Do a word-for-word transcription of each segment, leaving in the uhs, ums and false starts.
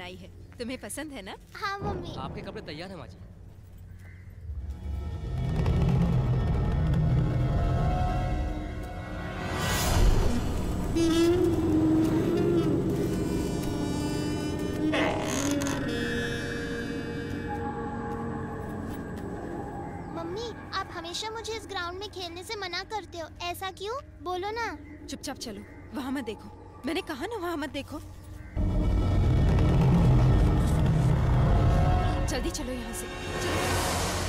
बनाई है, तुम्हें पसंद है ना? हाँ मम्मी। आपके कपड़े तैयार हैं माँ जी। मम्मी, आप हमेशा मुझे इस ग्राउंड में खेलने से मना करते हो, ऐसा क्यों? बोलो ना। चुपचाप चलो, वहाँ मत देखो। मैंने कहा ना वहाँ मत देखो। जल्दी चलो यहाँ से। चलो।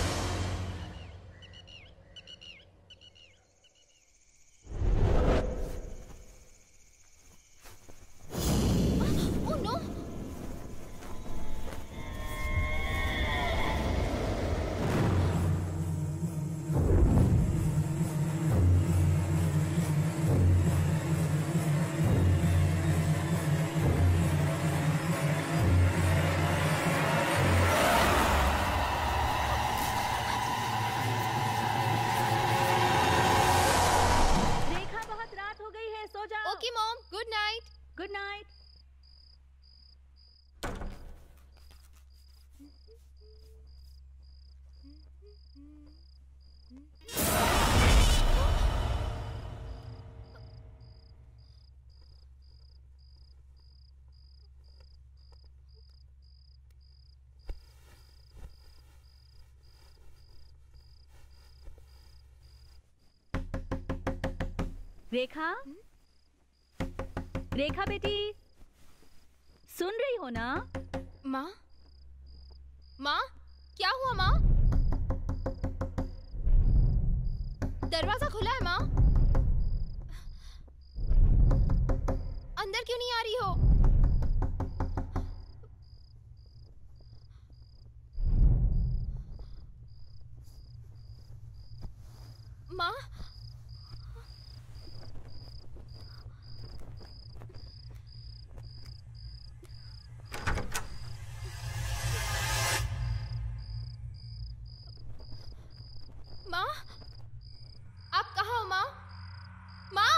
रेखा, रेखा बेटी, सुन रही हो ना? माँ, माँ, क्या हुआ माँ? दरवाजा खुला है माँ। अंदर क्यों नहीं आ रही हो? माँ, माँ, आप कहाँ हो माँ? माँ!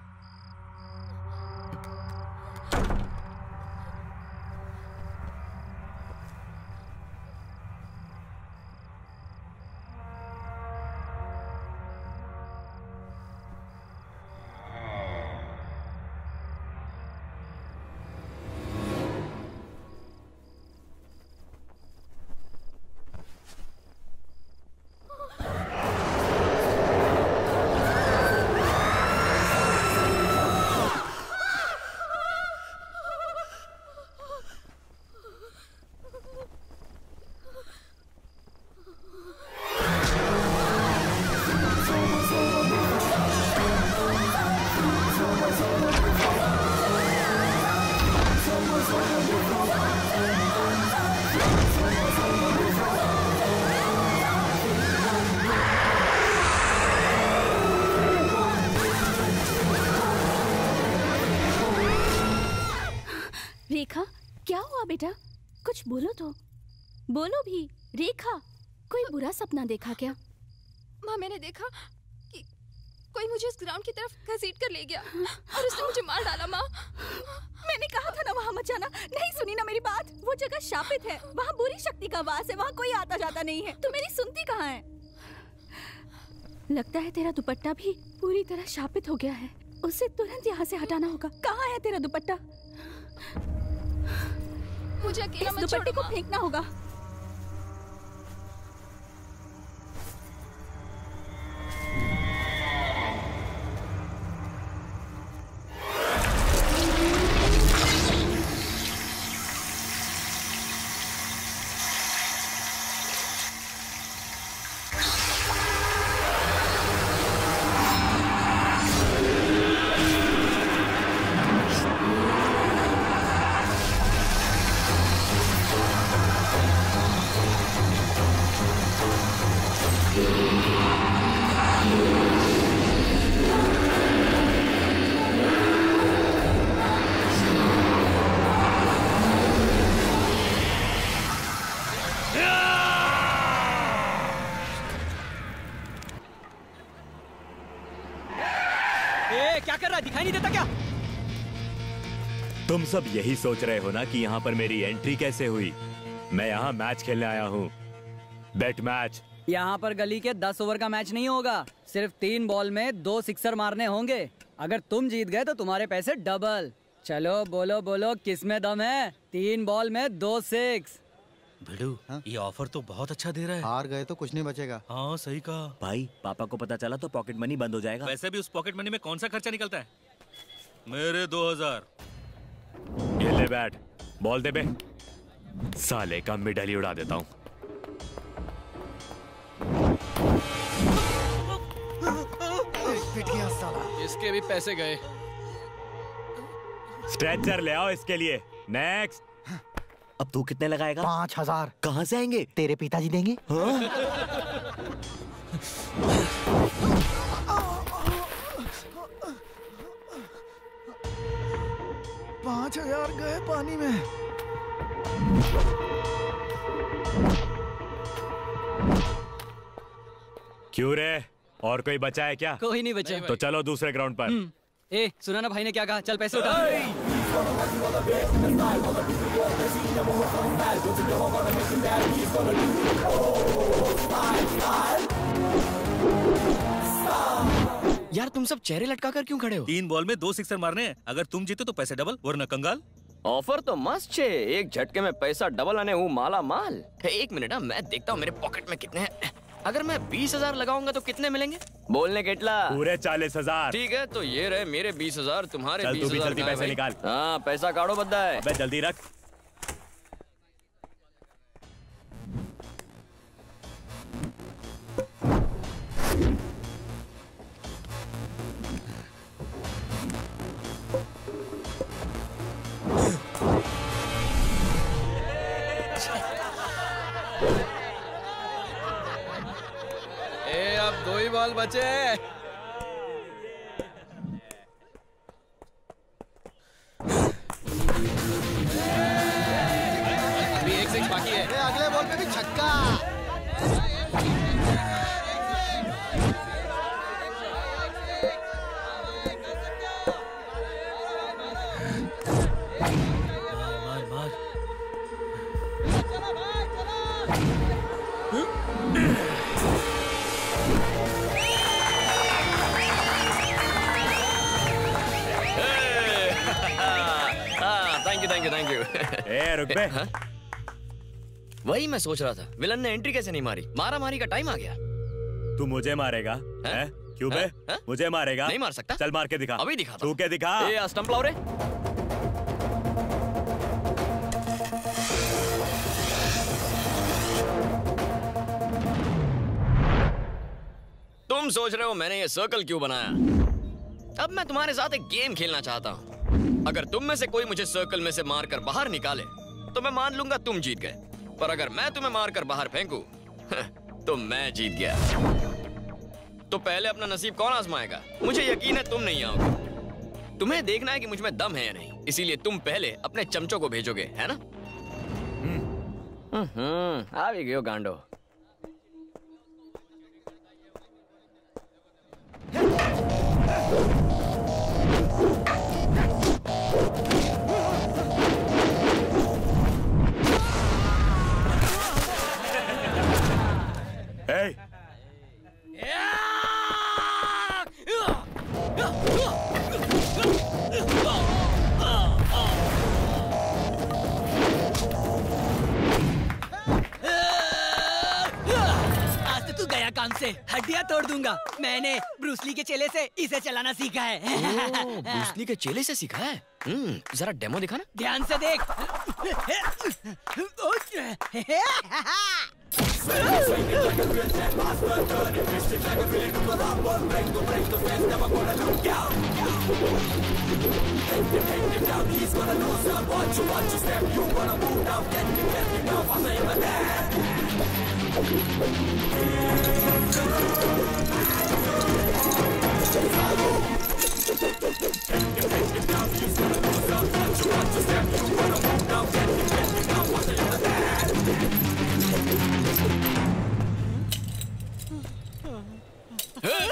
रेखा, क्या हुआ बेटा? कुछ बोलो तो, बोलो भी। रेखा, कोई बुरा सपना देखा क्या? माँ, मैंने देखा कि कोई मुझे उस ग्राउंड की तरफ घसीट कर ले गया और उसने मुझे मार डाला। माँ, मैंने कहा था ना वहाँ मत जाना। नहीं सुनी ना मेरी बात? वो जगह शापित है, वहाँ बुरी शक्ति का वास है, वहाँ कोई आता जाता नहीं है। तू मेरी सुनती कहाँ है? लगता है तेरा दुपट्टा भी पूरी तरह शापित हो गया है। उसे तुरंत यहाँ से हटाना होगा। कहाँ है तेरा दुपट्टा? मुझे अकेला मत छोड़ो। दुपट्टे को फेंकना होगा। ए, क्या कर रहा है? दिखाई नहीं देता क्या? तुम सब यही सोच रहे हो ना कि यहाँ पर मेरी एंट्री कैसे हुई? मैं यहाँ मैच खेलने आया हूँ, बेट मैच। यहाँ पर गली के दस ओवर का मैच नहीं होगा, सिर्फ तीन बॉल में दो सिक्सर मारने होंगे। अगर तुम जीत गए तो तुम्हारे पैसे डबल। चलो बोलो बोलो किस में दम है? तीन बॉल में दो सिक्स। भिड़ू, ये ऑफर तो बहुत अच्छा दे रहा है। हार गए तो कुछ नहीं बचेगा। हाँ सही कहा। भाई पापा को पता चला तो पॉकेट मनी बंद हो जाएगा। वैसे भी उस पॉकेट मनी में कौन सा खर्चा निकलता है? मेरे दो हजार। ये ले बैट, बॉल दे बे। साले का मिडल ही उड़ा देता हूँ। इसके भी पैसे गए। स्ट्रेचर ले आओ इसके लिए। नेक्स्ट। अब तू कितने लगाएगा? पाँच हजार। कहाँ से आएंगे? तेरे पिताजी देंगे। हाँ? पाँच हजार गए पानी में। क्यों रे? और कोई बचा है क्या? कोई नहीं बचा। तो चलो दूसरे ग्राउंड पर। ए, सुना ना भाई ने क्या कहा? चल पैसे उठा। यार तुम सब चेहरे लटका कर क्यों खड़े हो? तीन बॉल में दो सिक्सर मारने हैं। अगर तुम जीते तो पैसे डबल, वरना कंगाल। ऑफर तो मस्त छे, एक झटके में पैसा डबल आने हूँ माला माल। एक मिनट ना, मैं देखता हूँ मेरे पॉकेट में कितने हैं। अगर मैं बीस हजार लगाऊंगा तो कितने मिलेंगे? बोलने केटला। पूरे चालीस हजार। ठीक है, तो ये रहे मेरे बीस हजार, तुम्हारे चल बीस तू भी हजार। जल्दी पैसे निकाल। हाँ पैसा काढ़ो बद्दा है। अबे जल्दी रख। ए अब दो ही बॉल बचे। अभी एक सिक्स बाकी है। अगले बॉल पे भी छक्का। मार मार। Thank you thank you thank you. ए रुक बे। वही मैं सोच रहा था, विलन ने एंट्री कैसे नहीं मारी? मारा मारी का टाइम आ गया। तू मुझे मारेगा? हैं? क्यों बे? हैं? मुझे मारेगा? नहीं मार सकता। चल मार के दिखा। अभी दिखा। तू क्या दिखा? ए स्टंप लाओ रे। तुम सोच रहे हो मैंने ये सर्कल क्यों बनाया? अब मैं तुम्हारे साथ एक गेम खेलना चाहता हूँ। अगर तुम में से कोई मुझे सर्कल में से मारकर बाहर निकाले तो मैं मान लूंगा तुम जीत गए, पर अगर मैं तुम्हें मारकर बाहर फेंकूं तो मैं जीत गया। तो पहले अपना नसीब कौन आजमाएगा? मुझे यकीन है तुम नहीं आओगे। तुम्हें देखना है कि मुझ में दम है या नहीं, इसीलिए तुम पहले अपने चमचों को भेजोगे, है ना? हम्म आ भी गयो गांडो। Hey! आज तो तू गया काम से, हड्डियां तोड़ दूंगा। मैंने ब्रूसली के चेले से इसे चलाना सीखा है। ब्रूसली के चेले से सीखा है? हम्म, जरा डेमो दिखाना। ध्यान से देख।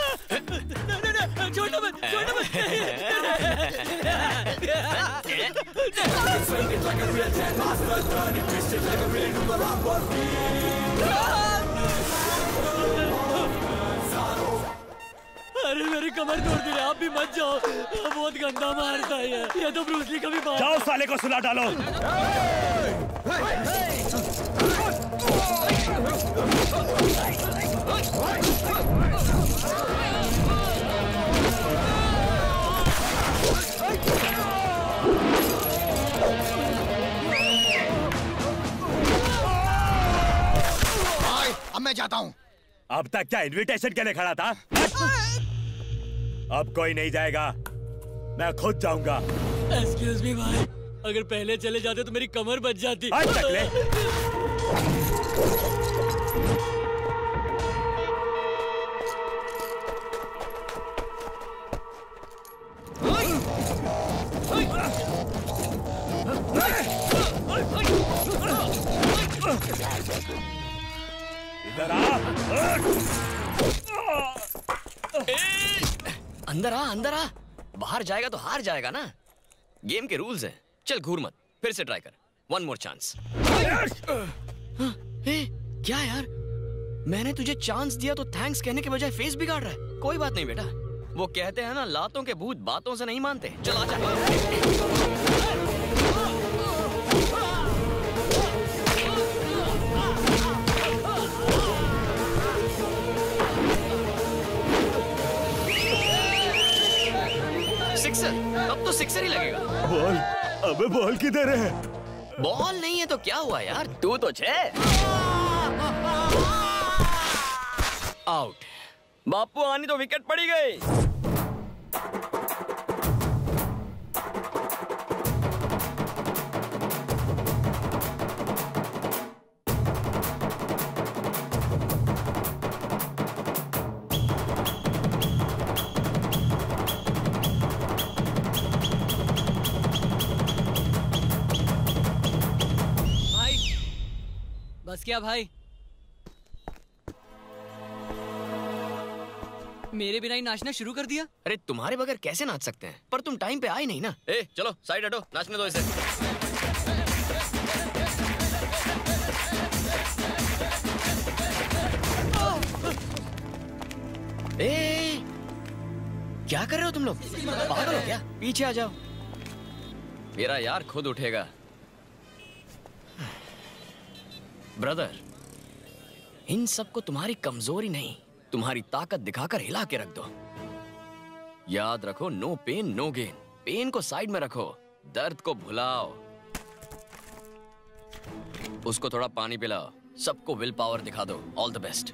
छोड़ना मत, छोड़ना मत। अरे मेरी कमर तोड़ दी, आप भी मत जाओ, बहुत गंदा मारता है ये, ये तो ब्रूस ली का भी मार। जाओ साले को सुला डालो। अब मैं जाता हूँ। अब तक क्या इनविटेशन के लिए खड़ा था? अब कोई नहीं जाएगा, मैं खुद जाऊंगा। एक्सक्यूज मी भाई, अगर पहले चले जाते तो मेरी कमर बच जाती। आज तक ले। इधर आ। अंदर आ, अंदर आ। बाहर जाएगा तो हार जाएगा ना। गेम के रूल्स हैं। चल घूर मत, फिर से ट्राई कर। One more chance. क्या यार, मैंने तुझे चांस दिया तो थैंक्स कहने के बजाय फेस बिगाड़ रहा है। कोई बात नहीं बेटा, वो कहते हैं ना, लातों के भूत बातों से नहीं मानते। चल आजा। सिक्सर, अब तो सिक्सर ही लगेगा। बॉल, अबे बॉल किधर है? बॉल नहीं है तो क्या हुआ यार, तू तो छह। आउट। बापू आनी तो विकेट पड़ी गई। बस क्या भाई, मेरे बिना ही नाचना शुरू कर दिया। अरे तुम्हारे बगैर कैसे नाच सकते हैं? पर तुम टाइम पे आए नहीं ना। ए चलो साइड हटो, नाचने दो इसे। ए क्या कर रहे हो तुम लोग? पागल हो क्या? पीछे आ जाओ। मेरा यार खुद उठेगा। ब्रदर, इन सबको तुम्हारी कमजोरी नहीं, तुम्हारी ताकत दिखाकर हिला के रख दो। याद रखो, no pain no gain. Pen को साइड में रखो, दर्द को भुलाओ। उसको थोड़ा पानी पिलाओ, सबको विल पावर दिखा दो। All the best.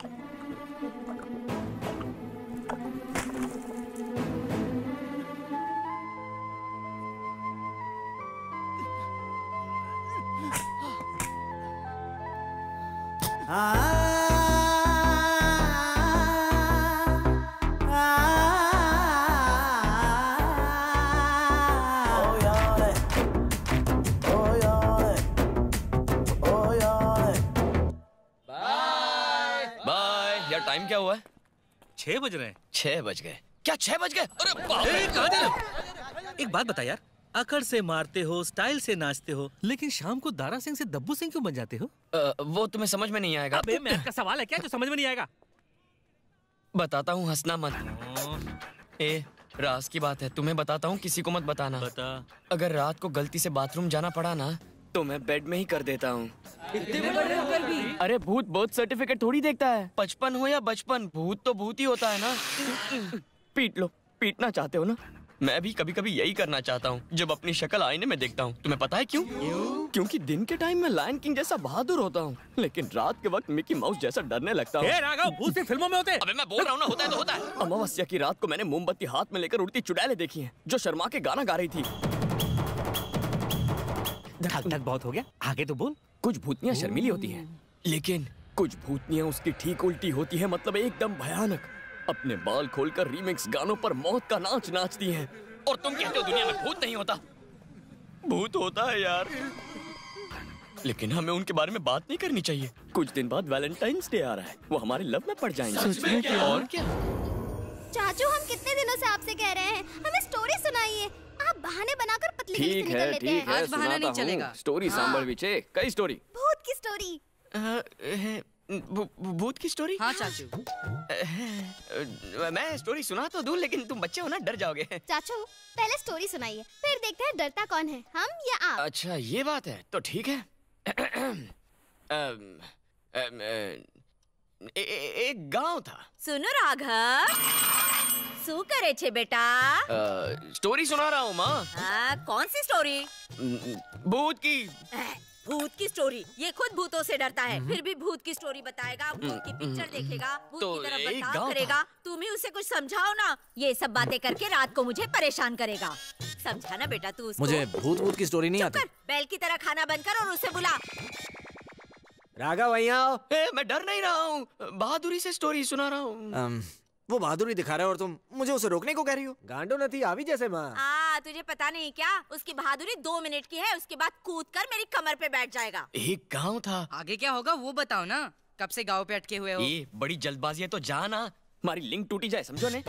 टाइम क्या हुआ है? छह बज रहे हैं। छह बज गए? क्या छह बज गए? अरे बाप रे। कहाँ जा रहे हो? एक बात बता यार, अकड़ से मारते हो, स्टाइल से नाचते हो, लेकिन शाम को दारा सिंह से दब्बू सिंह क्यों बन जाते हो? आ, वो तुम्हें समझ में नहीं आएगा। अबे मैथ का सवाल है क्या जो समझ में नहीं आएगा? बताता हूँ, हंसना मत। ए राज की बात है, तुम्हें बताता हूँ, किसी को मत बताना। बता। अगर रात को गलती से बाथरूम जाना पड़ा ना, तो मैं बेड में ही कर देता हूँ। अरे भूत बहुत सर्टिफिकेट थोड़ी देखता है। बचपन हो या बचपन, भूत तो भूत ही होता है ना। पीट लो। पीटना चाहते हो ना? मैं भी कभी कभी यही करना चाहता हूँ जब अपनी शक्ल आईने में देखता हूँ। तुम्हें पता है क्यों? क्योंकि दिन के टाइम में लायन किंग जैसा बहादुर होता हूँ, लेकिन रात के वक्त मिकी माउस जैसा डरने लगता हूँ। राघव, भूत सिर्फ फिल्मों में होते हैं। अबे मैं बोल रहा हूँ ना, होता है तो होता है। अमावस्या की रात को मैंने मोमबत्ती हाथ में लेकर उड़ती चुड़ैलें देखी हैं, जो शर्मा के गाना गा रही थी। धक धक बहुत हो गया, आगे तो बोल। कुछ भूतनियाँ शर्मीली होती हैं, लेकिन कुछ भूतनियाँ उसकी ठीक उल्टी होती हैं, मतलब एकदम भयानक। अपने बाल खोलकर रीमिक्स गानों पर मौत का नाच नाचती हैं। और तुम कहते हो दुनिया में भूत नहीं होता? भूत होता है यार, लेकिन हमें उनके बारे में बात नहीं करनी चाहिए। कुछ दिन बाद वैलेंटाइंस डे आ रहा है, वो हमारे लव में पड़ जाएंगे। और क्या? चाचू, हम कितने दिनों से आपसे कह रहे हैं, हमें स्टोरी सुनाइए। आप बहाने बनाकर पतली गली से ठीक निकल है लेते ठीक हैं। है सुनाता हूँ स्टोरी सांभर पीछे कई स्टोरी भूत की स्टोरी। भूत की स्टोरी। हाँ चाचू। मैं स्टोरी सुना तो दूं लेकिन तुम बच्चे हो ना डर जाओगे। चाचू पहले स्टोरी सुनाइए फिर देखते हैं डरता कौन है, हम या आप। अच्छा ये बात है तो ठीक है। अम, अम, ए, ए, एक गांव था। सुनो राघव, શું કરે છે બેટા? स्टोरी सुना रहा हूँ माँ। हाँ, कौन सी स्टोरी? भूत की। भूत की स्टोरी? ये खुद भूतों से डरता है, फिर भी भूत की स्टोरी बताएगा, भूत की पिक्चर देखेगा, भूत तो की तरफ एक बर्ताव गाँव करेगा। तुम ही उसे कुछ समझाओ ना, ये सब बातें करके रात को मुझे परेशान करेगा। समझा ना बेटा तू उसको? मुझे भूत भूत की स्टोरी नहीं आती। बैल की तरह खाना बंद कर और उसे बुला। राघव वहीं आओ। ए, मैं डर नहीं रहा हूँ, बहादुरी से स्टोरी सुना रहा हूँ। वो बहादुरी दिखा रहा है और तुम मुझे उसे रोकने को कह रही हो। गांडो नथी आवी जैसे माँ। आ, तुझे पता नहीं क्या? उसकी बहादुरी दो मिनट की है, उसके बाद कूद कर मेरी कमर पे बैठ जाएगा। एक गांव था। आगे क्या होगा वो बताओ ना, कब से गांव पे अटके हुए हो? ये बड़ी जल्दबाजी है तो जा ना, हमारी लिंक टूटी जाए समझो ने।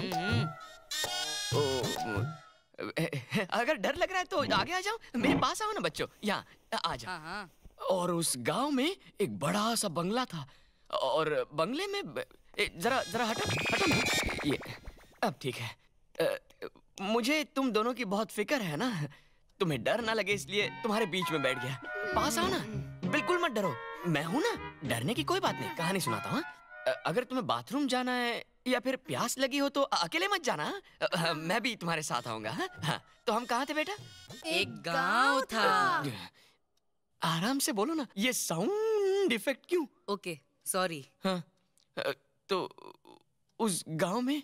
ओ, अगर डर लग रहा है तो आगे आ जाओ, मेरे पास आओ ना बच्चों, यहाँ आ जाओ। हाँ। और उस गांव में एक बड़ा सा बंगला था और बंगले में ए, जरा जरा हटो हटो ना। ये अब ठीक है। आ, मुझे तुम दोनों की बहुत फिक्र है ना, तुम्हें डर ना लगे इसलिए तुम्हारे बीच में बैठ गया। पास आओ ना, बिल्कुल मत डरो, मैं हूं ना, डरने की कोई बात नहीं। कहानी सुनाता हूँ। अगर तुम्हें बाथरूम जाना है या फिर प्यास लगी हो तो अकेले मत जाना। आ, मैं भी तुम्हारे साथ आऊंगा। हाँ, तो हम कहाँ थे बेटा? एक गांव था। आराम से बोलो ना, ये साउंड इफेक्ट क्यों? Okay sorry. हाँ, तो उस गांव में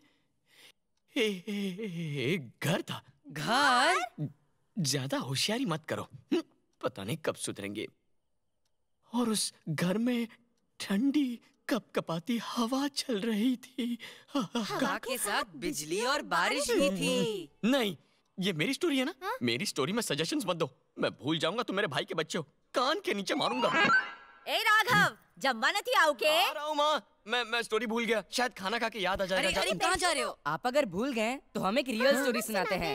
एक घर था। घर? ज्यादा होशियारी मत करो, पता नहीं कब सुधरेंगे। और उस घर में ठंडी कपकपाती हवा चल रही थी। हवा के साथ बिजली और बारिश भी थी। नहीं, ये मेरी स्टोरी है ना। हा? मेरी स्टोरी में सजेशंस मत दो, मैं भूल जाऊंगा तो मेरे भाई के बच्चे हो, कान के नीचे मारूंगा। ए राघव, जम्मा नहीं आओ के? आ रहा हूँ माँ, मैं मैं स्टोरी भूल गया, शायद खाना खा के याद आ जाएगा। अरे अरे कहाँ जा रहे हो? आप अगर भूल गए तो हम एक रियल स्टोरी सुनाते हैं।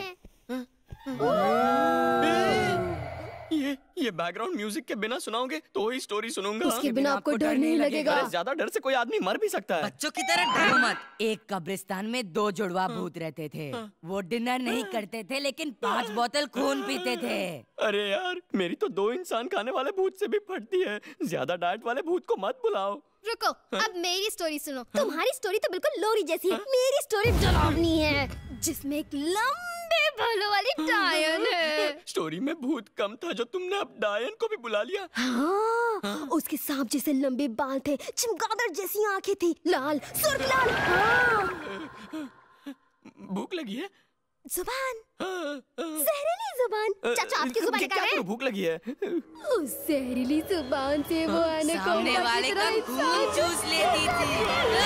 ये ये बैकग्राउंड म्यूजिक के बिना सुनाओगे तो ही स्टोरी सुनूंगा। उसके बिना आपको डर नहीं लगेगा। अरे ज्यादा डर से कोई आदमी मर भी सकता है। बच्चों की तरह डरो मत। एक कब्रिस्तान में दो जुड़वा भूत रहते थे। वो डिनर नहीं करते थे लेकिन पांच बोतल खून पीते थे। अरे यार, मेरी तो दो इंसान खाने वाले भूत से भी फटती है, ज्यादा डाइट वाले भूत को मत बुलाओ। रुको, अब मेरी स्टोरी सुनो। तुम्हारी स्टोरी तो बिल्कुल लोरी जैसी है, मेरी स्टोरी डरावनी है, जिसमें एक लंबे बालों वाली डायन है। स्टोरी में भूत कम था जो तुमने अब डायन को भी बुला लिया। हाँ, हाँ? उसके सांप जैसे लंबे बाल थे, चमगादड़ जैसी आंखें थी, लाल सुर्ख लाल। हाँ। भूख लगी है? जुबान, जहरीली जुबान। चाचा आपकी जुबान क्या है? भूख लगी है? उस जहरीली जुबान से वो सामने वाले का खून चूस लेती थी।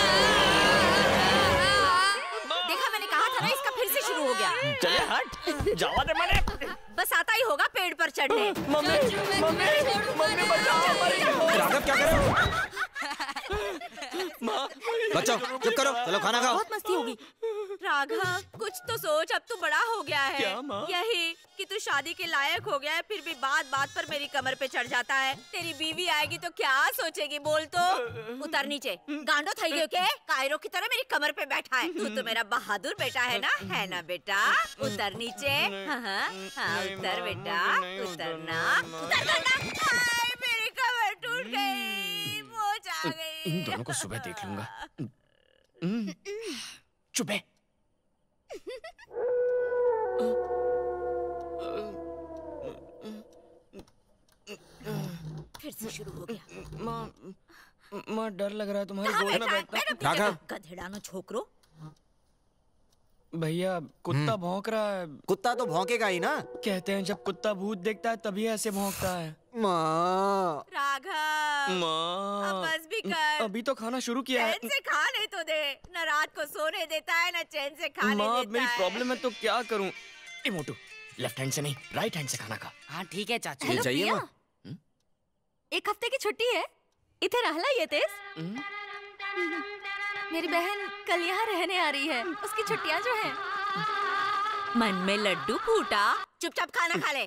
देखा, मैंने कहा था ना, इसका फिर से शुरू हो गया। चले हट, जावा दे मैंने। बस आता ही होगा पेड़ पर चढ़ने। मम्मी, मम्मी, मम्मी बचाओ। राघव क्या कर रहे हो? बच्चों चुप करो, चलो खाना खाओ। बहुत मस्ती होगी। राघव, कुछ तो सोच, अब तू बड़ा हो गया है। क्या माँ? यही कि तू शादी के लायक हो गया है, फिर भी बात बात पर मेरी कमर पे चढ़ जाता है। तेरी बीवी आएगी तो क्या सोचेगी, बोल तो। उतर नीचे, गांडो थई गयो के? कायरो की तरह मेरी कमर पे बैठा है। तू तो मेरा बहादुर बेटा है ना, है ना बेटा? उतर नीचे। हाँ हाँ, हाँ उतर बेटा, उतरना, उतर करना। हाय, मेरी कमर टूट गई, मोच आ गई। इन दोनों को सुबह देख लूंगा। चुप है। फिर से शुरू हो गया। माँ, माँ डर लग रहा है तुम्हारी कहाँ गोद में बैठा है? बैठना। बैठो पीछे को। गधेड़ानो छोकरो। भैया कुत्ता भौंक रहा है। कुत्ता तो भौंकेगा ही ना। कहते हैं जब कुत्ता भूत देखता है तभी ऐसे भौंकता है। माँ, राघव, माँ, अब बस भी कर। अभी तो खाना शुरू किया है। चैन से खा नहीं तो दे। न रात को सोने देता है, न चैन से खाने माँ, देता मेरी है। प्रॉब्लम है तो क्या करूँ? ए मोटू, लेफ्ट हैंड से नहीं राइट हैंड से खाना खा। हाँ ठीक है चाचू। हेलो चाहिए प्रिया, एक हफ्ते की छुट्टी है, इथे रहला ये तेज। मेरी बहन कल यहाँ रहने आ रही है, उसकी छुट्टियाँ जो हैं। मन में लड्डू फूटा, चुपचाप खाना खा ले।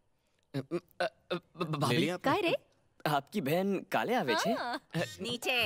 भाभी काय रे? आपकी बहन काले आवे छे? नीचे।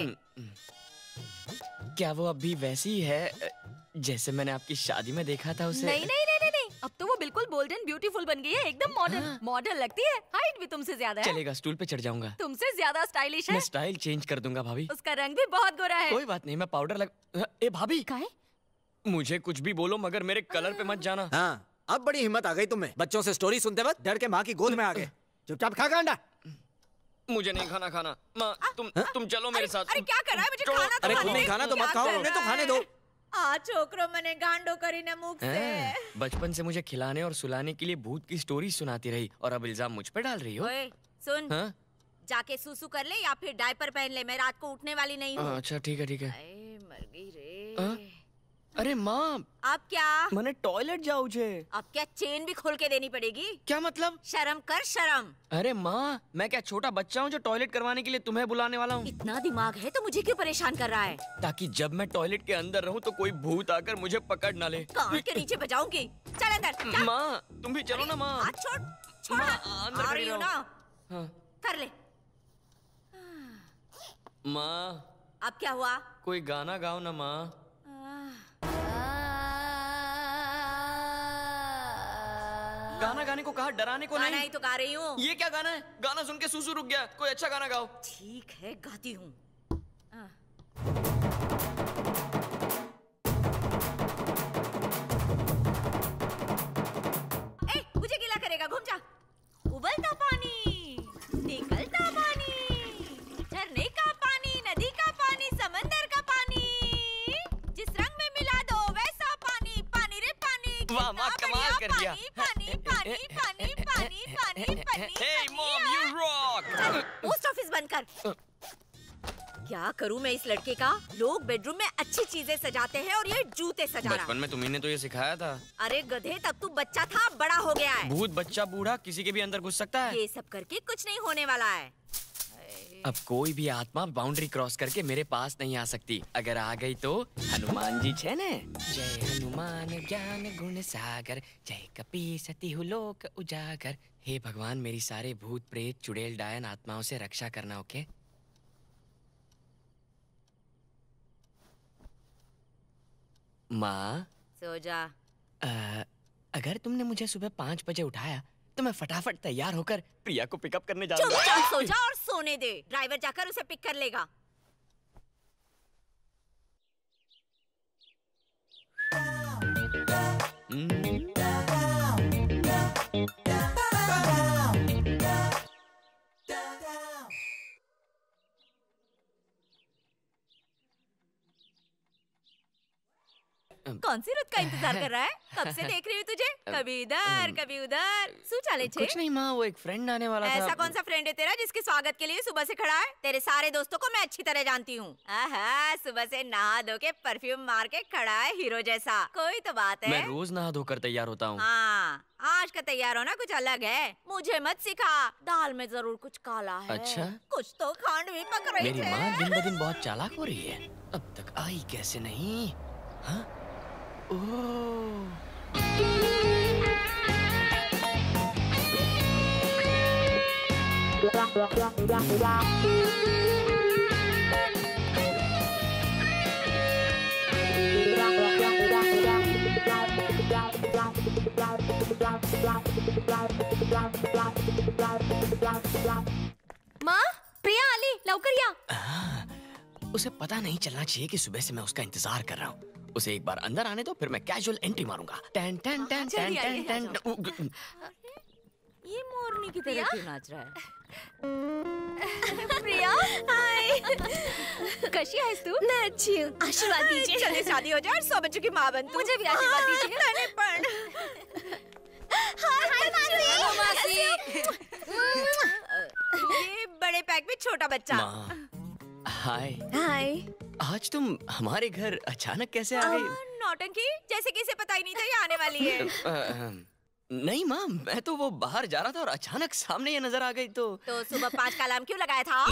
क्या वो अभी वैसी ही है जैसे मैंने आपकी शादी में देखा था उसे? नहीं नहीं नहीं नहीं, अब तो वो बिल्कुल बोल्ड एंड ब्यूटीफुल बन गई है, एकदम मॉडर्न। मॉडर्न लगती है, हाइट भी तुमसे ज्यादा है। चलेगा, स्टूल पे चढ़ जाऊंगा। तुमसे ज्यादा स्टाइलिश है। मैं स्टाइल चेंज कर दूंगा भाभी। उसका रंग भी बहुत गोरा है। कोई बात नहीं, मैं पाउडर लग। ए भाभी, काय? मुझे कुछ भी बोलो मगर मेरे कलर पे मत जाना। हाँ, अब बड़ी हिम्मत आ गई तुम्हें। बच्चों से स्टोरी सुनते वक्त डर के माँ की गोद में आ गए। चुपचाप खा गांडा। मुझे नहीं खाना खाना। माँ तुम तुम चलो मेरे साथ। अरे क्या कर रहा है? मुझे खाना तो अरे खाने खुद नहीं दे। खाना तो मत क्या खाओ, कर उन्हें तो रहा खाने है? दो। आ छोकरो मने गांडो करी न मुख से। बचपन से मुझे खिलाने और सुलाने के लिए भूत की स्टोरी सुनाती रही और अब इल्जाम मुझ पे डाल रही हो। ओए सुन, हाँ? जाके सूसू कर ले या फिर डायपर पहन ले, मैं रात को उठने वाली नहीं हूँ। अच्छा ठीक है ठीक है। अरे मर गई रे। हाँ? अरे माँ, अब क्या? मैंने टॉयलेट जाऊ छे। अब क्या चेन भी खोल के देनी पड़ेगी? क्या मतलब? शर्म कर शर्म। अरे माँ, मैं क्या छोटा बच्चा हूँ जो टॉयलेट करवाने के लिए तुम्हें बुलाने वाला हूँ? इतना दिमाग है तो मुझे क्यों परेशान कर रहा है? ताकि जब मैं टॉयलेट के अंदर रहूँ तो कोई भूत आकर मुझे पकड़ ना ले। कान के नीचे बजाऊंगी। चल अंदर। जा। माँ तुम भी चलो ना माँ। हाथ छोड़। छोड़। माँ, अंदर आ खड़ी रही हूँ रहो। ना। हाँ। कर ले। माँ अब क्या हुआ? कोई गाना गाओ ना माँ। गाना गाने को कहा, डराने को नहीं। गाना ही तो गा रही हूँ। ये क्या गाना है? गाना सुन के सूसू रुक गया। कोई अच्छा गाना गाओ। ठीक है गाती हूँ। ए, मुझे गीला करेगा, घूम जा। उबलता पानी, निकलता पानी, झरने का पानी, नदी का पानी, समंदर का पानी, जिस रंग में मिला दो वैसा पानी, पानी रे पानी। वाह माँ, कमाल कर दिया। पानी पानी पानी पानी पानी पानी। Hey mom, you rock! Post office बंद कर। क्या करूं मैं इस लड़के का? लोग बेडरूम में अच्छी चीजें सजाते हैं और ये जूते सजा रहा बचपन है। में तुम्ही ने तो ये सिखाया था। अरे गधे, तब तू बच्चा था, बड़ा हो गया है। भूत बच्चा बूढ़ा किसी के भी अंदर घुस सकता है। ये सब करके कुछ नहीं होने वाला है। अब कोई भी आत्मा बाउंड्री क्रॉस करके मेरे पास नहीं आ सकती। अगर आ गई तो हनुमान जी छे ने। जय हनुमान ज्ञान गुण सागर, जय कपी सती हु लोक उजागर। हे भगवान, मेरी सारे भूत प्रेत चुड़ैल डायन आत्माओं से रक्षा करना। ओके माँ। सो जा। आ, अगर तुमने मुझे सुबह पाँच बजे उठाया तो मैं फटाफट तैयार होकर प्रिया को पिकअप करने जाऊंगा। चुपचाप सो जा और सोने दे। ड्राइवर जाकर उसे पिक कर लेगा। कौन सी रुत का इंतजार कर रहा है? कब से देख रही हूँ तुझे, कभी इधर कभी उधर। सू चाले छे? कुछ नहीं माँ, वो एक फ्रेंड आने वाला था। ऐसा कौन सा फ्रेंड है तेरा जिसके स्वागत के लिए सुबह से खड़ा है? तेरे सारे दोस्तों को मैं अच्छी तरह जानती हूँ। आहा, सुबह से नहा धो के परफ्यूम मार के खड़ा है हीरो जैसा। कोई तो बात है। मैं रोज नहा धोकर तैयार होता हूँ। हाँ, आज का तैयार होना कुछ अलग है। मुझे मत सिखा, दाल में जरूर कुछ काला है। अच्छा? कुछ तो खांड भी पक रही मेरी है। माँ दिन ब दिन बहुत चालाक हो रही है। अब तक आई कैसे नहीं? हाँ? ओह। माँ, प्रिया आली, लवकर या। उसे पता नहीं चलना चाहिए कि सुबह से मैं उसका इंतजार कर रहा हूँ। उसे एक बार अंदर आने दो, फिर मैं कैजुअल एंट्री मारूंगा। टन टन टन टन टन टन। ये मोरनी की तरह क्यों नाच रहा है? प्रिया, हाय। कशी आहेस तू? मैं अच्छी हूँ, आशीर्वाद दीजिए। चले शादी हो जाए और सौ बच्चों की माँ बन तू। मुझे भी आशीर्वाद दीजिए। मैंने पण। हाय मासी। ये बड़े पैक में छोटा बच्चा। माँ, हाय। हाय। आज तुम हमारे घर अचानक कैसे आ गई? नौटंकी, जैसे किसे पता ही नहीं था ये आने वाली है। अ, अ, नहीं माँ, मैं तो वो बाहर जा रहा था और अचानक सामने ये नजर आ गई तो। तो सुबह पाँच का अलार्म क्यों लगाया था?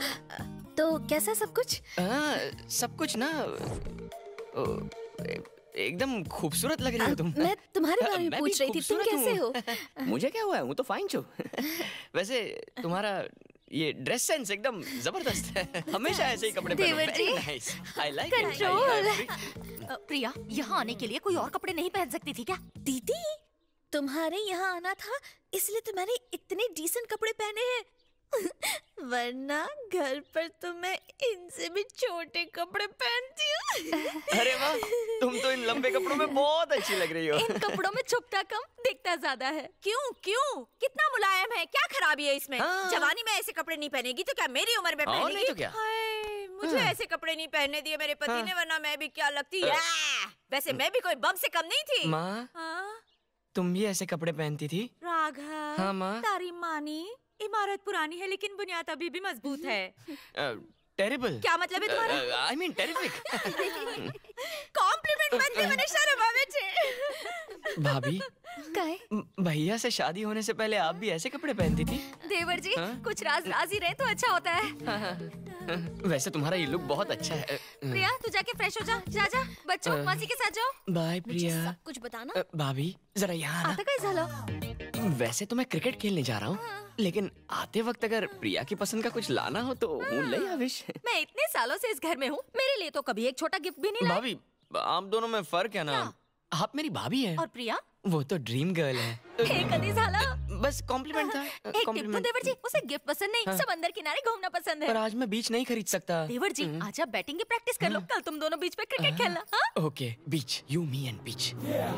तो कैसा सब कुछ? आ, सब कुछ ना, ओ, एकदम खूबसूरत लग रही हो तुम। मैं तुम्हारे बारे में मैं पूछ भी रही थी, तुम खूबसूरत कैसे हूँ। हो? मुझे क्या हुआ है, हूँ तो फाइन छो। वैसे तुम्हारा ये ड्रेस सेंस एकदम जबरदस्त है। हमेशा ऐसे ही कपड़े पहनो। देवर जी। Very nice. I like it. Control. I like it. Priya, यहाँ आने के लिए कोई और कपड़े नहीं पहन सकती थी क्या? दीदी, तुम्हारे यहाँ आना था इसलिए तो मैंने इतने डिसेंट कपड़े पहने हैं। वरना घर पर तो मैं इनसे भी छोटे कपड़े पहनती हूँ। अरे वाह, तुम तो इन लंबे कपड़ों में बहुत अच्छी लग रही हो। इन कपड़ों में छुपता कम, दिखता ज्यादा है। क्यों क्यों? कितना मुलायम है, क्या खराबी है इसमें? हाँ। जवानी में ऐसे कपड़े नहीं पहनेगी तो क्या मेरी उम्र में और पहनेगी? नहीं तो क्या? हाय, मुझे हाँ। ऐसे कपड़े नहीं पहनने दिए मेरे पति हाँ। ने, वरना मैं भी क्या लगती है। वैसे मैं भी कोई बम से कम नहीं थी। माँ, हाँ? तुम भी ऐसे कपड़े पहनती थी? राघव, हाँ, माँ। तारी मानी, इमारत पुरानी है लेकिन बुनियाद अभी भी मजबूत है। टेरिबल। क्या मतलब है तुम्हारा? I mean terrific. कॉम्प्लीमेंट बनते मैंने शर्म आवे छे। भाभी, काय? भैया से शादी होने से पहले आप भी ऐसे कपड़े पहनती थी? देवर जी, हाँ? कुछ राज राज ही रहे तो अच्छा होता है। हाँ, हाँ। वैसे तुम्हारा ये लुक बहुत अच्छा है। प्रिया, तू जाके फ्रेश हो जा। जा जा, बच्चों मासी के साथ जाओ। बाय प्रिया। सब कुछ बताना। अ, भाभी जरा यहाँ आना। आता काय झालं? वैसे तो मैं क्रिकेट खेलने जा रहा हूँ, लेकिन आते वक्त अगर प्रिया की पसंद का कुछ लाना हो तो हूँ ले आविश। मैं इतने सालों से इस घर में हूँ, मेरे लिए तो कभी एक छोटा गिफ्ट भी नहीं लाए। भाभी, आप दोनों में फर्क है ना। आप मेरी भाभी हैं और प्रिया? वो तो ड्रीम गर्ल है। हे कधी झालं? बस कॉम्प्लीमेंट था। एक टिप तो कॉम्प्लीमेंट। देवर जी, उसे गिफ्ट पसंद नहीं, हाँ। समंदर किनारे घूमना पसंद है। पर आज मैं बीच नहीं खरीद सकता। देवर जी, आज आप बैटिंग की प्रैक्टिस कर लो, कल तुम दोनों बीच पे क्रिकेट खेलना। हाँ? Okay, beach, you me and beach.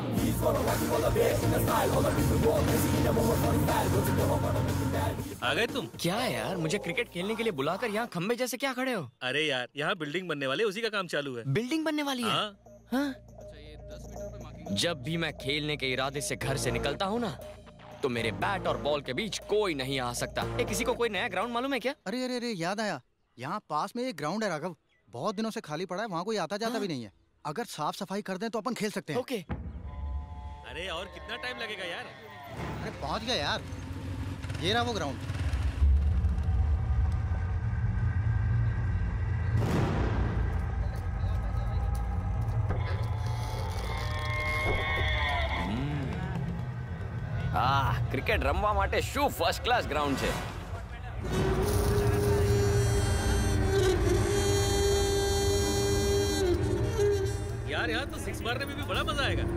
आ गए तुम? क्या है यार, मुझे क्रिकेट खेलने के लिए बुलाकर यहाँ खंबे जैसे क्या खड़े हो? अरे यार, यहाँ बिल्डिंग बनने वाले, उसी का काम चालू है। बिल्डिंग बनने वाली है? हाँ। हाँ? जब भी मैं खेलने के इरादे से घर से निकलता हूँ ना, तो मेरे बैट और बॉल के बीच कोई नहीं आ सकता। ए, किसी को कोई नया ग्राउंड मालूम है क्या? अरे अरे अरे याद आया, यहाँ पास में एक ग्राउंड है राघव, बहुत दिनों से खाली पड़ा है, वहाँ कोई आता जाता हाँ? भी नहीं है। अगर साफ सफाई कर दें तो अपन खेल सकते हैं। ओके। अरे और कितना टाइम लगेगा यार? अरे पहुँच गया यार, ये रहा वो ग्राउंड। આ ક્રિકેટ રમવા માટે શું ફર્સ્ટ ક્લાસ ગ્રાઉન્ડ છે. यार यहाँ तो सिक्स मारने में भी बड़ा मजा आएगा.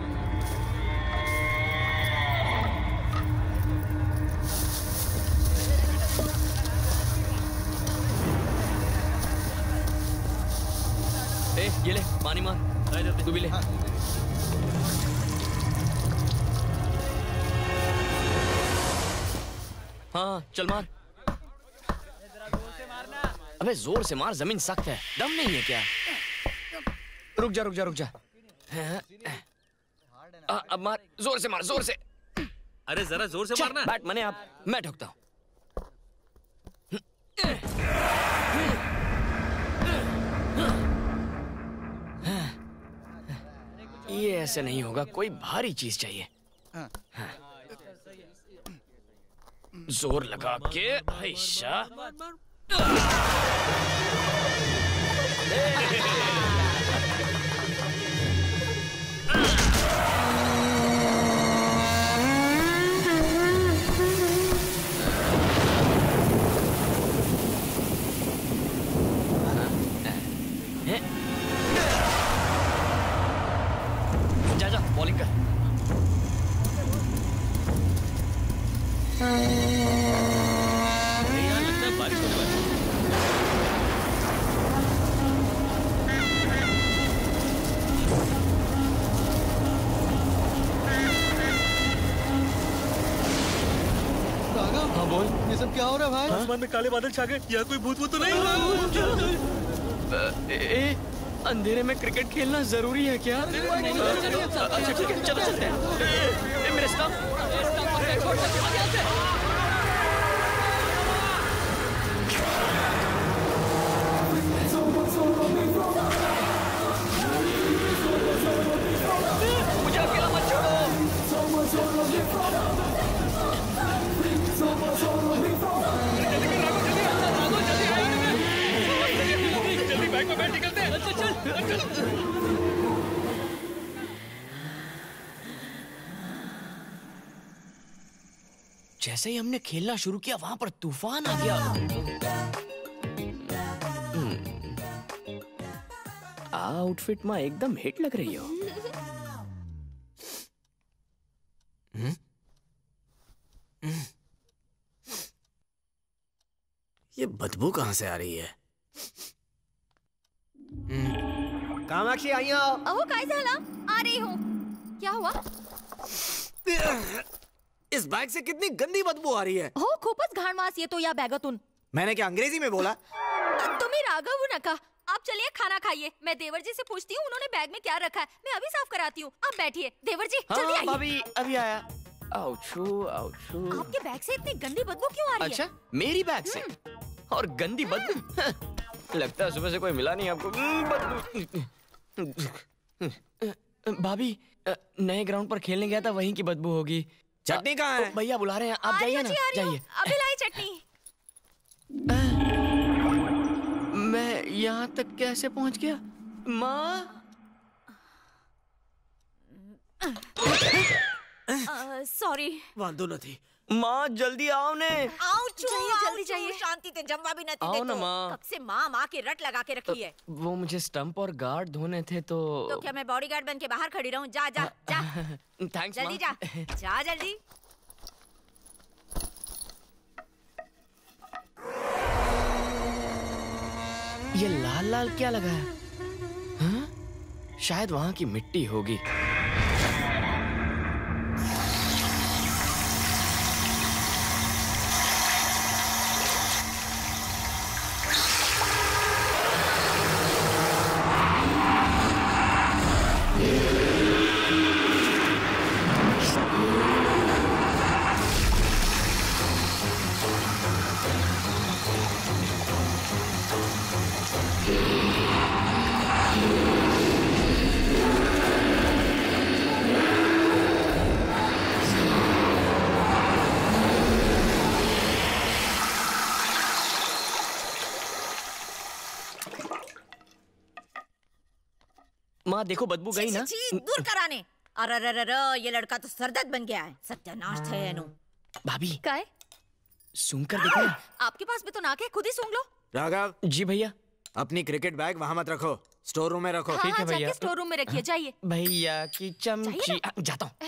ए, ये ले पानी मार. तू भी ले. हाँ चल मार. अबे जोर से मार, जमीन सख्त है. दम नहीं है क्या? रुक जा रुक जा रुक जा. आ, अब मार, जोर से मार, जोर से. अरे जरा जोर से मारना. बैट मने आप, मैं ठोकता हूँ. ये ऐसे नहीं होगा, कोई भारी चीज चाहिए. हाँ. जोर लगा के ऐसा. जा जा बॉलिंग कर. अरे यार लगता है बारिश होने वाली है. राघव, हाँ बोल. ये सब क्या हो रहा है भाई? आसमान में काले बादल छा गए. यहाँ कोई भूत भूत तो नहीं? ए, ए, अंधेरे में क्रिकेट खेलना जरूरी है क्या? अच्छा ठीक है, चलो चलते हैं. ए, ए, मेरे स्टंप. मुझे अकेला मत छोड़ो. जल्दी बैग में बैठ निकलते हैं. चल चल चल. जैसे ही हमने खेलना शुरू किया वहां पर तूफान आ गया। आउटफिट में एकदम हिट लग रही हो। ये बदबू कहाँ से आ रही है? कामाक्षी आई हो? अहो काय झाला? आ रही हूँ। क्या हुआ? इस बैग से कितनी गंदी बदबू आ रही है। हो खूपच घाण वास येतो या बॅगातून। मैंने क्या अंग्रेजी में बोला? तुम्ही रागवू नका। आप चलिए खाना खाइए। मैं देवर जी से पूछती हूँ उन्होंने बैग में क्या रखा है। मैं अभी साफ कराती हूँ। आप बैठिए। देवर जी जल्दी आइए। भाभी अभी आया। आउचू आउचू। आपके बैग से इतनी गंदी बदबू क्यों आ रही अच्छा, है? मेरी बैग से और गंदी बदबू। लगता है सुबह से कोई मिला नहीं आपको। बदबू। भाभी नए ग्राउंड पर खेलने गया था, वहीं की बदबू होगी। चटनी कहाँ है? भैया बुला रहे हैं, आप जाइए ना। जाइए। अभी लाई चटनी। मैं यहाँ तक कैसे पहुँच गया? माँ सॉरी। वांदो नहीं। माँ जल्दी आओ ने। आओ चू, जाइए, जल्दी जाइए। शांति ते जम्मा भी नहीं आओ ना माँ। कब से माँ माँ की रट लगा के रखी है। वो मुझे स्टंप और गार्ड धोने थे तो तो क्या मैं बॉडीगार्ड बन के बाहर खड़ी रहूं? जा जा जा। थैंक्स जल्दी जा जा जल्दी। ये लाल लाल क्या लगा है? हाँ? शायद वहां की मिट्टी होगी। माँ देखो बदबू गई ना। छी, छी, दूर कराने। अरे अरे अरे ये लड़का तो सरदर्द बन गया है। सत्यानाश थे एनु। भाभी काय? सूंघ कर देखो ना। आपके पास भी तो नाक है, खुद ही सूंघ लो। राघव। जी भैया। अपनी क्रिकेट बैग वहाँ मत रखो, स्टोर रूम में रखो। हाँ, ठीक है हाँ, भैया। जाके स्टोर रूम में रखिए। जाइए। भैया की चमची। आ, जाता हूँ।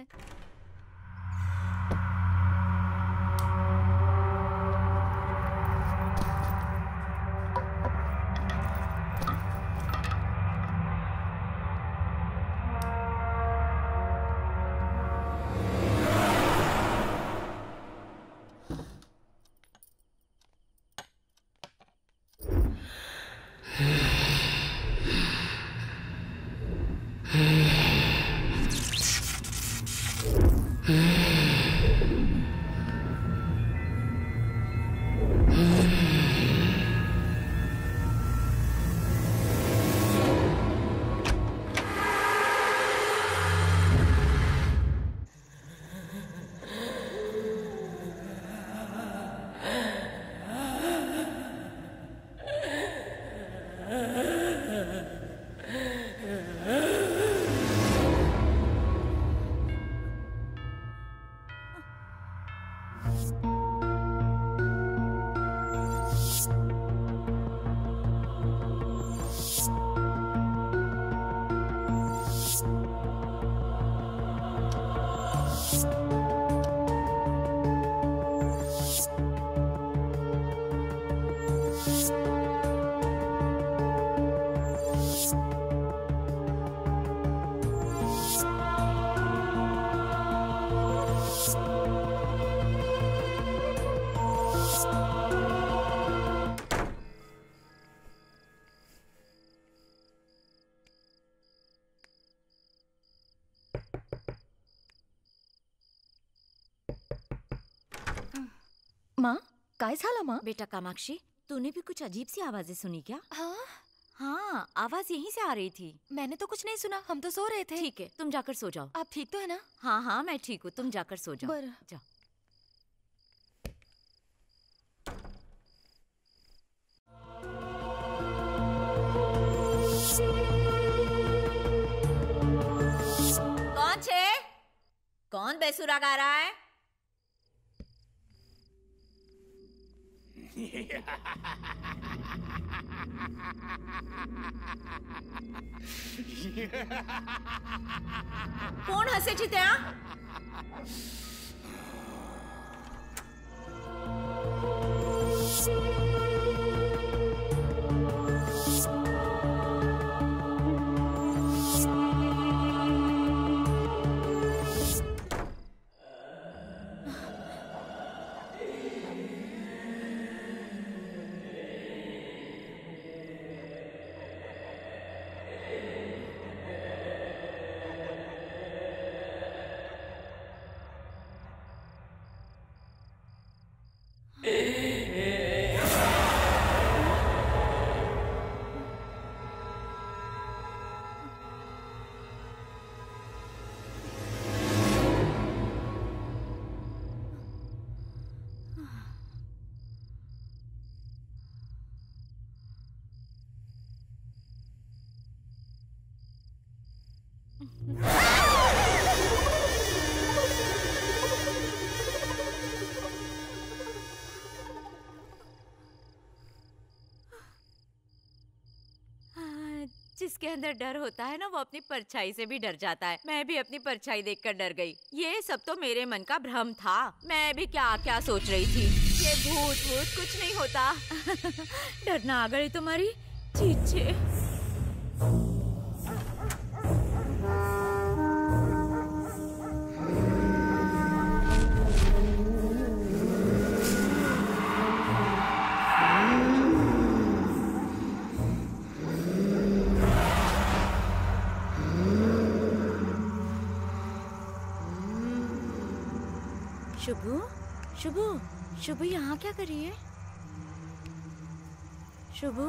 माँ काय झालं माँ? बेटा कामाक्षी, तूने भी कुछ अजीब सी आवाजें सुनी क्या? हाँ हाँ, आवाज यहीं से आ रही थी। मैंने तो कुछ नहीं सुना, हम तो सो रहे थे। ठीक है, तुम जाकर सो जाओ। आप ठीक तो है ना? हाँ हाँ मैं ठीक हूँ, तुम जाकर सो जाओ। बरं। जाओ। कौन छे? कौन बेसुरा गा रहा है? कोण हसायची त्या? जिसके अंदर डर होता है ना वो अपनी परछाई से भी डर जाता है। मैं भी अपनी परछाई देखकर डर गई। ये सब तो मेरे मन का भ्रम था। मैं भी क्या क्या सोच रही थी। ये भूत भूत कुछ नहीं होता। डरना आ गई तुम्हारी चीचे। शुभू, शुभू, शुभू यहाँ क्या कर रही है? शुभू,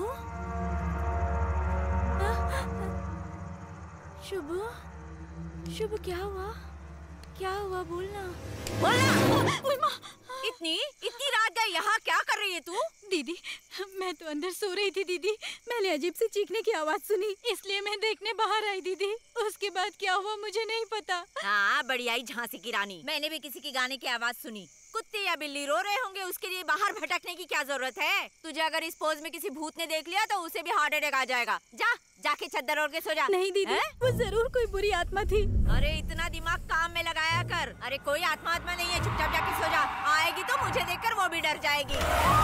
शुभू, शुभू क्या हुआ? क्या हुआ बोलना? बोलना! इतनी इतनी रात गई यहाँ क्या कर रही है तू? दीदी, मैं तो अंदर सो रही थी दीदी। मैंने अजीब सी चीखने की आवाज सुनी, इसलिए मैं देखने बाहर आई दीदी। उसके बाद क्या हुआ मुझे नहीं पता। हाँ, बड़ी आई झांसी की रानी। मैंने भी किसी की गाने की आवाज सुनी। कुत्ते या बिल्ली रो रहे होंगे, उसके लिए बाहर भटकने की क्या जरूरत है? तुझे अगर इस पोज में किसी भूत ने देख लिया तो उसे भी हार्ट अटैक आ जाएगा। जा, जाके चद्दर ओढ़ के सो जा। नहीं दीदी, वो जरूर कोई बुरी आत्मा थी। अरे इतना दिमाग काम में लगाया कर। अरे कोई आत्मा आत्मा नहीं है, चुपचाप जाके सो जा। आएगी तो मुझे देखकर वो भी डर जाएगी।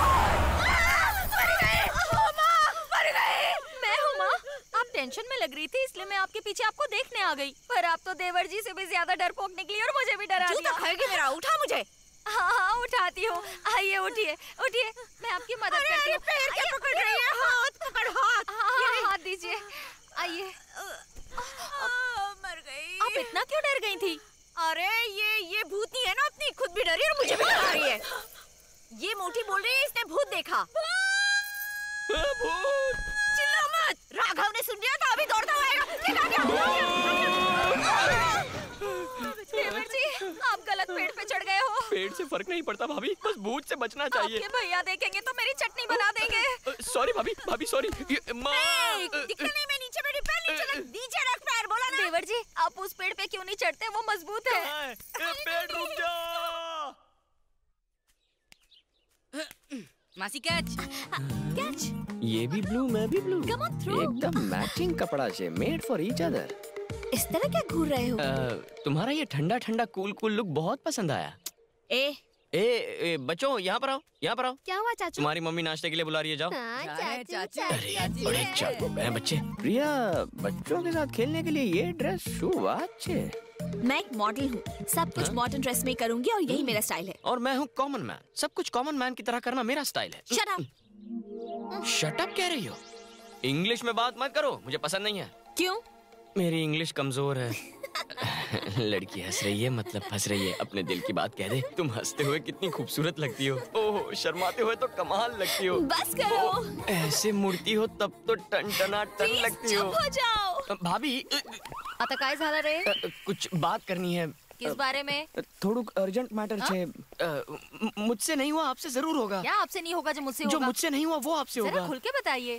मैं हूँ माँ। आप टेंशन में लग रही थी इसलिए मैं आपके पीछे आपको देखने आ गई। पर आप तो देवर जी से भी ज्यादा डरपोक निकली और मुझे भी डरा दिया। खाएगी मेरा, उठा मुझे। हाँ हाँ उठाती हूँ। आइए उठिए उठिए, मैं आपकी मदद करती हूँ। पैर क्या पकड़ रही है? हाथ पकड़, हाथ। हाँ हाथ दीजिए। आइए। मर गई। आप इतना क्यों डर गई थी? अरे ये ये भूतनी है ना, अपनी खुद भी डरी और मुझे भी डरा रही है। ये मोटी बोल रही है इसने भूत देखा। भूत! चिल्ला मत। राघव ने सुन लिया था, अभी दौड़ता हुआ आएगा। देखा क्या? देवर जी, आप गलत पेड़ पे चढ़ गए हो। पेड़ से फर्क नहीं पड़ता भाभी, बस भूत से बचना चाहिए। आपके भैया देखेंगे तो मेरी चटनी बना देंगे। सॉरी भाभी, भाभी सॉरी। दिखता नहीं, मैं नीचे बैठी। पैर नीचे रख, नीचे रख पैर, बोला ना। देवर जी, आप उस पेड़ पे क्यों नहीं चढ़ते? वो मजबूत है। पेड़ रुक जा। मासी कैच कैच। ये भी ब्लू, मैं भी ब्लू। Come on through. एकदम मैचिंग कपड़ा से, मेड फॉर ईच अदर। इस तरह क्या घूर रहे हो? तुम्हारा ये ठंडा ठंडा कूल कूल लुक बहुत पसंद आया। ए ए, ए बच्चों यहाँ पर आओ, यहाँ पर आओ। क्या हुआ चाचू? तुम्हारी मम्मी नाश्ते के लिए बुला रही है, जाओ। हाँ, चाचू, अरे बड़े चालू हैं बच्चे। प्रिया, बच्चों के साथ खेलने के लिए ये ड्रेस शू अच्छे। मैं एक मॉडल हूँ, सब कुछ मॉडर्न ड्रेस में करूँगी और यही मेरा स्टाइल है। और मैं हूँ कॉमन मैन, सब कुछ कॉमन मैन की तरह करना मेरा स्टाइल है। Shut up. शट अप कह रही हो? इंग्लिश में बात मत करो, मुझे पसंद नहीं है। क्यों? मेरी इंग्लिश कमजोर है। लड़की हंस रही है मतलब हंस रही है, अपने दिल की बात कह दे। तुम हंसते हुए कितनी खूबसूरत लगती हो। ओह, शर्माते हुए तो कमाल लगती हो। बस करो। ऐसे मुड़ती हो तब तो टन टना टन लगती हो। चुप हो जाओ। भाभी, आता काय झाला रे? कुछ बात करनी है। किस बारे में? थोड़ा अर्जेंट मैटर छे। मुझसे नहीं हुआ, आपसे जरूर होगा। क्या आपसे नहीं होगा जो मुझसे होगा? जो मुझसे नहीं हुआ वो आपसे होगा। जरा खुल के बताइए।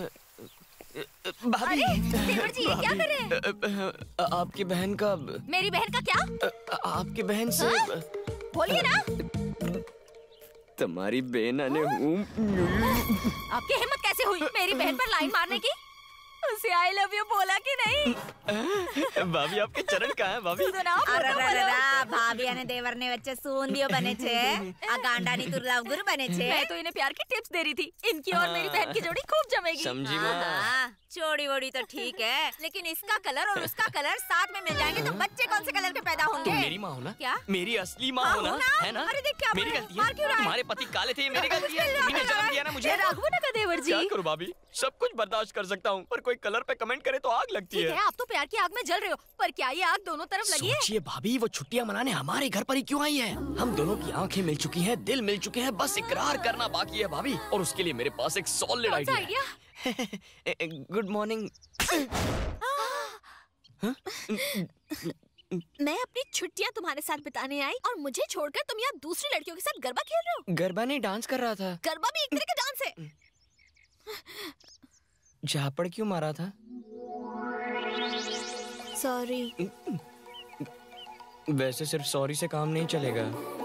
भाभी, देवर जी, ये क्या कर रहे हैं? आपकी बहन का। मेरी बहन का क्या? आपकी बहन से। बोलिए ना। तुम्हारी बहन ने हूँ। आपकी हिम्मत कैसे हुई मेरी बहन पर लाइन मारने की? उसे आई लव यू बोला कि नहीं? भाभी आपके चरण कहाँ हैं भाभी? भाभी ने देवर ने वच्चे सूंदियो बने छे, आ गांडानी तू लवगुरु बने छे। मैं तो इन्हें प्यार की टिप्स दे रही थी। इनकी और मेरी बहन की जोड़ी खूब जमेगी। समझी मैं। जोड़ी वोड़ी तो ठीक है, लेकिन इसका कलर और उसका कलर साथ में मिल जाएंगे तो बच्चे कौन से कलर के पैदा होंगे? तुम मेरी माँ हो ना? क्या? मेरी असली माँ हो ना? है ना? अरे देख क्या मेरी गलती है। तुम्हारे पति काले थे, मेरी गलती है। तुमने जन्म दिया ना मुझे। राघवनका देवर जी। क्या करूँ भाभी? सब कुछ बर्दाश्त कर सकता हूँ, पर कोई कलर पे कमेंट करे तो आग लगती है। आप तो प्यार की आग में जल रहे हो, पर क्या ये आग दोनों तरफ लगी है? सोचिए भाभी, वो छुट्टियाँ मनाने हमारे घर पर ही क्यों आई है? हम दोनों की आंखें मिल चुकी हैं, दिल मिल चुके हैं, बस इकरार करना बाकी है भाभी। और उसके लिए मेरे पास एक सॉलिड आइडिया है। Good morning. मैं अपनी छुट्टियाँ तुम्हारे साथ बिताने आई और मुझे छोड़कर तुम यहाँ दूसरी लड़कियों के साथ गरबा खेल रहे हो? गरबा नहीं, डांस कर रहा था। गरबा भी एक तरह का डांस है। झापड़ क्यों मारा था? सॉरी। वैसे सिर्फ सॉरी से काम नहीं चलेगा।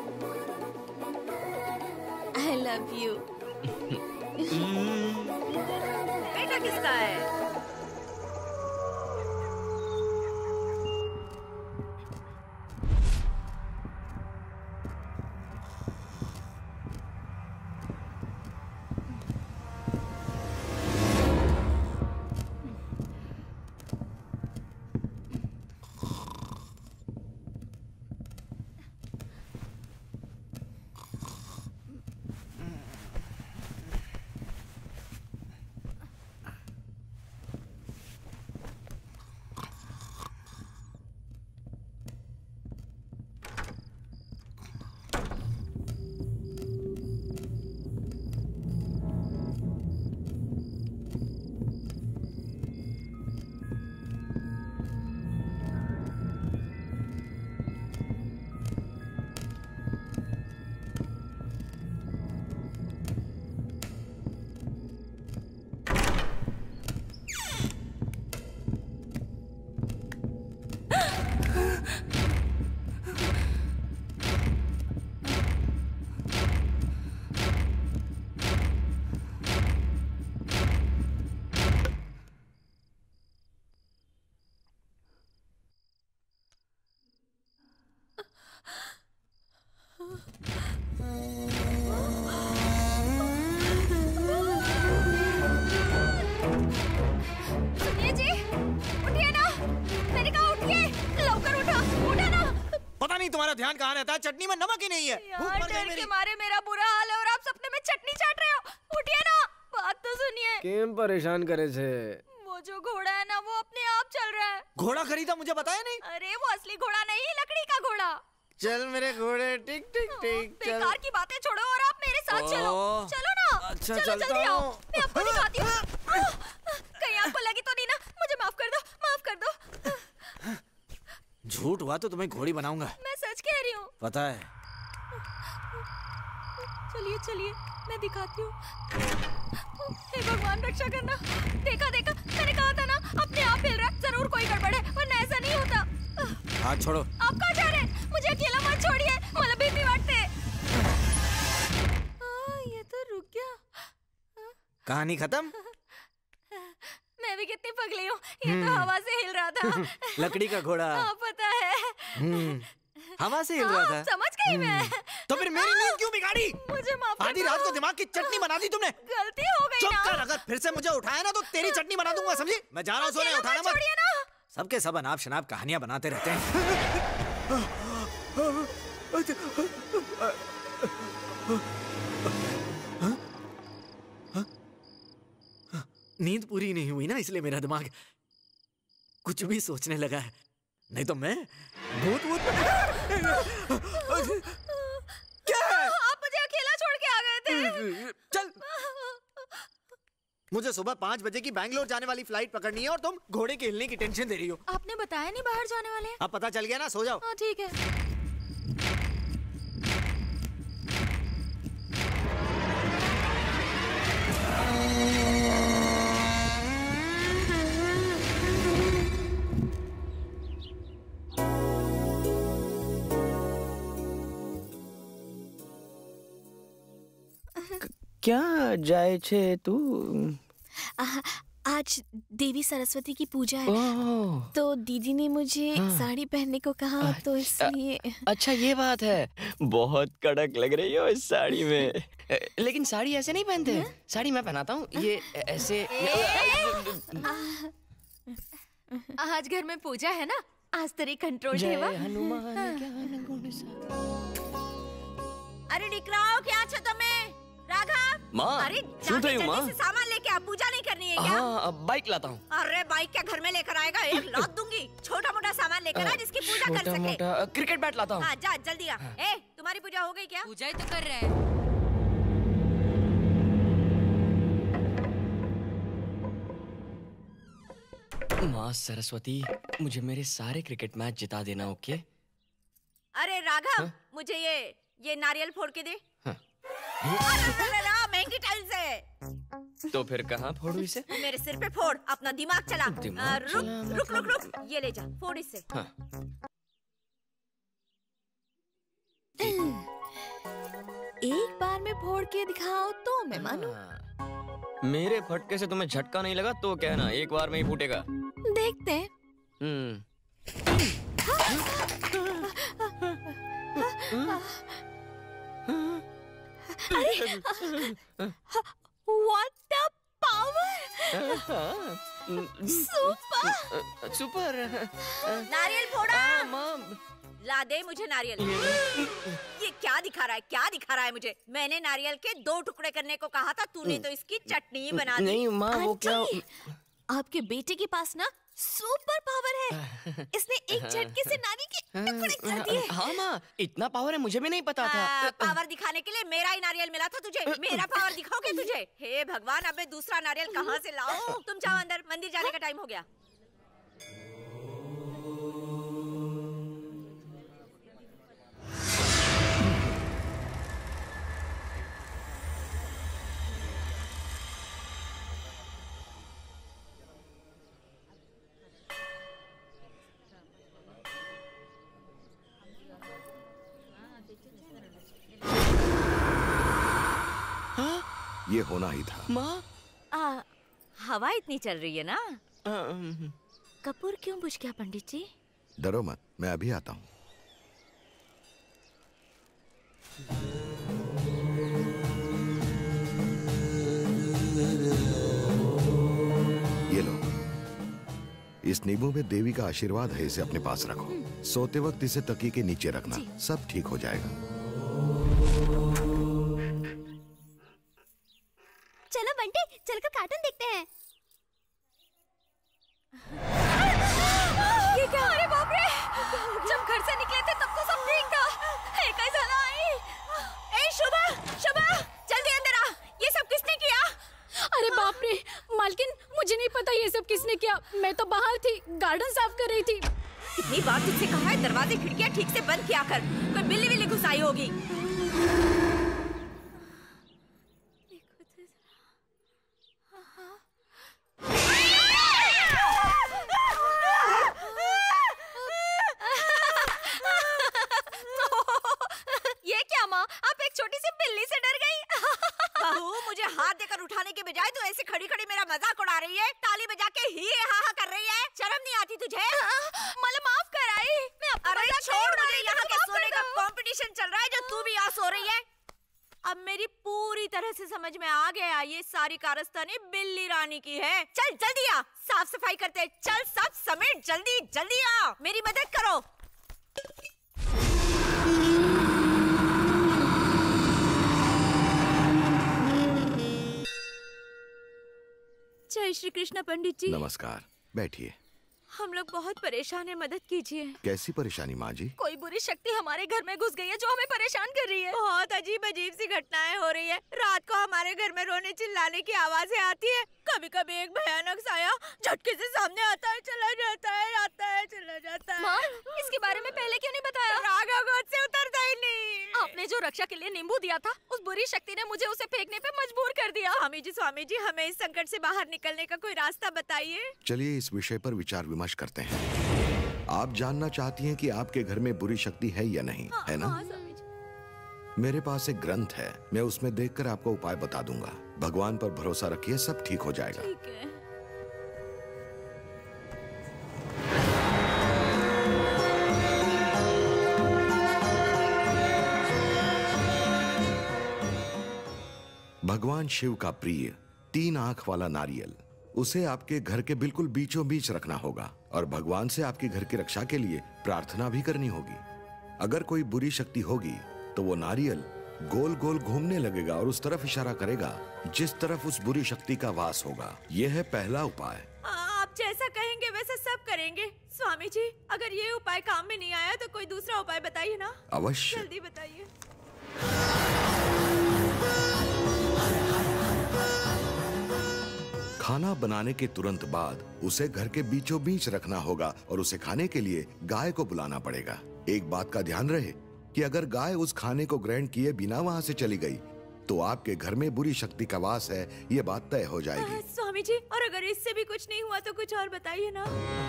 I love you. बेटा किसका है? तुम्हारा ध्यान कहाँ रहता है? चटनी में नमक ही नहीं है। यार डर के मारे मेरा बुरा हाल है और आप सपने में चटनी चाट रहे हो। उठिए ना, बात तो सुनिए। क्यों परेशान करे थे? वो जो घोड़ा है ना, वो अपने आप चल रहा है। घोड़ा खरीदा मुझे बताया नहीं? अरे वो असली घोड़ा नहीं, लकड़ी का घोड़ा। चल मेरे घोड़े, टिक टिक टिक। बेकार की बातें छोड़ो और आप मेरे साथ चलो। चलो ना। अच्छा चलो जल्दी आओ, मैं आपको दिखाती हूँ। कहीं आपको लगी तो नहीं ना? मुझे माफ कर दो, माफ कर दो। झूठ हुआ तो तुम्हें घोड़ी बनाऊंगा। मैं सच कह रही हूँ। पता है। चलिए चलिए, मैं दिखाती हूँ। हे भगवान रक्षा करना। देखा देखा, मैंने कहा था ना, अपने आप हिल रहा है। जरूर कोई गड़बड़ है, वरना ऐसा नहीं होता। हाथ छोड़ो। आप कहाँ जा रहे हैं? मुझे अकेला मत छोड़िए, मुझे भीती बांटते। ये तो रुक गया। कहानी खत्म? मैं भी कितनी पगली हूँ, ये तो हवा से हिल रहा था। लकड़ी का घोड़ा। हाँ पता है। हवा से हिल रहा था। समझ गई मैं। तो फिर मेरी नींद क्यों बिगाड़ी? मुझे माफ कर दो। आधी रात को दिमाग की चटनी बना दी तुमने। गलती हो गई ना। चुप कर, अगर फिर से मुझे उठाया ना तो तेरी चटनी बना दूंगा, समझी? मैं जा रहा हूँ सोने, उठाना मत। छोड़िए ना। सबके सब अनाप शनाप कहानियां बनाते रहते हैं। नींद पूरी नहीं हुई ना, इसलिए मेरा दिमाग कुछ भी सोचने लगा है। नहीं तो मैं भूत भूत क्या है? आप मुझे अकेला छोड़ के आ गए थे। चल, मुझे सुबह पाँच बजे की बैंगलोर जाने वाली फ्लाइट पकड़नी है और तुम घोड़े के हिलने की टेंशन दे रही हो। आपने बताया नहीं बाहर जाने वाले हैं। अब पता चल गया ना, सो जाओ। हाँ ठीक है। क्या जाए छे तू? आ, आज देवी सरस्वती की पूजा है, तो दीदी ने मुझे हाँ। साड़ी पहनने को कहा, तो इसलिए। अच्छा ये बात है, बहुत कड़क लग रही हो इस साड़ी में। लेकिन साड़ी ऐसे नहीं पहनते, साड़ी मैं पहनाता हूँ, ये ऐसे। आज घर में पूजा है ना, आज तेरी कंट्रोल जय ठेवा। हनुमान ज्ञान गुण अरे निकलाओ, क्या छो તમે? राघव, माँ, अरे શું जाके થયું, जल्दी माँ? से सामान लेके आ, पूजा नहीं करनी है क्या? हाँ, अब बाइक लाता हूँ। अरे बाइक क्या घर में लेकर आएगा? एक लात दूंगी। छोटा मोटा सामान लेकर आ जिसकी पूजा कर छोटा सके। मोटा क्रिकेट बैट लाता हूँ। हाँ, जा जल्दी आ। ए, तुम्हारी पूजा हो गई क्या? पूजा ही तो कर रहे हैं। माँ सरस्वती, मुझे मेरे सारे क्रिकेट मैच जिता देना, ओके? अरे राघव, हाँ? मुझे ये ये नारियल फोड़ के दे। हाँ। अरे अरे रा, महंगी टाइल्स है। तो फिर कहाँ फोड़ू इसे? मेरे सिर पे फोड़, अपना दिमाग चला। दिमाग आ, रुक, चला, रुक रुक रुक ये ले जा, फोड़ इससे। हाँ। एक बार में फोड़ के दिखाओ तो मैं मानूं। मेरे फटके से तुम्हें झटका नहीं लगा तो कहना, एक बार में ही फूटेगा। देखते हैं। हम्म। What the power! Super! Super! नारियल फोड़ा। ला दे मुझे नारियल। ये क्या दिखा रहा है? क्या दिखा रहा है मुझे? मैंने नारियल के दो टुकड़े करने को कहा था, तूने तो इसकी चटनी बना दी। नहीं माँ, वो क्या? आपके बेटे के पास ना सुपर पावर है। इसने एक झटके से नानी के टुकड़े कर दिए। हाँ माँ, इतना पावर है मुझे भी नहीं पता था। आ, पावर दिखाने के लिए मेरा ही नारियल मिला था तुझे। मेरा पावर दिखाओगे तुझे? हे भगवान, अबे दूसरा नारियल कहाँ से लाऊं? तुम जाओ अंदर, मंदिर जाने का टाइम हो गया। ये होना ही था। माँ, आ, हवा इतनी चल रही है ना। कपूर क्यों बुझ गया पंडित जी? डरो मत, मैं अभी आता हूँ। ये लो, इस नींबू में देवी का आशीर्वाद है, इसे अपने पास रखो। सोते वक्त इसे तकिए के नीचे रखना, सब ठीक हो जाएगा। चलो बंटी, चलकर कार्टून देखते हैं। ये क्या? अरे बाप रे! जब घर से निकले थे तब तो सब ठीक था। हे कैसा लाई? ए शुभा, शुभा, जल्दी अंदर आ। ये सब किसने किया? अरे बाप रे, मालकिन मुझे नहीं पता ये सब किसने किया। मैं तो बाहर थी, गार्डन साफ कर रही थी। कितनी बार तुझसे कहा है दरवाजे खिड़कियां ठीक से बंद किया कर, कोई बिल्ली विल्ली घुस आई होगी। ये क्या माँ, आप एक छोटी सी बिल्ली से डर गई? बहू, मुझे हाथ देकर उठाने के बजाय तू ऐसे खड़ी खड़ी मेरा मजाक उड़ा रही है, ताली बजा के ही हा हा कर रही है। शर्म नहीं आती तुझे? मतलब माफ कर आई। मैं आपको अरे मजाक छोड़, नहीं उड़ा मुझे रही थी, यहाँ के माफ कर सोने का दो। कंपटीशन चल रहा है जो तू भी यहाँ सो रही है। अब मेरी पूरी तरह से समझ में आ गया, ये सारी कारस्तानी बिल्ली रानी की है। चल जल्दी आ, साफ सफाई करते। चल सब समेट, जल्दी जल्दी आ, मेरी मदद करो। जय श्री कृष्ण पंडित जी। नमस्कार, बैठिए। हम लोग बहुत परेशान हैं, मदद कीजिए। कैसी परेशानी माँ जी? कोई बुरी शक्ति हमारे घर में घुस गई है जो हमें परेशान कर रही है। बहुत अजीब अजीब सी घटनाएं हो रही है। रात को हमारे घर में रोने चिल्लाने की आवाजें आती है। कभी कभी एक भयानक साया झटके से सामने आता है, चला जाता है, आता है, चला जाता है। माँ, इसके बारे में पहले क्यों नहीं बताया? राघव गोद से उतरता ही नहीं। आपने जो रक्षा के लिए नींबू दिया था, उस बुरी शक्ति ने मुझे उसे फेंकने पे मजबूर कर दिया। स्वामी जी, स्वामी जी, हमें इस संकट से बाहर निकलने का कोई रास्ता बताइए। चलिए इस विषय पर विचार विमर्श करते हैं। आप जानना चाहती हैं कि आपके घर में बुरी शक्ति है या नहीं, हाँ, है ना? हाँ, स्वामी जी। मेरे पास एक ग्रंथ है, मैं उसमें देखकर आपको उपाय बता दूंगा। भगवान पर भरोसा रखिए, सब ठीक हो जाएगा। ठीक है। भगवान शिव का प्रिय तीन आंख वाला नारियल, उसे आपके घर के बिल्कुल बीचों बीच रखना होगा और भगवान से आपके घर की रक्षा के लिए प्रार्थना भी करनी होगी। अगर कोई बुरी शक्ति होगी तो वो नारियल गोल गोल घूमने लगेगा और उस तरफ इशारा करेगा जिस तरफ उस बुरी शक्ति का वास होगा। यह है पहला उपाय। आप जैसा कहेंगे वैसा सब करेंगे। स्वामी जी, अगर ये उपाय काम में नहीं आया तो कोई दूसरा उपाय बताइए ना। अवश्य। जल्दी बताइए। खाना बनाने के तुरंत बाद उसे घर के बीचों बीच रखना होगा और उसे खाने के लिए गाय को बुलाना पड़ेगा। एक बात का ध्यान रहे कि अगर गाय उस खाने को ग्रहण किए बिना वहाँ से चली गई तो आपके घर में बुरी शक्ति का वास है, ये बात तय हो जाएगी। आ, स्वामी जी, और अगर इससे भी कुछ नहीं हुआ तो कुछ और बताइए ना।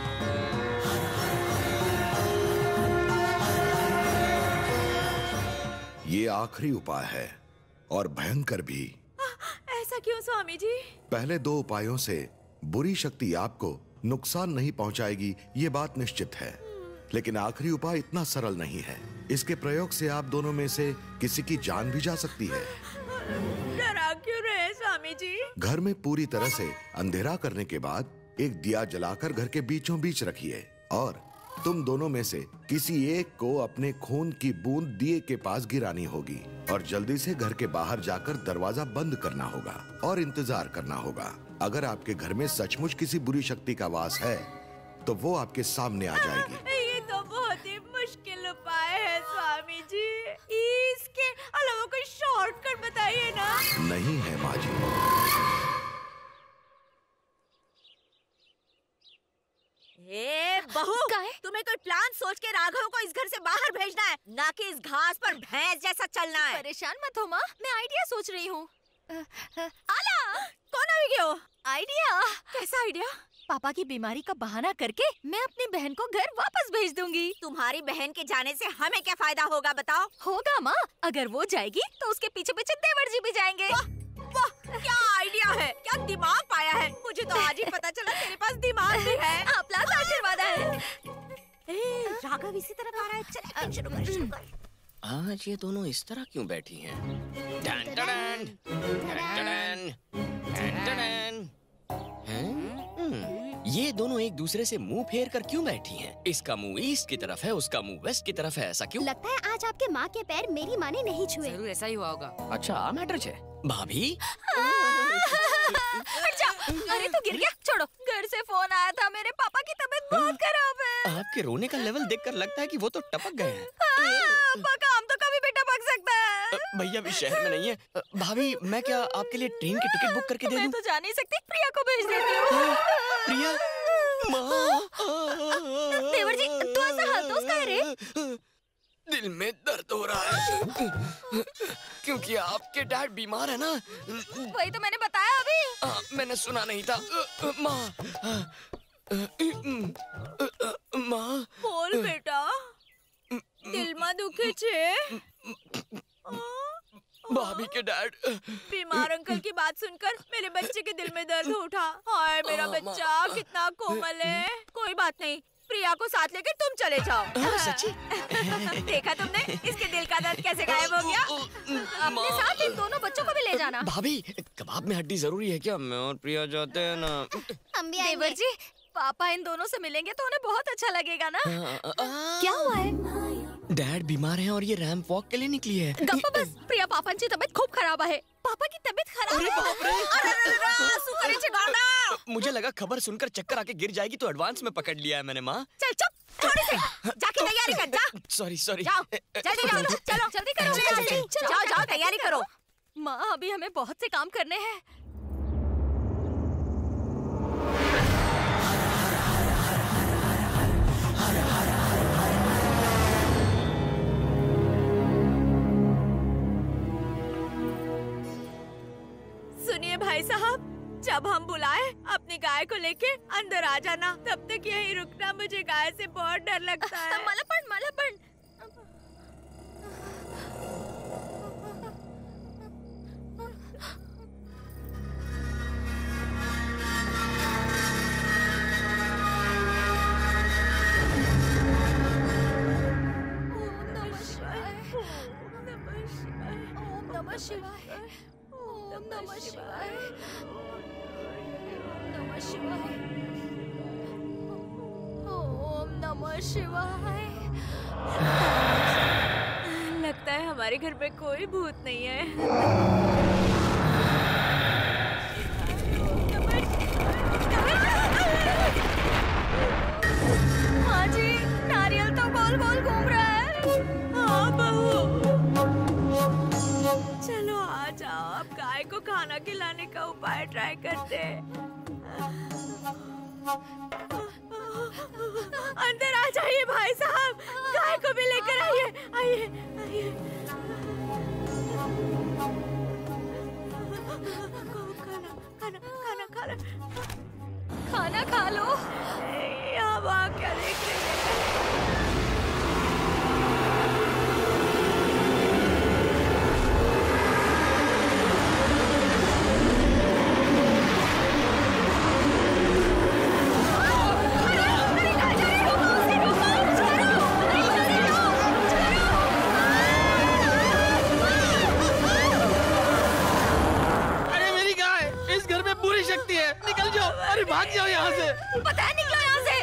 ये आखिरी उपाय है और भयंकर भी। ऐसा क्यों स्वामी जी? पहले दो उपायों से बुरी शक्ति आपको नुकसान नहीं पहुंचाएगी, ये बात निश्चित है, लेकिन आखिरी उपाय इतना सरल नहीं है। इसके प्रयोग से आप दोनों में से किसी की जान भी जा सकती है। डरा क्यों रहे स्वामी जी? घर में पूरी तरह से अंधेरा करने के बाद एक दिया जलाकर घर के बीचों बीच रखिए और तुम दोनों में से किसी एक को अपने खून की बूंद दिए के पास गिरानी होगी और जल्दी से घर के बाहर जाकर दरवाजा बंद करना होगा और इंतजार करना होगा। अगर आपके घर में सचमुच किसी बुरी शक्ति का वास है तो वो आपके सामने आ जाएगी। ये तो बहुत ही मुश्किल उपाय है स्वामी जी। इसके अलावा कोई शॉर्टकट बताइए ना। नहीं है माँ जी। ए बहू, तुम्हें कोई प्लान सोच के राघव को इस घर से बाहर भेजना है, ना कि इस घास पर भैंस जैसा चलना है। परेशान मत हो माँ, मैं आइडिया सोच रही हूँ। आला, कौन आ गया? आइडिया। कैसा आइडिया? पापा की बीमारी का बहाना करके मैं अपनी बहन को घर वापस भेज दूंगी। तुम्हारी बहन के जाने से हमें क्या फायदा होगा बताओ? होगा माँ, अगर वो जाएगी तो उसके पीछे पीछे देवर जी भी जाएंगे। वाह, क्या आइडिया है, क्या दिमाग पाया है। मुझे तो आज ही पता चला तेरे पास दिमाग भी है। आपका आशीर्वाद है। ए, राघव इसी तरफ आ रहा है, चल शुरू कर शुरू कर। आज ये दोनों इस तरह क्यों बैठी हैं? टन टन, टन टन, टन टन। हैं? ये दोनों एक दूसरे से मुंह फेर कर क्यों बैठी हैं? इसका मुंह ईस्ट की तरफ है, उसका मुंह वेस्ट की तरफ है, ऐसा क्यों? लगता है आज आपके माँ के पैर मेरी माँ ने नहीं छुए। जरूर ऐसा ही हुआ होगा। अच्छा, आ मैटर है। भाभी हट जा। अरे तू गिर गया, छोड़ो। घर से फोन आया था, मेरे पापा की तबीयत बहुत खराब है। आपके रोने का लेवल देखकर लगता है कि वो तो टपक गए हैं। पापा, हम तो कभी भी टपक सकता है। भैया भी शहर में नहीं है। भाभी, मैं क्या आपके लिए ट्रेन की टिकट बुक करके दे दूं? मैं तो जा नहीं सकती, प्रिया को भेज देती हूँ। प्रिया, माँ। देवर जी, तू ऐसा हाथों का है रे? दिल में दर्द हो रहा है क्योंकि आपके डैड बीमार है ना। वही तो मैंने बताया अभी। आ, मैंने सुना नहीं था। माँ, माँ। बोल बेटा, दिल में दुखे छे? भाभी के डैड बीमार अंकल की बात सुनकर मेरे बच्चे के दिल में दर्द उठा। हाय मेरा बच्चा कितना कोमल है। कोई बात नहीं, प्रिया को साथ लेकर तुम चले जाओ। सच्ची? देखा तुमने इसके दिल का दर्द कैसे गायब हो गया? अपने साथ इन दोनों बच्चों को भी ले जाना। भाभी, कबाब में हड्डी जरूरी है क्या? मैं और प्रिया जाते हैं ना। हम भी देवर जी, पापा इन दोनों से मिलेंगे तो उन्हें बहुत अच्छा लगेगा ना। क्या हुआ है? डैड बीमार है और ये रैंप वॉक के लिए निकली है। गप्पा बस। प्रिया पापांची तबीयत खूप खराब है। पापा की तबीयत खराब अरे है। बाप रे। अरे अरे अरे, आंसू करे छे गाना। मुझे लगा खबर सुनकर चक्कर आके गिर जाएगी तो एडवांस में पकड़ लिया है मैंने। माँ, चल चुप, थोड़ी सी जाके तैयारी कर। जा सॉरी सॉरी। जाओ, जल्दी जाओ, चलो जल्दी करो, जल्दी जाओ जाओ, तैयारी करो। माँ, अभी हमें बहुत से काम करने हैं। सुनिए भाई साहब, जब हम बुलाए अपनी गाय को लेके अंदर आ जाना। तब तक यहीं रुकना, मुझे गाय से बहुत डर लगता है। मला पण मला पण नमः शिवाय। ओम नमः शिवाय। नमः शिवाय। ओम नमः शिवाय। लगता है हमारे घर पे कोई भूत नहीं है। हाँ जी, नारियल तो गोल गोल घूम रहा है। हाँ बहू, चलो आ जाओ, अब गाय को खाना खिलाने का उपाय ट्राई करते हैं। अंदर आ जाइए भाई साहब, गाय को भी लेकर आइए। आइए आइए। खाना खाना खाना खाना खाना खा लो। यहाँ वहाँ क्या देख रही है? शक्ति है, निकल जाओ, अरे भाग जाओ यहाँ से। पता है, निकलो यहाँ से।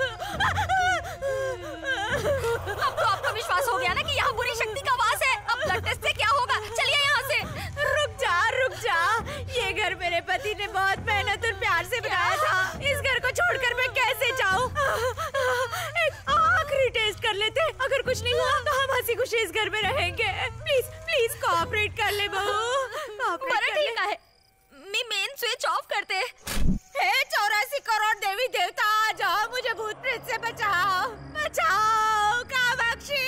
अब तो आपको विश्वास हो गया ना कि यहाँ बुरी शक्ति का वास है। अब ब्लड टेस्ट से क्या होगा? चलिए यहाँ से। रुक जा रुक जा, ये घर मेरे पति ने बहुत मेहनत और प्यार से बनाया था। इस घर को छोड़कर मैं कैसे जाऊँ? एक आखिरी टेस्ट कर लेते, अगर कुछ नहीं हुआ तो हम हंसी खुशी इस घर में रहेंगे। प्लीज प्लीज कोऑपरेट कर ले बहू, कोऑपरेट कर ले। है, मेन स्विच ऑफ करते। हे चौरासी करोड़ देवी देवता, आ जाओ, मुझे भूत प्रेत से बचाओ, बचाओ कामाक्षी।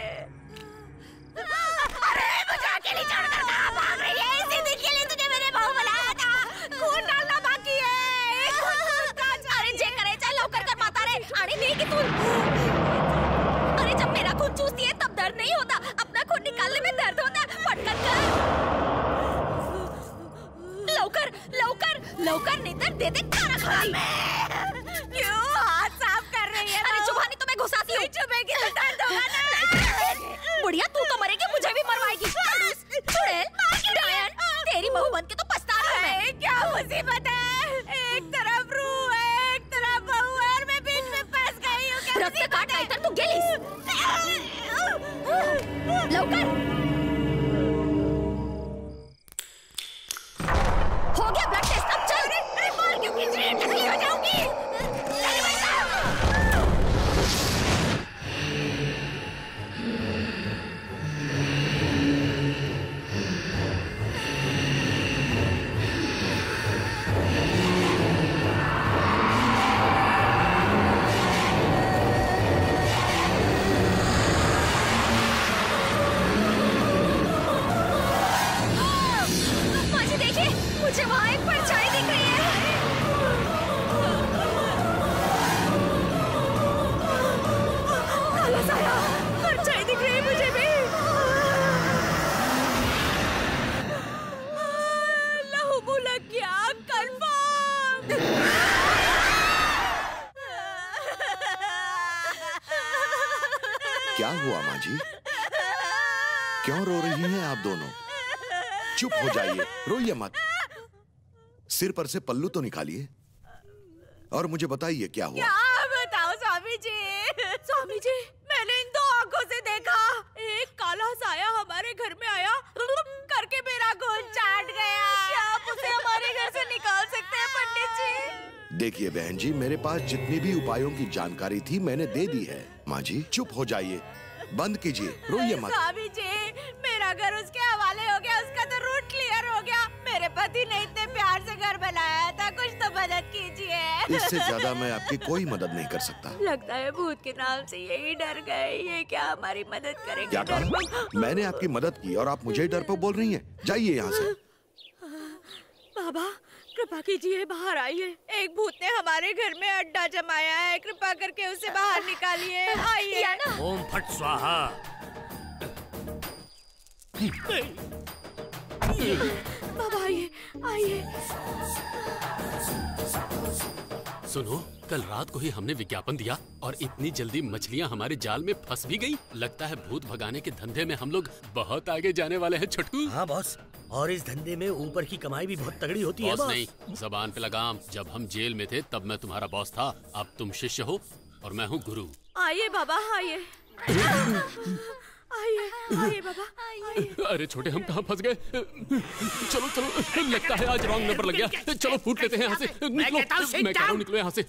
अरे मुझे अकेली छोड़कर कहाँ भाग रही है? इसी दिन के लिए तुझे मैंने बहू बनाया था। खून डालना बाकी है। अरे जे करे चाहे लवकर कर माता रे। अरे नहीं कि तू, अरे जब मेरा खून चूसती है तब दर्द नहीं होता, अपना खून निकालने में दर्द होता है। फटकर कर, लवकर लवकर लवकर, नहीं तो दे दे खाना खाई। क्यों हाथ साफ कर रही है? अरे चुभानी तो मैं घुसाती हूँ। चुभेगी तो दर्द होगा ना। बुढ़िया तू तो मरेगी, मुझे भी मरवाएगी। चुड़ैल, डायन, तेरी बहू बन के तो पछता रही हूँ मैं। क्या मुसीबत है? एक तरफ रूह है, एक तरफ बहू है, और मैं बीच में फंस गई हूँ। क्या रक्त काट नहीं तो तू गेलिस। लवकर हो गया ब्लड टेस्ट, अब चल। अरे मार क्यों खींच रही है? टकली हो जाऊंगी। माजी देखिए, मुझे वहाँ एक परछाई दिख रही है। काला साया, परछाई दिख रही है मुझे भी। लहू मुलक गया, कंफर्म। क्या हुआ माँ जी? क्यों रो रही हैं आप दोनों? चुप हो जाइए, रोइए मत। सिर पर से पल्लू तो निकालिए और मुझे बताइए क्या हुआ। क्या बताओ स्वामी जी? स्वामी जी, मैंने इन दो आंखों से देखा। एक काला साया हमारे घर में आया करके मेरा खून चाट गया। क्या आप उसे हमारे घर से निकाल सकते हैं पंडित जी? देखिए बहन जी, मेरे पास जितनी भी उपायों की जानकारी थी मैंने दे दी है। माँ जी चुप हो जाइए, बंद कीजिए, रोइए मत। स्वामी जी, मेरा घर उसके हवाले हो गया, उसका तो रूट क्लियर हो गया। मेरे पति ने इतने प्यार से घर बनाया था, कुछ तो मदद कीजिए। इससे ज्यादा मैं आपकी कोई मदद नहीं कर सकता। लगता है भूत के नाम से यही डर गए। ये क्या हमारी मदद करेंगे? क्या कहा? मैंने आपकी मदद की और आप मुझे ही डरपोक बोल रही हैं? जाइए यहाँ से। बाबा कृपा कीजिए, बाहर आइए। एक भूत ने हमारे घर में अड्डा जमाया है, कृपा करके उसे बाहर निकालिए। आइए ना। ओम फट स्वाहा। बाबा आइए आइए। सुनो, कल रात को ही हमने विज्ञापन दिया और इतनी जल्दी मछलियाँ हमारे जाल में फंस भी गई। लगता है भूत भगाने के धंधे में हम लोग बहुत आगे जाने वाले हैं छोटू। हाँ बॉस, और इस धंधे में ऊपर की कमाई भी बहुत तगड़ी होती है बॉस। बॉस। नहीं, जबान पे लगाम। जब हम जेल में थे तब मैं तुम्हारा बॉस था, अब तुम शिष्य हो और मैं हूँ गुरु। आइए बाबा, आइए आइए आइए बाबा आइए। अरे छोटे, हम कहाँ फंस गए? चलो चलो, लगता है आज रॉन्ग नंबर लग गया। चलो फूट लेते हैं यहाँ से। निकलो, मैं कह रहा हूँ निकलो यहाँ से।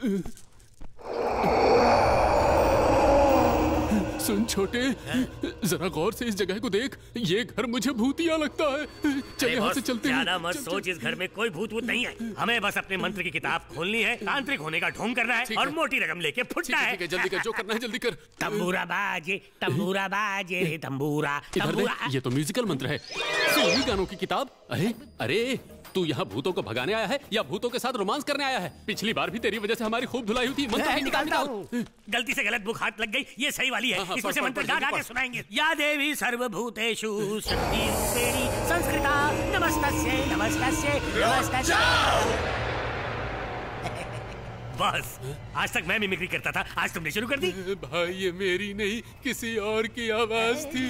सुन छोटे, जरा गौर से इस जगह को देख। ये घर मुझे भूतिया लगता है। चल यहाँ से चलते हैं। ज्यादा मत सोच, इस घर में कोई भूत वूत नहीं है। हमें बस अपने मंत्र की किताब खोलनी है, तांत्रिक होने का ढोंग करना है और मोटी रकम लेके फुटना है। जल्दी कर, जो करना है जल्दी कर। तंबूरा बाजे, तंबूरा बाजे, तंबूरा तंबूरा। ये तो म्यूजिकल मंत्र है। फिल्मी गानों की किताब। अरे अरे, तू यहाँ भूतों को भगाने आया है या भूतों के साथ रोमांस करने आया है? पिछली बार भी तेरी वजह से हमारी खूब धुलाई हुई थी। मंत्र निकालता हूँ। गलती से गलत बुक हाथ लग गई, ये सही वाली है। हाँ, हाँ, इसमें से पढ़, मंत्र पढ़, गा गा पढ़, के सुनाएंगे। या देवी सर्वभूतेषु शक्तिरूपेणी संस्कृता नमस्तस्यै नमस्तस्यै नमस्तस्यै। बस, आज तक मैं मिमिक्री करता था, आज तुमने शुरू कर दी। भाई ये मेरी नहीं, किसी और की आवाज थी।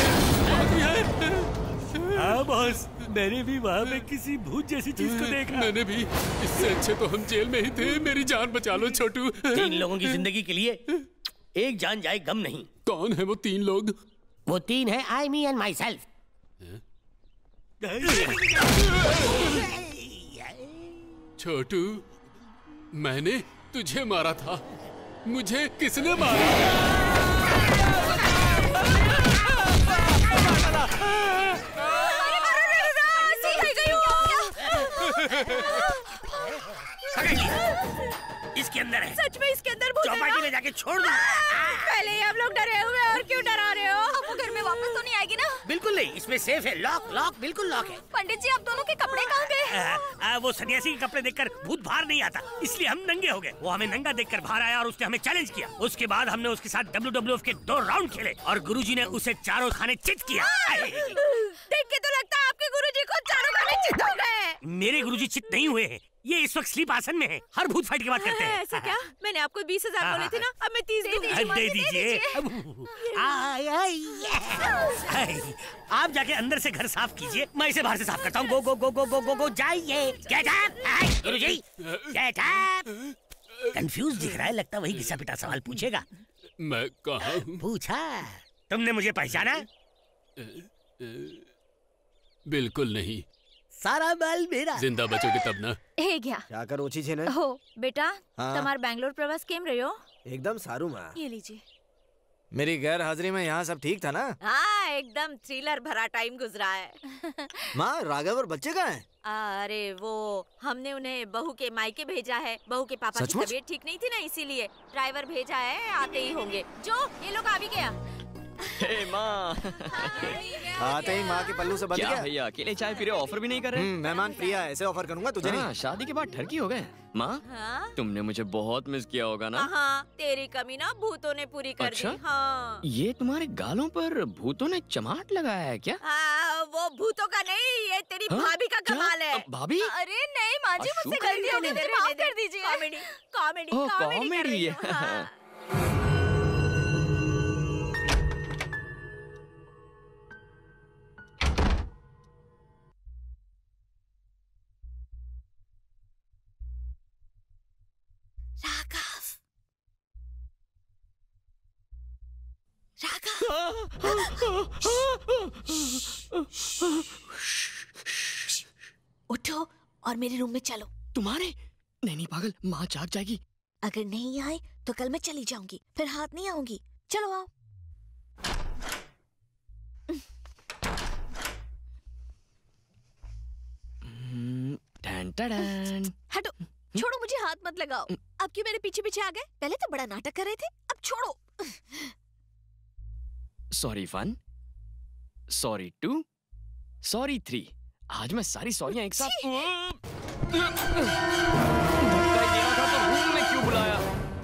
हाँ बॉस, मैंने भी वहाँ में किसी भूत जैसी चीज को देखा। मैंने भी। इससे अच्छे तो हम जेल में ही थे। मेरी जान बचा लो छोटू। तीन लोगों की जिंदगी के लिए एक जान जाए गम नहीं। कौन है वो तीन लोग? वो तीन है आई मी एंड माई सेल्फ। छोटू, मैंने तुझे मारा था। मुझे किसने मारा? इसके अंदर है। सच में इसके अंदर भूत है? चौपाटी में जाके छोड़ दो। पहले ही आप लोग डरे हुए हैं और क्यों डरा रहे हो? अब वो घर में वापस तो नहीं आएगी ना? बिल्कुल नहीं, इसमें सेफ है। लॉक लॉक बिल्कुल लॉक है। पंडित जी, आप दोनों के कपड़े कहाँ गए? वो सन्यासी के कपड़े देखकर भूत बाहर नहीं आता, इसलिए हम नंगे हो गए। वो हमें नंगा देखकर बाहर आया और उसने हमें चैलेंज किया। उसके बाद हमने उसके साथ डब्ल्यू डब्ल्यू एफ के दो राउंड खेले और गुरुजी ने उसे चारों खाने चित किया। देख के तो लगता है आपके गुरुजी को चारों खाने चित हो गए। मेरे गुरुजी चित नहीं हुए हैं, ये इस वक्त स्लीप आसन में है। हर भूत फाइट के बाद करते हैं। ऐसा क्या? मैंने आपको बीस हजार बोले थे ना, अब मैं तीस दे दीजिए। आप जाके अंदर से घर साफ कीजिए, मैं इसे बाहर से साफ करता हूँ। गो go go go go go go जाइए। गेट अप गुरुजी, गेट अप। कंफ्यूज दिख रहा है, लगता वही घिसा पिटा सवाल पूछेगा। मैं कहाँ? पूछा। तुमने मुझे पहचाना? बिल्कुल नहीं। सारा बाल मेरा। जिंदा बचोगे तब ना। हे गया क्या करो छी छे ने? हो बेटा, हाँ। तमार बैंगलोर प्रवास केम रह्यो? एकदम सारू माँ। ये लीजिए। मेरी गैर हाजिरी में यहाँ सब ठीक था ना? हाँ, एकदम थ्रिलर भरा टाइम गुजरा है। माँ, राघव और बच्चे कहाँ हैं? अरे वो हमने उन्हें बहू के मायके भेजा है। बहू के पापा की तबीयत ठीक नहीं थी ना, इसीलिए ड्राइवर भेजा है, आते ही होंगे। जो ये लोग आ भी गया। हे माँ। आते ही माँ के पल्लू से बंध क्या गया। भैया, अकेले चाय पी रहे, ऑफर भी नहीं कर रहे? मेहमान प्रिया, ऐसे ऑफर करूंगा तुझे हाँ, नहीं। शादी के बाद ठरकी हो गए। माँ, हाँ? तुमने मुझे बहुत मिस किया होगा ना? हाँ, तेरी कमी ना भूतों ने पूरी कर अच्छा? दी। हाँ। ये तुम्हारे गालों पर भूतों ने चमाट लगाया है क्या? हाँ, वो भूतों का नहीं, ये तेरी हाँ? भाभी का क्या? कमाल है। भाभी? अरे नहीं माँ जी, मुझसे गलती हो गई, मुझे माफ कर दीजिए। कॉमेडी कॉमेडी ओह, कॉमेडी कर रही कॉमेडी। हूँ। हाँ। उठो और मेरे रूम में चलो। तुम्हारे? नहीं नहीं पागल, माँ जाग जाएगी। अगर नहीं आए तो कल मैं चली जाऊंगी, फिर हाथ नहीं आऊंगी। चलो आओ। टन टन। हटो, छोड़ो, मुझे हाथ मत लगाओ। अब क्यों मेरे पीछे पीछे आ गए? पहले तो बड़ा नाटक कर रहे थे, अब छोड़ो। Sorry one, sorry two, sorry three. आज मैं सारी सॉरियां एक साथ। रूम में क्यों बुलाया?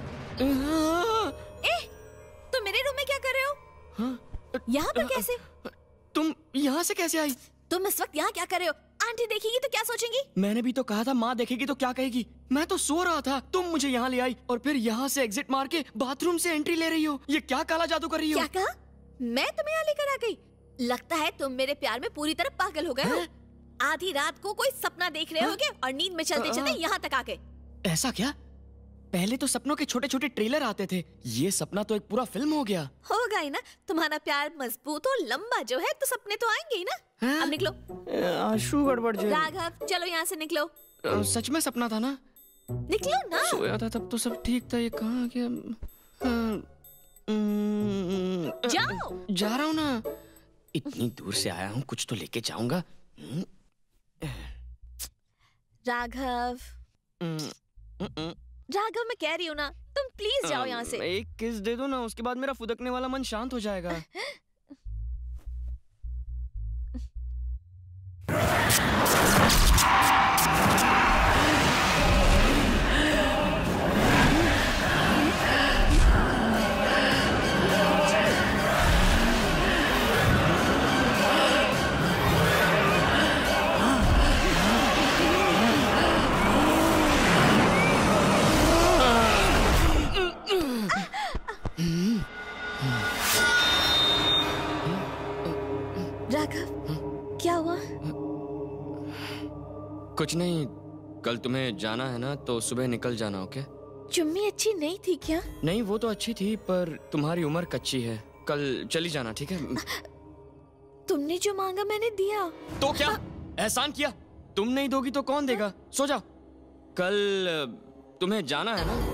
ए, तुम मेरे रूम में क्या कर रहे हो? हाँ? यहाँ पर कैसे? तुम यहाँ से कैसे आई? तुम इस वक्त यहाँ क्या कर रहे हो? आंटी देखेगी तो क्या सोचेंगी? मैंने भी तो कहा था माँ देखेगी तो क्या कहेगी। मैं तो सो रहा था, तुम मुझे यहाँ ले आई और फिर यहाँ से एग्जिट मार के बाथरूम से एंट्री ले रही हो। ये क्या काला जादू कर रही हो? क्या कहा? मैं तुम्हें यहाँ लेकर आ गई? लगता है तुम मेरे प्यार में पूरी तरह पागल हो गए हो। आधी रात को कोई सपना देख रहे होगे और नींद में चलते चलते यहाँ तक आ गए। ऐसा क्या? पहले तो सपनों के छोटे छोटे ट्रेलर आते थे, ये सपना तो एक पूरा फिल्म हो गया। होगा ही ना, तुम्हारा प्यार मजबूत और लंबा जो है तो सपने तो आएंगे ही ना। अब निकलो। आशु गड़बड़ जो। राघव चलो यहाँ से निकलो। अ, सच में सपना था ना? निकलो ना। सोया था तब तो सब ठीक था, ये कहाँ गया? जाओ। जा रहा हूँ ना, इतनी दूर से आया हूँ, कुछ तो लेके जाऊंगा। राघव राघव मैं कह रही हूँ ना, तुम प्लीज जाओ यहाँ से। एक किस दे दो ना, उसके बाद मेरा फुदकने वाला मन शांत हो जाएगा। राघव क्या हुआ? कुछ नहीं, कल तुम्हें जाना है ना तो सुबह निकल जाना। ओके? चुम्मी अच्छी नहीं थी क्या? नहीं वो तो अच्छी थी, पर तुम्हारी उम्र कच्ची है, कल चली जाना, ठीक है? तुमने जो मांगा मैंने दिया। तो क्या एहसान किया? तुम नहीं दोगी तो कौन देगा? सो जाओ, कल तुम्हें जाना है ना।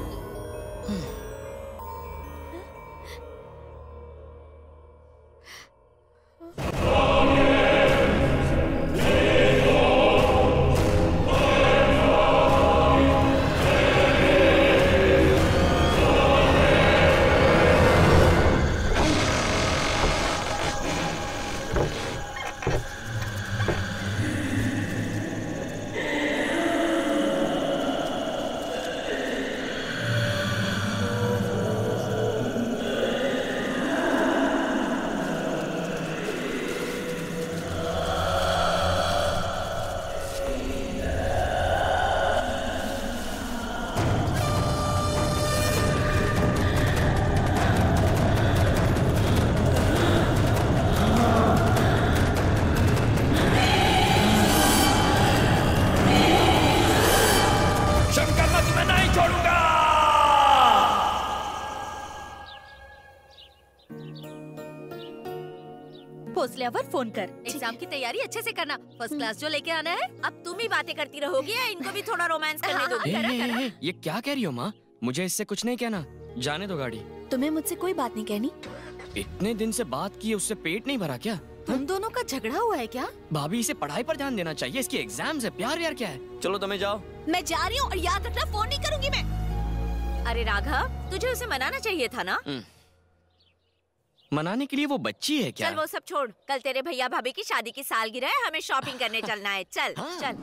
भोसलेवर फोन कर, एग्जाम की तैयारी अच्छे से करना, फर्स्ट क्लास जो लेके आना है। अब तुम ही बातें करती रहोगी या इनको भी थोड़ा रोमांस करने दोगी? ए, ए, ए, ये क्या कह रही हो माँ? मुझे इससे कुछ नहीं कहना, जाने दो गाड़ी। तुम्हें मुझसे कोई बात नहीं कहनी? इतने दिन से बात की, उससे पेट नहीं भरा क्या? तुम दोनों का झगड़ा हुआ है क्या? भाभी इसे पढ़ाई पर ध्यान देना चाहिए, इसकी एग्जाम से प्यार व्यार क्या है? चलो तुम्हें जाओ। मैं जा रही हूँ और याद रखना फोन नहीं करूंगी मैं। अरे राघव तुझे उसे मनाना चाहिए था ना। मनाने के लिए वो बच्ची है क्या? चल वो सब छोड़, कल तेरे भैया भाभी की शादी की सालगिरह है, हमें शॉपिंग करने चलना है। चल हाँ। चल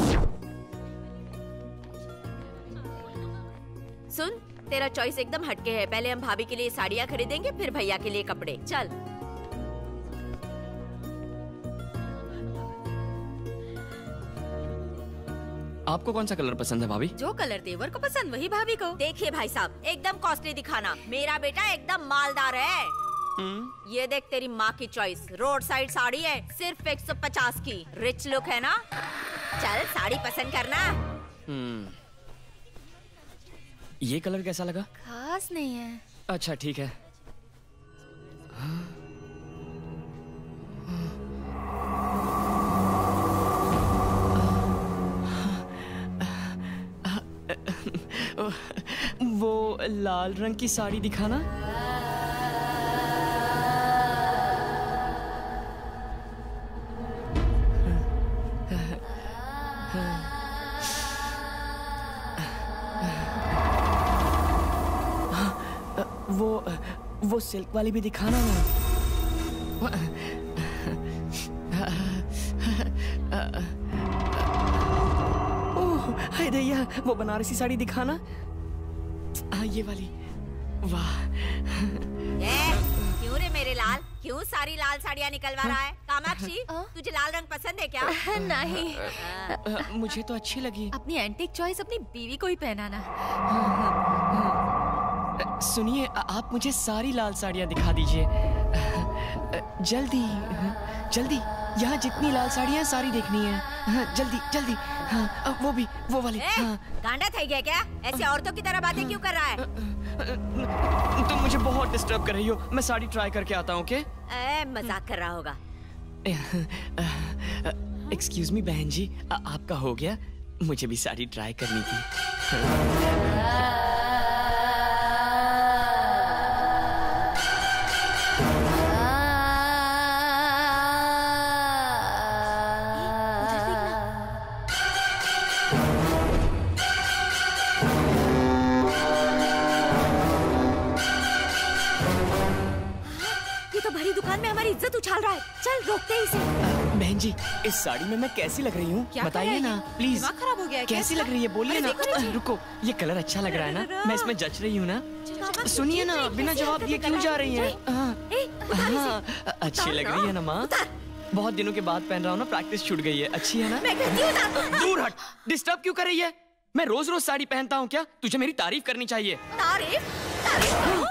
सुन, तेरा चॉइस एकदम हटके है। पहले हम भाभी के लिए साड़ियाँ खरीदेंगे, फिर भैया के लिए कपड़े। चल आपको कौन सा कलर पसंद है भाभी? जो कलर देवर को पसंद वही भाभी को। देखिए भाई साहब, एकदम कॉस्टली दिखाना, मेरा बेटा एकदम मालदार है। ये देख तेरी माँ की चॉइस, रोड साइड साड़ी है, सिर्फ एक सौ पचास की, रिच लुक है ना। चल साड़ी पसंद करना। ये कलर कैसा लगा? खास नहीं है। अच्छा ठीक है। वो लाल रंग की साड़ी दिखाना। वो वो सिल्क वाली भी दिखाना ना। ओह हाय दैया, वो बनारसी साड़ी दिखाना। आ, ये वाली। वाह ए, क्यों रे मेरे लाल, क्यों सारी लाल साड़ियाँ निकलवा रहा है? कामाक्षी, तुझे लाल रंग पसंद है क्या? नहीं, मुझे तो अच्छी लगी। अपनी एंटीक चॉइस अपनी बीवी को ही पहनाना। सुनिए, आप मुझे सारी लाल साड़ियाँ दिखा दीजिए। जल्दी जल्दी, यहाँ जितनी लाल साड़ियाँ सारी देखनी है। जल्दी जल्दी। हाँ, वो भी, वो वाली। हाँ। गांडा थई गया क्या? ऐसे औरतों की तरह बातें क्यों कर रहा है? तुम मुझे बहुत डिस्टर्ब कर रही हो। मैं साड़ी ट्राई करके आता हूँ, ओके? ए, मजाक कर रहा होगा। एक्सक्यूज मी बहन जी, आ, आपका हो गया? मुझे भी साड़ी ट्राई करनी थी। इज्जत उछाल रहा है। चल रोकते हैं इसे। बहन जी, इस साड़ी में मैं कैसी लग रही हूँ? बताइए ना प्लीज। दिमाग खराब हो गया है क्या कैसी इसका? लग रही है? बोलिए ना। देखो रुको, ये कलर अच्छा लग रहा है ना? मैं इसमें जच रही हूँ ना? सुनिए ना, बिना जवाब दिए क्यों जा रही है? हाँ, अच्छी लग रही है ना माँ? बहुत दिनों के बाद पहन रहा हूँ ना, प्रैक्टिस छूट गई है। अच्छी है ना? दूर हट, डिस्टर्ब क्यों कर रही है? मैं रोज रोज साड़ी पहनता हूँ क्या? तुझे मेरी तारीफ करनी चाहिए। तारीफ? तारीफ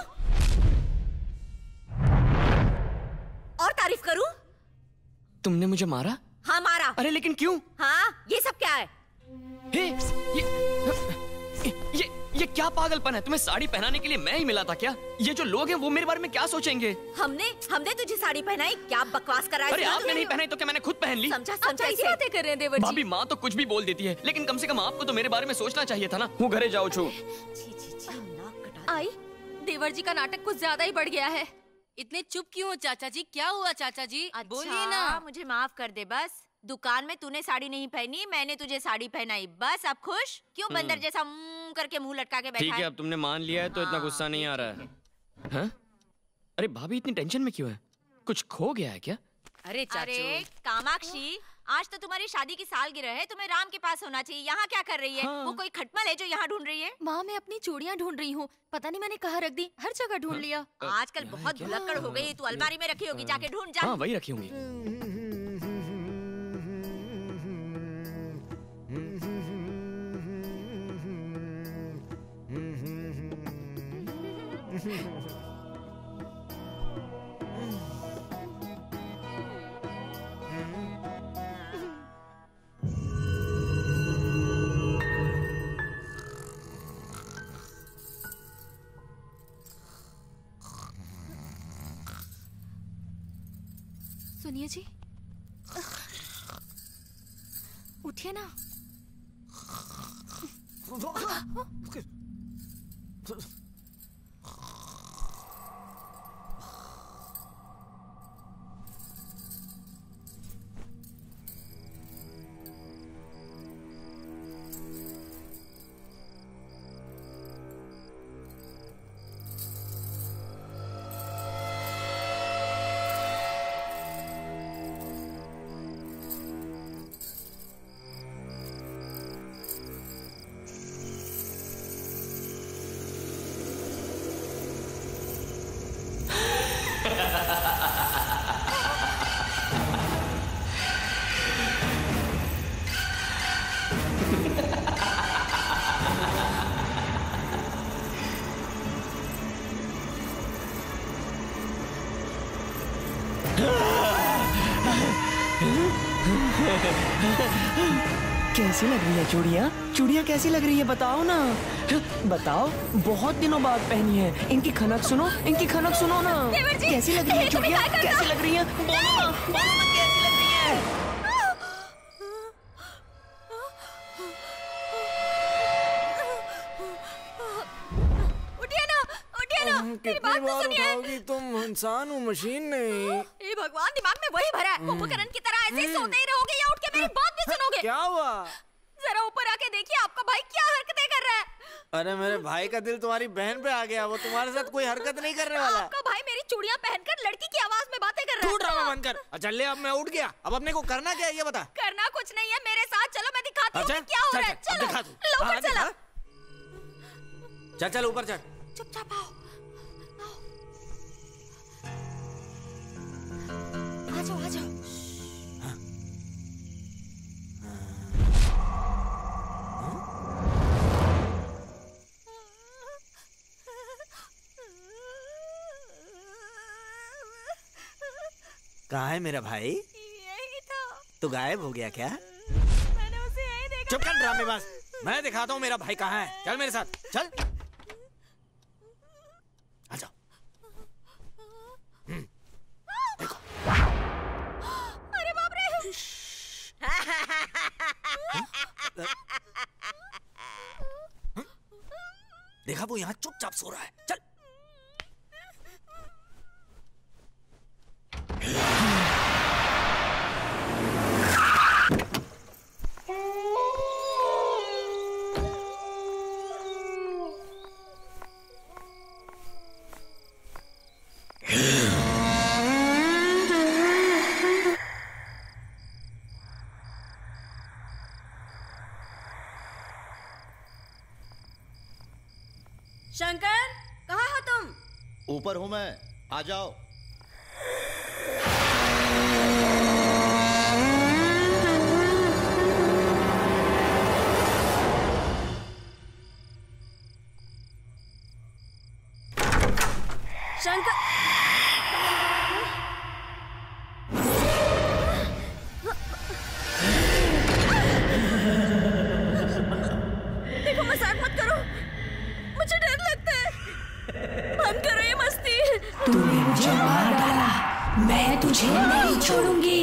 और तारीफ करूं? तुमने मुझे मारा? हाँ मारा। अरे लेकिन क्यों? हाँ, ये सब क्या है? हे, ये, ये ये क्या पागलपन है? तुम्हें साड़ी पहनाने के लिए मैं ही मिला था क्या? ये जो लोग हैं वो मेरे बारे में क्या सोचेंगे? हमने हमने तुझे साड़ी पहनाई? क्या बकवास कर रहा है? अरे आपने नहीं पहनाई तो क्या मैंने खुद पहन ली? समझा समझा ऐसी बातें कर रहे हैं देवर जी। भाभी, माँ तो कुछ भी बोल देती है, लेकिन कम से कम आपको तो मेरे बारे में सोचना चाहिए था ना। वो घरे जाओ छू। आई, देवर जी का नाटक कुछ ज्यादा ही बढ़ गया है। इतने चुप क्यों हो चाचा जी? क्या हुआ चाचा जी? अच्छा, बोलिए ना। मुझे माफ कर दे बस। दुकान में तूने साड़ी नहीं पहनी, मैंने तुझे साड़ी पहनाई, बस अब खुश? क्यों बंदर जैसा मुंह करके मुंह लटका के बैठा है? ठीक है, अब तुमने मान लिया है तो इतना गुस्सा नहीं आ रहा है। हाँ? अरे भाभी, इतनी टेंशन में क्यों है? कुछ खो गया है क्या? अरे अरे कामाक्षी, आज तो तुम्हारी शादी की सालगिरह है, तुम्हें राम के पास होना चाहिए। यहाँ क्या कर रही है? हाँ। वो कोई खटमल है जो यहाँ ढूंढ रही है? माँ, मैं अपनी चूड़ियाँ ढूंढ रही हूँ। पता नहीं मैंने कहाँ रख दी, हर जगह ढूंढ लिया। आजकल बहुत भुलक्कड़ हो गई, तू अलमारी में रखी होगी, जाके ढूंढ जा। हाँ, वही रखी होंगी। सुनिए जी, उठिए ना। कैसी लग रही है चूड़ियाँ? चूड़ियाँ कैसी लग रही है बताओ ना। बताओ, बहुत दिनों बाद पहनी है। इनकी खनक सुनो, इनकी खनक सुनो ना। कैसी लग रही है चूड़ियाँ? कैसी लग रही है? बोलो ना, बोलो ना, कैसी लग रही है? उठिए ना, उठिए ना, मेरी बात तो सुनिए। तुम इंसान हो, मशीन नहीं। ए भगवान, दिमाग में वही भरा है। कुंभकर्ण की तरह ऐसे ही सोते ही रहोगे या उठ के मेरी बात भी सुनोगे? क्या हुआ? जरा ऊपर आके देखिए, आपका भाई क्या हरकतें कर रहा है। अरे मेरे भाई का दिल तुम्हारी बहन पे आ गया, वो तुम्हारे साथ कोई हरकत नहीं करने वाला। आपका भाई मेरी चूड़ियां पहनकर लड़की की आवाज में बातें कर रहा है। तू ड्रामा बंद कर। अच्छा ले, अब मैं उठ गया, अब अपने को करना क्या है ये बता। करना कुछ नहीं है, मेरे साथ चलो, मैं दिखाती हूँ अच्छा? कि क्या हो चल, रहा है। चल, अब दिखा तू। चलो हाँ, लौकर चला। चल चल ऊपर चल। चुपचाप आओ। जाओ आ जाओ। कहाँ है मेरा भाई? यही था। तो गायब हो गया क्या? मैंने उसे यही देखा। चुप कर ड्रामेबाज। मैं दिखाता हूँ मेरा भाई कहाँ है। चल मेरे साथ चल। आ जाओ। देखो। अरे बाप रे। देखा वो यहाँ चुपचाप सो रहा है। चल। शंकर, कहाँ हो तुम? ऊपर हूँ मैं, आ जाओ। शंकर, देखो मजाक मत करो, मुझे डर लगता है। बंद करो ये मस्ती। तूने मुझे मार डाला, मैं तुझे नहीं छोड़ूंगी।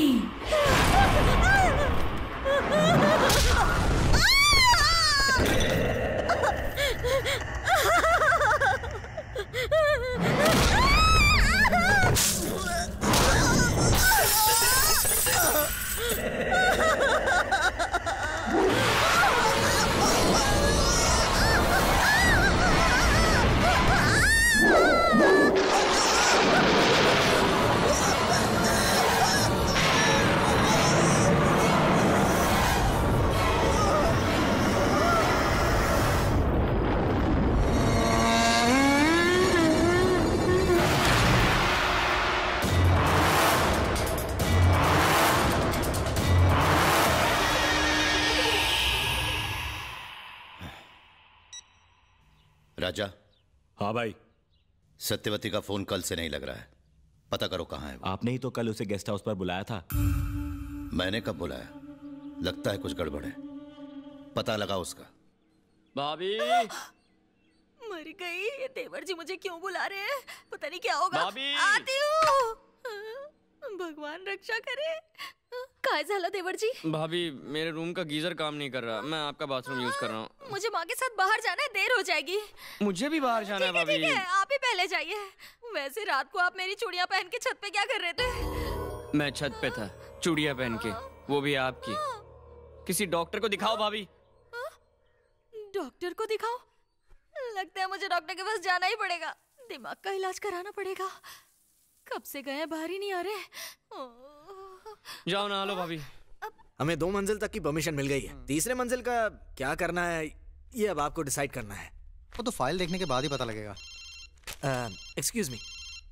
राजा। हाँ भाई। सत्यवती का फोन कल से नहीं लग रहा है, पता करो कहाँ है वो। आपने ही तो कल उसे गेस्ट हाउस पर बुलाया था। मैंने कब बुलाया? लगता है कुछ गड़बड़ है, पता लगा उसका। भाभी मर गई। ये देवर जी मुझे क्यों बुला रहे हैं? पता नहीं क्या होगा। भाभी। आती हूँ। भगवान रक्षा करे। काय झालं देवर जी? भाभी मेरे रूम का गीजर काम नहीं कर रहा, मैं आपका बाथरूम यूज कर रहा हूँ। मुझे माँ के साथ बाहर जाना है, देर हो जाएगी। मुझे भी बाहर जाना है ठीक है, भाभी। ठीक है, आप ही पहले जाइए। वैसे रात को आप मेरी चूड़ियाँ पहन के छत पे क्या कर रहे थे? मैं छत पे था, चूड़ियाँ पहन के, वो भी आपकी। किसी डॉक्टर को दिखाओ भाभी। डॉक्टर को दिखाओ? लगता है मुझे डॉक्टर के पास जाना ही पड़ेगा। दिमाग का इलाज कराना पड़ेगा। कब से गए बाहर ही नहीं आ रहे। जाओ नहा लो भाभी। हमें दो मंजिल तक की परमिशन मिल गई है, तीसरे मंजिल का क्या करना है ये अब आपको डिसाइड करना है। वो तो फाइल देखने के बाद ही पता लगेगा। Excuse me.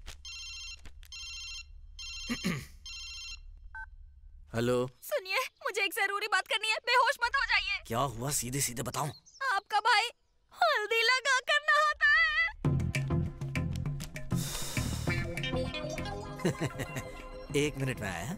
हेलो। सुनिए, मुझे एक जरूरी बात करनी है, बेहोश मत हो जाइए। क्या हुआ, सीधे सीधे बताओ। आपका भाई हल्दी लगा कर नहाता है। एक मिनट में आया।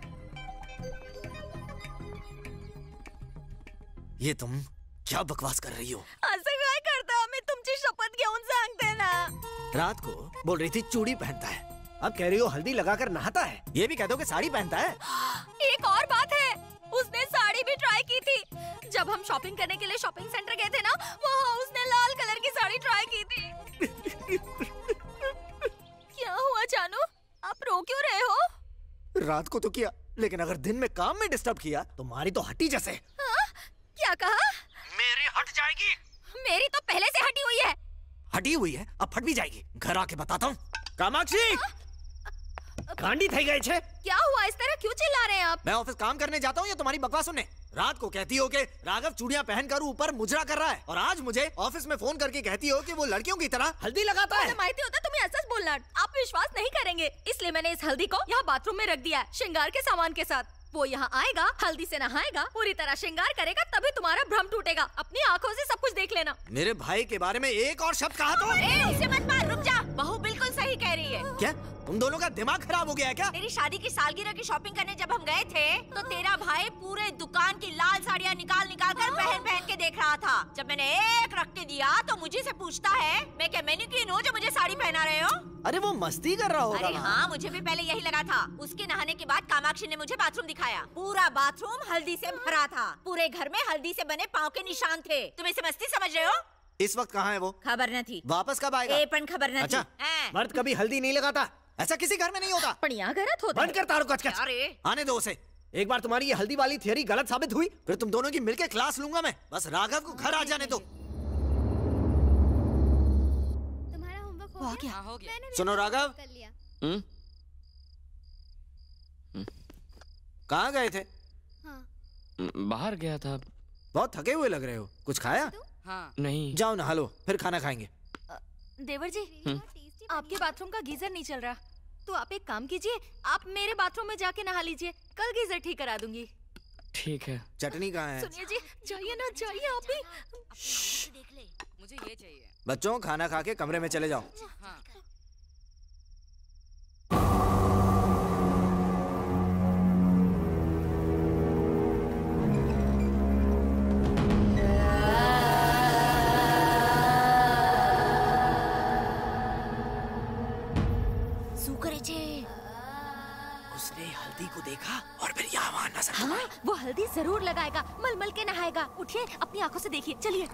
ये तुम क्या बकवास कर रही हो? असं काय करता? मी तुमची शपथ घेऊन सांगते ना। रात को बोल रही थी चूड़ी पहनता है, अब कह रही हो हल्दी लगाकर नहाता है। ये भी कह दो कि साड़ी पहनता है। एक और बात है, उसने साड़ी भी ट्राई की थी। जब हम शॉपिंग करने के लिए शॉपिंग सेंटर गए थे ना, वहाँ उसने लाल कलर की साड़ी ट्राई की थी। क्या हुआ जानू, आप रो क्यों रहे हो? रात को तो किया, लेकिन अगर दिन में काम में डिस्टर्ब किया तो मारी तो हटी जैसे। हाँ? क्या कहा? मेरी हट जाएगी। मेरी तो पहले से हटी हुई है। हटी हुई है, अब फट भी जाएगी। घर आके बताता हूँ। कामाक्षी, गांडी थई गई छे। क्या हुआ, इस तरह क्यों चिल्ला रहे हैं आप? मैं ऑफिस काम करने जाता हूँ या तुम्हारी बकवास सुनने? रात को कहती हो कि राघव चूड़ियां पहनकर ऊपर मुजरा कर रहा है, और आज मुझे ऑफिस में फोन करके कहती हो कि वो लड़कियों की तरह हल्दी लगाता है। माहिती होता तुम्हें ऐसा बोलना, आप विश्वास नहीं करेंगे, इसलिए मैंने इस हल्दी को यहाँ बाथरूम में रख दिया है, श्रृंगार के सामान के साथ। वो यहाँ आएगा, हल्दी से नहाएगा, पूरी तरह श्रृंगार करेगा, तभी तुम्हारा भ्रम टूटेगा। अपनी आंखों से सब कुछ देख लेना। मेरे भाई के बारे में एक और शब्द कहा तो? ए, उसे मत मार, रुक जा। बहू बिल्कुल सही कह रही है। क्या तुम दोनों का दिमाग खराब हो गया है क्या? तेरी शादी की सालगिरह की शॉपिंग करने जब हम गए थे तो तेरा भाई पूरे दुकान की लाल साड़ियाँ निकाल निकाल कर पहन पहन के देख रहा था। जब मैंने एक रख के दिया तो मुझे से पूछता है मैं क्या मैनिक्विन हूँ जो मुझे साड़ी पहना रहे हो? अरे वो मस्ती कर रहा होगा। अरे हाँ, मुझे भी पहले यही लगा था। उसके नहाने के बाद कामाक्षी ने मुझे बाथरूम दिखाया। पूरा बाथरूम हल्दी से भरा था। पूरे घर में हल्दी से बने पाँव के निशान थे। तुम इसे मस्ती समझ रहे हो? इस वक्त कहाँ है वो? खबर न थी। वापस कब आएगा? ए, पण खबर न अच्छा, थी। मर्द कभी हल्दी नहीं लगाता, ऐसा किसी घर में नहीं होता। पड़िया गलत होता बंद कर तारू कचकच। आने दो उसे। एक बार तुम्हारी ये हल्दी वाली थियरी गलत साबित हुई, फिर तुम दोनों की मिलके क्लास लूंगा मैं। बस राघव को घर आ जाने दो। तुम्हारा होमवर्क हो गया? हो गया। सुनो राघव, कहाँ गए थे? बाहर गया था। बहुत थके हुए लग रहे हो, कुछ खाया? हाँ। नहीं। जाओ नहा लो, फिर खाना खाएंगे। देवर जी, आपके बाथरूम का गीजर नहीं चल रहा, तो आप एक काम कीजिए, आप मेरे बाथरूम में जाके नहा लीजिए, कल गीजर ठीक करा दूंगी। ठीक है। चटनी कहाँ है? सुनिए जी, जाइए ना, जाइए आप भी। मुझे ये चाहिए। बच्चों, खाना खा के कमरे में चले जाओ। हाँ। उसने हल्दी को देखा और फिर यहाँ वहाँ नजर हाँ, वो हल्दी जरूर लगाएगा, मलमल के नहाएगा। उठिए, अपनी आंखों से देखिए, चलिए।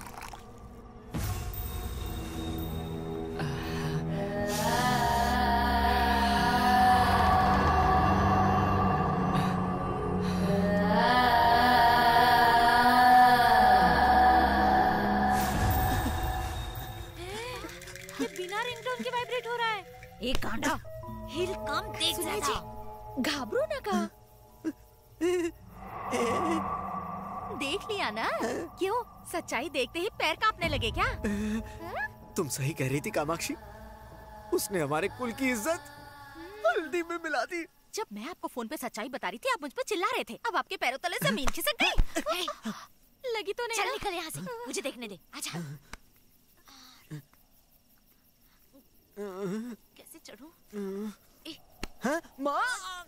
ये बिना रिंगटोन के वाइब्रेट हो रहा है। एक गांडा हिल कम देख जी, घाबरो ना का। देख लिया ना? क्यों, सच्चाई देखते ही पैर कांपने लगे क्या? तुम सही कह रही थी कामाक्षी, उसने हमारे कुल की इज्जत हल्दी में मिला दी। जब मैं आपको फोन पे सच्चाई बता रही थी, आप मुझ पे चिल्ला रहे थे। अब आपके पैरों तले जमीन खिसक गई। लगी तो नहीं? चल निकल यहाँ से, मुझे देखने दे। आजा। कैसे चढ़ूं? हाँ, माँ।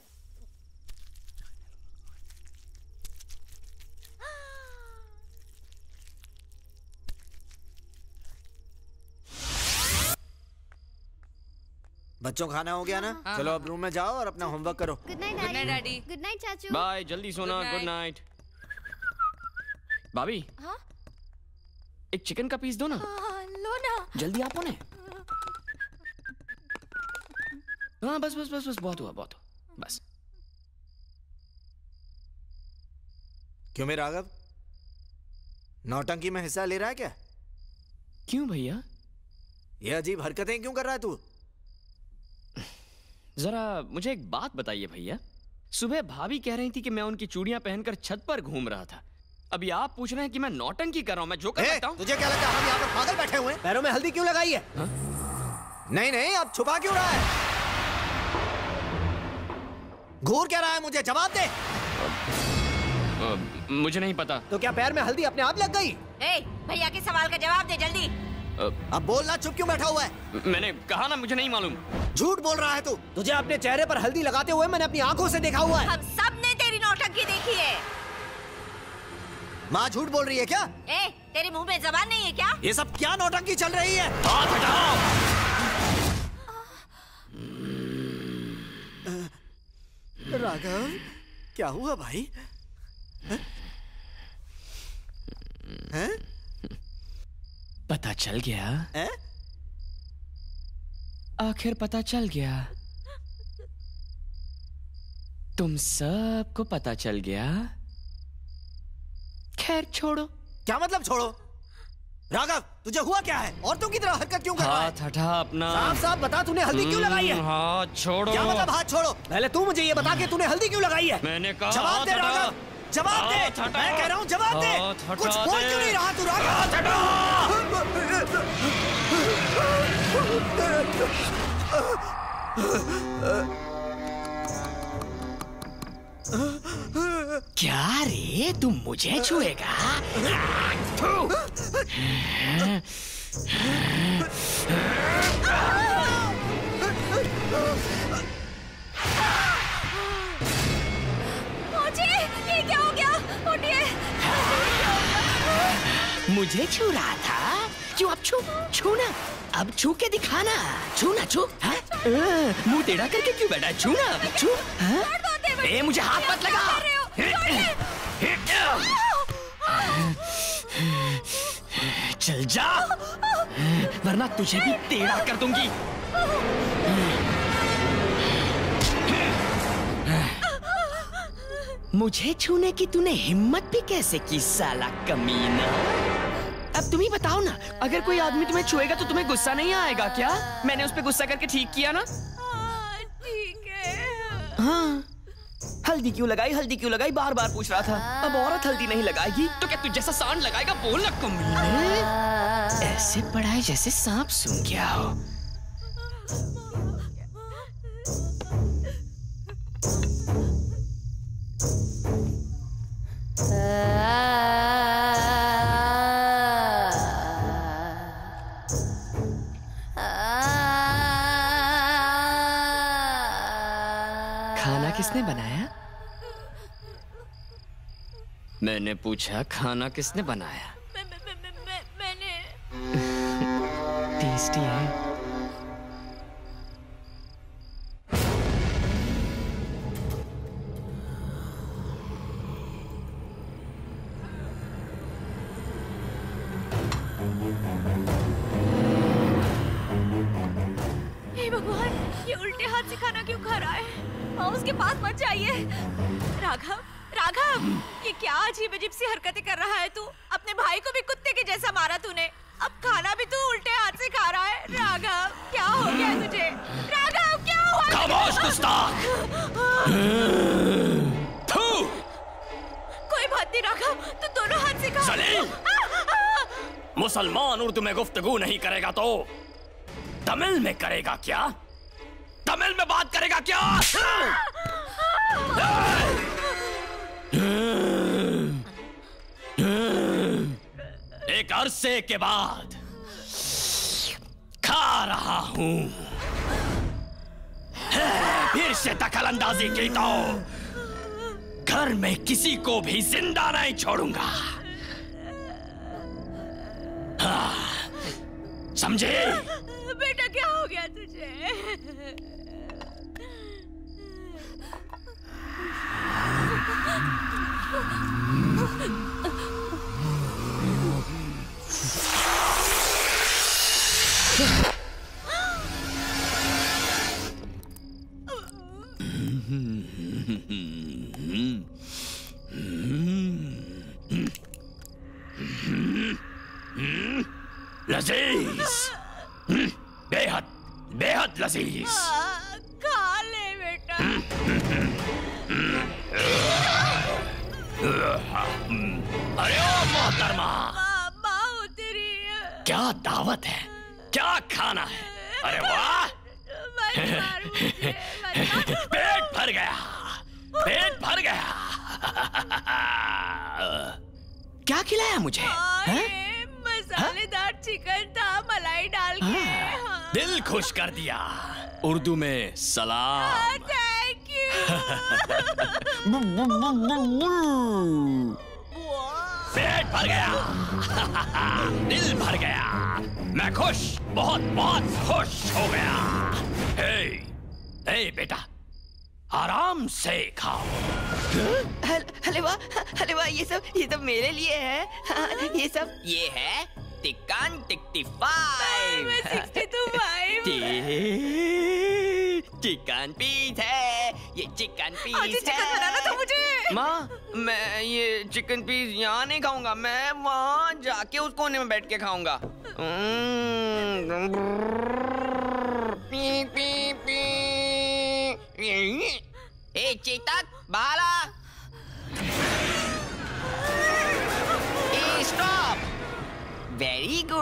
बच्चों, खाना हो गया ना? हाँ, चलो हाँ, अब रूम में जाओ और अपना होमवर्क करो। Good night Good night, daddy. Daddy। Good night चाचू। बाय, जल्दी सोना। Good night. भाभी, हाँ? एक चिकन का पीस दो ना। हाँ, लो ना। जल्दी आपो ने। हाँ, बस बस बस बस बहुत हुआ, बहुत हुआ, बस। क्यों मेरा राघव, नौटंकी में हिस्सा ले रहा है क्या? क्यों भैया? ये अजीब हरकतें क्यों कर रहा है तू? जरा मुझे एक बात बताइए भैया। सुबह भाभी कह रही थी कि मैं उनकी चूड़ियां पहनकर छत पर घूम रहा था। अभी आप पूछ रहे हैं कि मैं नौटंकी कर रहा हूं। मैं जो कर सकता हूं। तुझे क्या लगता है हम यहाँ पर पागल बैठे हुए हैं? पैरों में हल्दी क्यों लगाई है? हा? नहीं नहीं, अब छुपा क्यों रहा है? घूर क्या रहा है? मुझे जवाब दे। आ, आ, मुझे नहीं पता। तो क्या पैर में हल्दी अपने आप लग गई? ए, भैया के सवाल का जवाब दे जल्दी। अब बोलना, चुप क्यों बैठा हुआ है? मैंने कहा ना, मुझे नहीं मालूम। झूठ बोल रहा है तू। तुझे अपने चेहरे पर हल्दी लगाते हुए मैंने अपनी आंखों से देखा हुआ है। हम सब ने तेरी नौटंकी देखी है। माँ झूठ बोल रही है क्या? ए, तेरे मुंह में जबान नहीं है क्या? ये सब क्या नौटंकी चल रही है? हाथ हटाओ। राघव, क्या हुआ भाई? है? है? पता चल गया? है? आखिर पता चल गया। तुम सबको पता चल गया। खैर छोड़ो। क्या मतलब छोड़ो? राघव, तुझे हुआ क्या है? औरतों की तरह हरकत क्यों कर रहा है? हाथ हटा अपना। साफ साफ बता, तूने हल्दी क्यों लगाई है? हाथ छोड़ो। क्या मतलब हाथ छोड़ो? पहले तू मुझे ये बता कि तूने हल्दी क्यों लगाई है? मैंने कहा जवाब दे राघव, जवाब दे। मैं कह रहा हूँ जवाब दे। कुछ बोल क्यों नहीं रहा तू क्या रे, तू मुझे छुएगा? ये क्या हो गया? उठिए। मुझे छू रहा था, क्यों? अब छू छू ना, अब छू के दिखाना। छू ना, छू। हाँ? मुंह टेढ़ा करके क्यों बैठा है? छू ना, छू। हाँ? ए, मुझे हाथ मत लगा। चल जा, वरना तुझे भी टेढ़ा कर दूंगी। मुझे छूने की तूने हिम्मत भी कैसे की साला कमीना? अब तुम ही बताओ ना, अगर कोई आदमी तुम्हें छुएगा तो तुम्हें गुस्सा नहीं आएगा क्या? मैंने उस पे गुस्सा करके ठीक किया ना? ठीक है। हाँ, हल्दी क्यों लगाई, हल्दी क्यों लगाई, बार बार पूछ रहा था। अब औरत हल्दी नहीं लगाएगी तो क्या तू जैसा सांड लगाएगा? बोल ना कमीने। ऐसे पढ़ाई जैसे सांप सूंघ गया हो। खाना किसने बनाया? मैंने पूछा खाना किसने बनाया? मैं, मैं, मैं, मैं, मैंने। टेस्टी है। हे भगवान, ये उल्टे हाथ से खाना क्यों खा रहा है? हाँ, उसके पास मत जाइए। राघव, राघव, ये क्या अजीब अजीब सी हरकतें कर रहा है तू? अपने भाई को भी कुत्ते के जैसा मारा तूने, अब खाना भी तू उल्टे हाथ से खा रहा है। राघव, क्या हो गया तुझे? राघव, क्या हुआ? खामोश गुस्ताख! कोई बात नहीं राघव, तू दोनों हाथ से खा। सलीम! मुसलमान उर्दू में गुफ्तगू नहीं करेगा तो तमिल में करेगा क्या? तमिल में बात करेगा क्या? एक अरसे के बाद खा रहा हूं। फिर से दखल अंदाजी की तो घर में किसी को भी जिंदा नहीं छोड़ूंगा। हाँ, समझे? बेटा क्या हो गया तुझे? लजीज, बेहद बेहद लजीज। खा ले बेटा। अरे ओ मोहतरमा, माँ तेरी क्या दावत है, क्या खाना है? अरे वाह, पेट भर गया, पेट भर गया। क्या खिलाया मुझे? मसालेदार चिकन था, मलाई डाल के। हाँ। दिल खुश कर दिया। उर्दू में सलाम। Thank you. पेट भर गया, दिल भर गया, मैं खुश, बहुत बहुत खुश हो गया। हे, हे बेटा, आराम से खाओ। हलवा, हलवा, ये सब ये सब मेरे लिए है। हाँ, ये सब ये है चिकन टिक्टी फाइव। चिकन पीस है, ये चिकन पीस है। चिकन बनाना था मुझे। माँ, मैं ये चिकन पीस यहाँ नहीं खाऊंगा, मैं वहाँ जाके उस कोने में बैठ के खाऊंगा। पी पी पी। ए चेतक, बाला।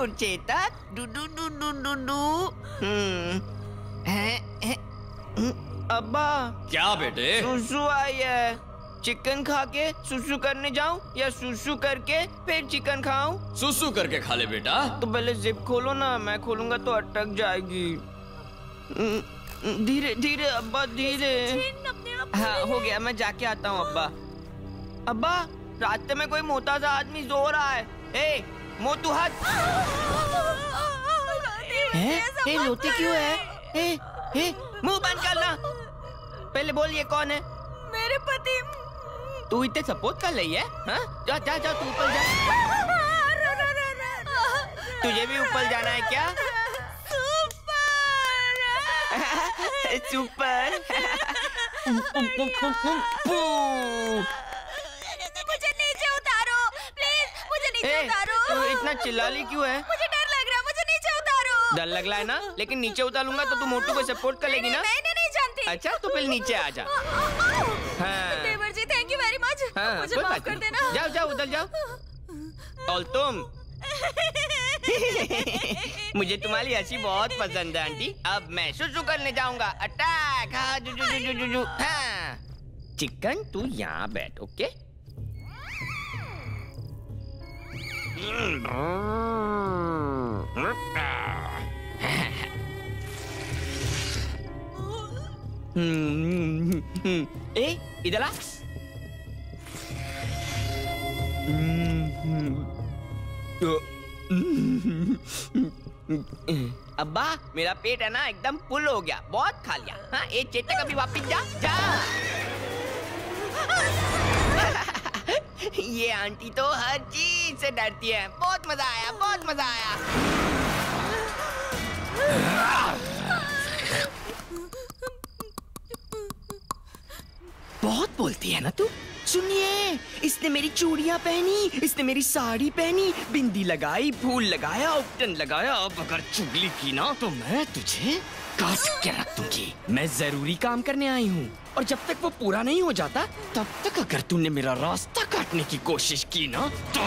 जरूर चेतक। डू डू डू डू डू डू। हम्म, है, है, हम्म, अब्बा। क्या बेटे? सुसु आई है। चिकन खा के सुसु करने जाऊं या सुसु करके फिर चिकन खाऊं? सुसु करके खा ले बेटा। तो पहले जिप खोलो ना, मैं खोलूंगा तो अटक जाएगी। धीरे धीरे अब्बा धीरे। हाँ हो गया, मैं जाके आता हूँ अब्बा। अब्बा रास्ते में कोई मोटा सा आदमी सो रहा है। ए मोटू हट। ए रोती क्यों है? ए ए मुंह बंद करना। पहले बोल ये कौन है? मेरे पति। तू इतने सपोर्ट कर रही है? हाँ? जा जा जा तू ऊपर जा। तुझे भी ऊपर जाना है क्या? सुपर। मुझे नीचे उतारो प्लीज, मुझे नीचे ए, उतारो। तू इतना चिल्लाली क्यों है? मुझे डर लग रहा है, मुझे नीचे उतारो। डर लग रहा है ना, लेकिन नीचे उतारूंगा तो तू मोटू को सपोर्ट कर लेगी ना? मैं नहीं जानती। अच्छा तो फिर नीचे आ जा। हाँ। देवर जी थैंक यू वेरी मच। हाँ, मुझे कोई माफ बात कर नहीं। देना। जाओ जाओ उधर जाओ। और तुम मुझे तुम्हारी हंसी बहुत पसंद है आंटी। अब मैं सुसु करने जाऊंगा। अटैक। हाँ जू जू जू जू जू। हाँ चिकन तू यहाँ बैठ। ओके। ए इधर आ। अब्बा मेरा पेट है ना एकदम फुल हो गया, बहुत खा लिया। हाँ एक चेतक अभी वापिस जा जा। ये आंटी तो हर चीज से डरती है। बहुत मजा आया, बहुत मजा आया। बहुत बोलती है ना तू। सुनिए, इसने मेरी चूड़ियां पहनी, इसने मेरी साड़ी पहनी, बिंदी लगाई, फूल लगाया, उपटन लगाया। अब अगर चुगली की ना तो मैं तुझे काट के रख दूंगी। मैं जरूरी काम करने आई हूँ और जब तक वो पूरा नहीं हो जाता तब तक अगर तूने मेरा रास्ता काटने की कोशिश की ना तो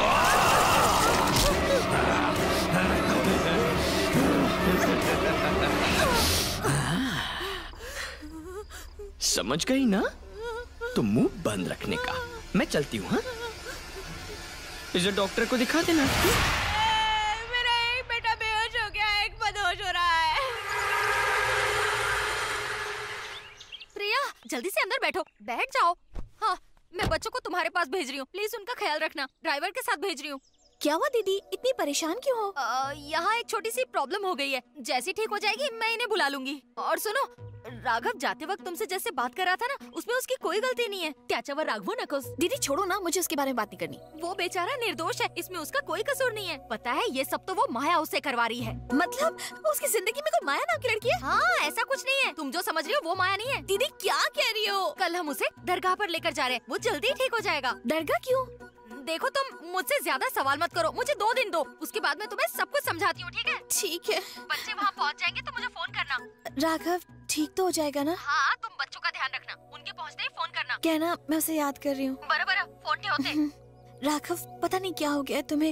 समझ गई ना? तो मुंह बंद रखने का। मैं चलती हूँ। हाँ इसे डॉक्टर को दिखा देना। मेरा एक बेटा बेहोश हो गया, एक बदहोश हो रहा है। प्रिया जल्दी से अंदर बैठो, बैठ जाओ। हाँ मैं बच्चों को तुम्हारे पास भेज रही हूँ, प्लीज उनका ख्याल रखना। ड्राइवर के साथ भेज रही हूँ। क्या हुआ दीदी, इतनी परेशान क्यों हो? यहाँ एक छोटी सी प्रॉब्लम हो गई है, जैसी ठीक हो जाएगी मैं इन्हें बुला लूंगी। और सुनो, राघव जाते वक्त तुमसे जैसे बात कर रहा था ना, उसमें उसकी कोई गलती नहीं है। त्याचावर राघवो नकोस। दीदी छोड़ो ना, मुझे उसके बारे में बात नहीं करनी। वो बेचारा निर्दोष है, इसमें उसका कोई कसूर नहीं है। पता है ये सब तो वो माया उससे करवा रही है। मतलब उसकी जिंदगी में कोई माया नाम की लड़की है? हाँ ऐसा कुछ नहीं है, तुम जो समझ रही हो वो माया नहीं है। दीदी क्या कह रही हो? कल हम उसे दरगाह पर लेकर जा रहे हैं, वो जल्दी ठीक हो जाएगा। दरगाह क्यों? देखो तुम मुझसे ज्यादा सवाल मत करो, मुझे दो दिन दो, उसके बाद मैं तुम्हें सब कुछ समझाती हूँ। ठीक है? ठीक है। बच्चे वहाँ पहुँच जाएंगे तो मुझे फोन करना। राघव ठीक तो हो जाएगा ना? हाँ तुम बच्चों का ध्यान रखना, उनके पहुँचते ही फोन करना। कहना मैं उसे याद कर रही हूँ। बराबर फोन के होते। राघव पता नहीं क्या हो गया तुम्हें।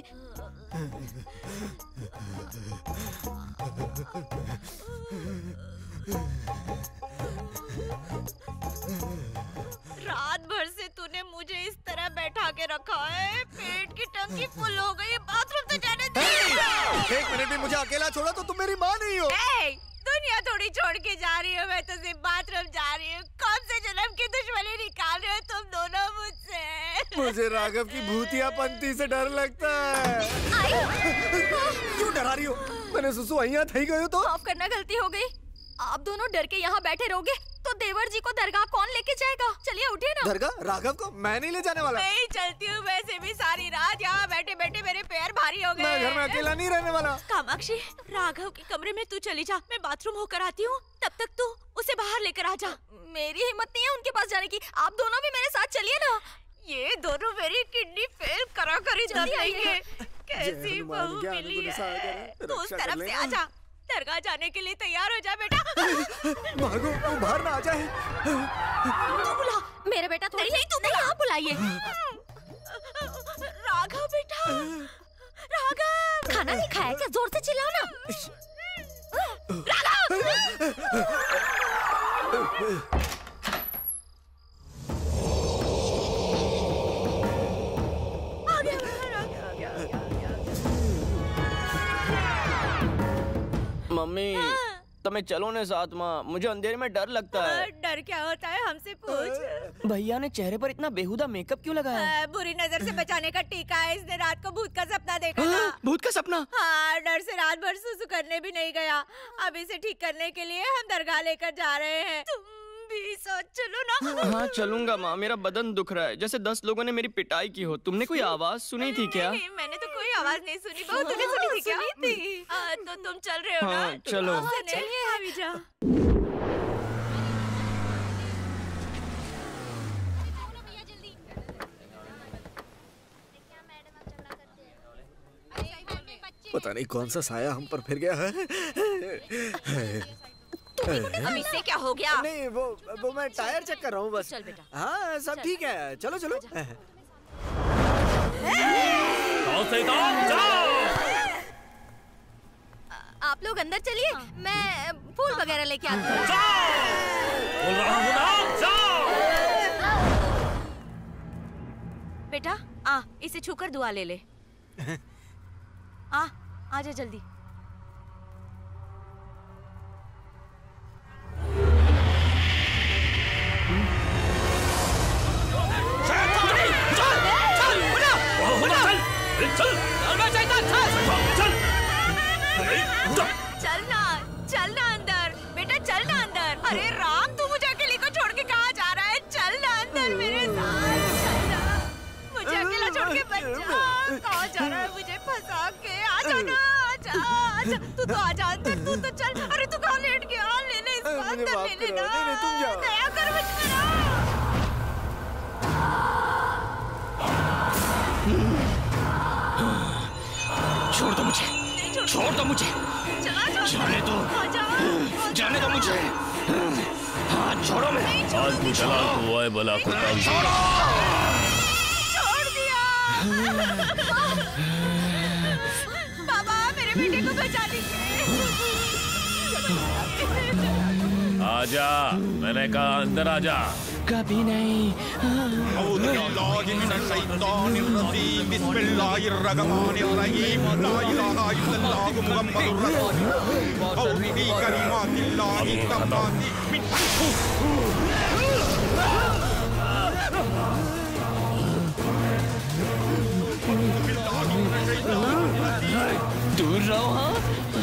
रात भर से तूने मुझे इस तरह बैठा के रखा है, पेट की टंकी फुल हो गई है, बाथरूम तो जाने दे। एक मिनट भी मुझे अकेला छोड़ा तो तुम मेरी माँ नहीं हो। ए, दुनिया थोड़ी छोड़ के जा रही हो, मैं तो सिर्फ बाथरूम जा रही हूँ। कौन से जन्म की दुश्मनी निकाल रहे हो तुम दोनों मुझसे? मुझे राघव की भूतिया पंक्ति से डर लगता है। क्यों डरा रही हो? मैंने सुसु अहिया थई गयो तो। माफ करना, गलती हो गई। आप दोनों डर के यहाँ बैठे रहोगे तो देवर जी को दरगाह कौन लेके जाएगा? चलिए उठिए ना। दरगाह? राघव को मैं नहीं ले जाने वाला। मैं ही चलती हूँ, वैसे भी सारी रात यहाँ बैठे बैठे मेरे पैर भारी हो गए। मैं घर में अकेला नहीं रहने वाला। कामाक्षी, राघव के कमरे में तू चली जा, मैं बाथरूम होकर आती हूँ, तब तक तू उसे बाहर लेकर आ जा। मेरी हिम्मत नहीं है उनके पास जाने की, आप दोनों भी मेरे साथ चलिए ना। ये दोनों मेरी किडनी फेल करा कर ही दम लेंगे। कैसी बहू मिली है। तू उस तरफ से आ जा, दरगाह जाने के लिए तैयार हो जा बेटा। भागो, वो बाहर ना आ जाए। तू बुला, मेरा बेटा थोड़ी नहीं, तुम यहाँ बुलाइए। राघव बेटा, राघव। खाना नहीं खाया क्या? जोर से चिल्लाओ ना। मम्मी तुम्हें चलो ने साथ माँ, मुझे अंधेरे में डर लगता है। डर क्या होता है हमसे पूछ। भैया ने चेहरे पर इतना बेहुदा मेकअप क्यों लगाया? आ, बुरी नजर से बचाने का टीका है। इसने रात को भूत का सपना देखा था। भूत का सपना? हाँ, डर से रात भर सुसु करने भी नहीं गया। अब इसे ठीक करने के लिए हम दरगाह लेकर जा रहे हैं। तुम भी साथ चलो ना। हाँ चलूंगा माँ, मेरा बदन दुख रहा है जैसे दस लोगों ने मेरी पिटाई की हो। तुमने कोई आवाज सुनी थी क्या? नहीं, मैंने तो कोई आवाज नहीं सुनी। बहू तूने सुनी थी क्या? सुनी थी। आ, तो तुम चल रहे हो हाँ, ना? चलो। चलिए अभी जा। पता नहीं कौन सा साया हम पर फिर गया है। अब इससे क्या हो गया? नहीं वो वो मैं टायर चेक कर रहा हूँ बस। चल बेटा। हाँ सब ठीक है, चलो चलो। आप लोग अंदर चलिए, मैं फूल वगैरह लेके आती हूँ। बेटा आ, इसे छूकर दुआ ले ले। आ, आजा जल्दी। चलना चलना अंदर बेटा, चलना अंदर। अरे राम, तू मुझे अकेले को छोड़ के कहाँ जा रहा है? चलना अंदर मेरे साथ, चलना। मुझे अकेला छोड़ के बच जा। कहाँ जा रहा है? मुझे फंसा के आ जाना। आजा आजा, तू तो आजा अंदर, तू तो चल। अरे तू कहाँ लेट गया? ले ले इसको अंदर, ले लेना। तुम जाओ। दया कर मुझ पर। छोड़ दो मुझे, छोड़ दो मुझे, जाने दो, जाने दो मुझे। हाथ छोड़ो मैं। आज मुझला हुआ है भला को छोड़ो। छोड़ दिया। बाबा मेरे बेटे को बचा लीजिए। आजा, मैंने कहा अंदर आजा। कभी नहीं। दूर रहो। हाँ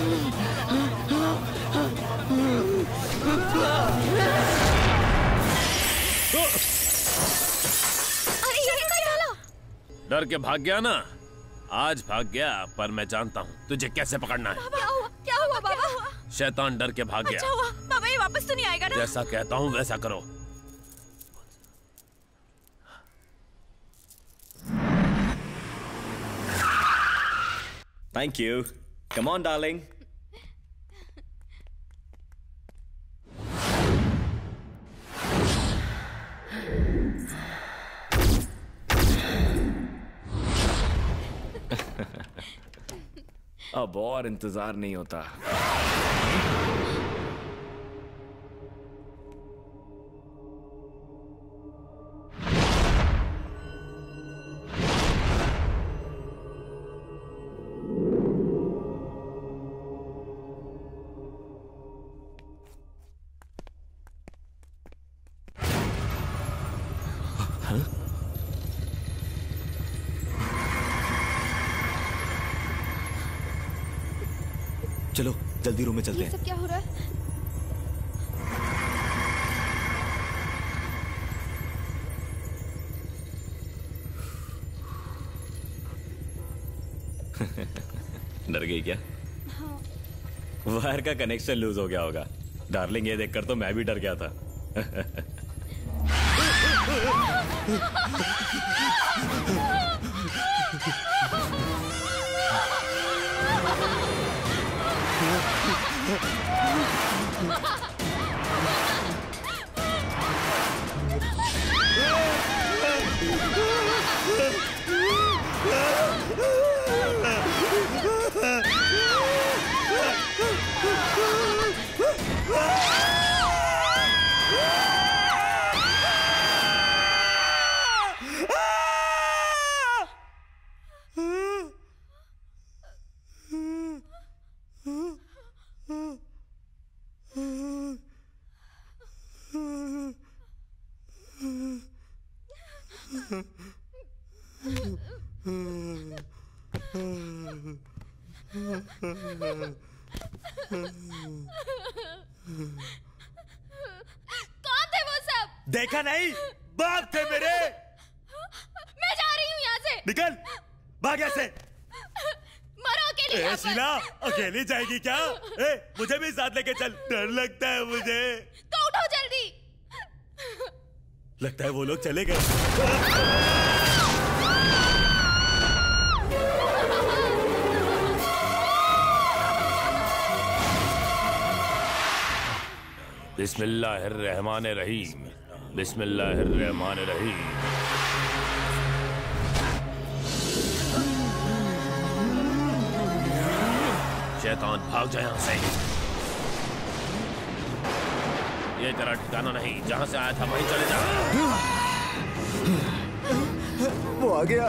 अरे ये क्या डाला? डर के भाग गया ना? आज भाग गया, पर मैं जानता हूँ तुझे कैसे पकड़ना है। क्या हुआ? क्या हुआ बाबा? शैतान डर के भाग अच्छा गया। हुआ बाबा, ये वापस तो नहीं आएगा ना? जैसा कहता हूँ वैसा करो। Thank you. Come on darling. अब और इंतजार नहीं होता। चलो जल्दी रूम में चलते हैं। सब क्या हो रहा है? डर गई क्या? हाँ। वायर का कनेक्शन लूज हो गया होगा। डार्लिंग, ये देखकर तो मैं भी डर गया था। कौन थे वो सब? देखा नहीं? बाप थे मेरे। मैं जा रही हूँ यहाँ से। निकल, भाग यहाँ से। मरो अकेली ए यहाँ पर। शीला, अकेली जाएगी क्या? ए, मुझे भी साथ लेके चल, डर लगता है मुझे। तो उठो जल्दी। लगता है वो लोग चले गए। बिस्मिल्लाहिर्रहमानिर्रहीम, बिस्मिल्लाहिर्रहमानिर्रहीम। शैतान भाग जाए यहाँ से। ये तेरा ठिकाना नहीं, जहाँ से आया था वहीं चले जा। वो आ गया।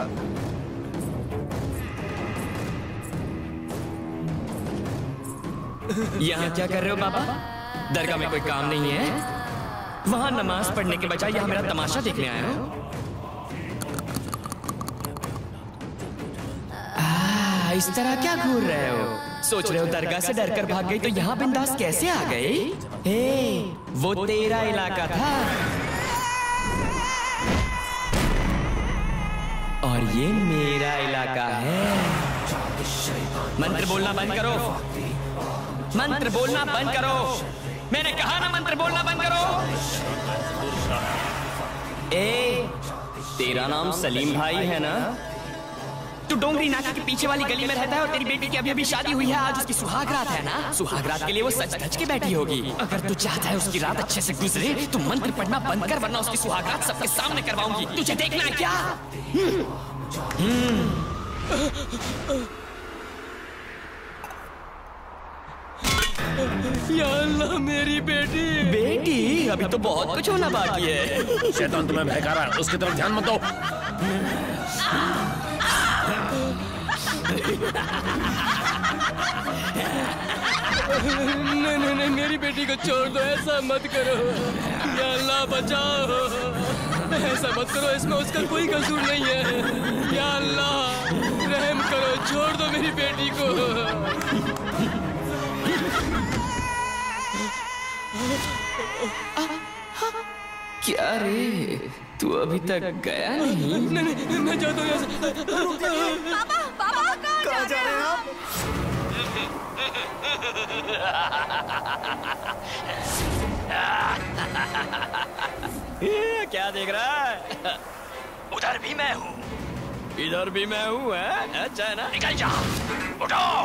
यहाँ क्या कर रहे हो बाबा? दरगाह में कोई काम नहीं है? वहाँ नमाज पढ़ने के बजाय यहाँ मेरा तमाशा देखने आए हो? आ, इस तरह क्या घूर रहे हो? सोच रहे हो दरगाह से डरकर भाग गई तो यहाँ बिंदास कैसे आ गई? हे, वो तेरा इलाका था और ये मेरा इलाका है। मंत्र बोलना बंद करो, मंत्र बोलना बंद करो। मैंने कहा ना मंत्र बोलना बंद करो। ए, तेरा नाम सलीम भाई है ना? तू डोंगरी नाका के पीछे वाली गली में रहता है और तेरी बेटी की अभी अभी शादी हुई है। आज उसकी सुहाग रात है ना? सुहाग रात के लिए वो सच धज के बैठी होगी। अगर तू चाहता है उसकी रात अच्छे से गुजरे तो मंत्र पढ़ना बंद कर, वरना उसकी सुहाग रात सबके सामने करवाऊंगी। तुझे देखना है क्या? या अल्लाह, मेरी बेटी। बेटी? अभी तो बहुत कुछ होना बाकी है। शैतान तुम्हें बहका रहा है, उसकी तरफ ध्यान मत दो। नहीं नहीं नहीं, मेरी बेटी को छोड़ दो, ऐसा मत करो। या अल्लाह बचाओ, ऐसा मत करो, इसमें उसका कोई कसूर नहीं है। या अल्लाह रहम करो, छोड़ दो मेरी बेटी को। क्या रे, तू अभी तक गया नहीं? नहीं नहीं, मैं जाता हूँ यहाँ से। पापा, पापा कहाँ जा रहे हैं आप? क्या देख रहा है? उधर भी मैं हूँ, इधर भी मैं हूँ। है अच्छा है ना? निकल जा, उठो।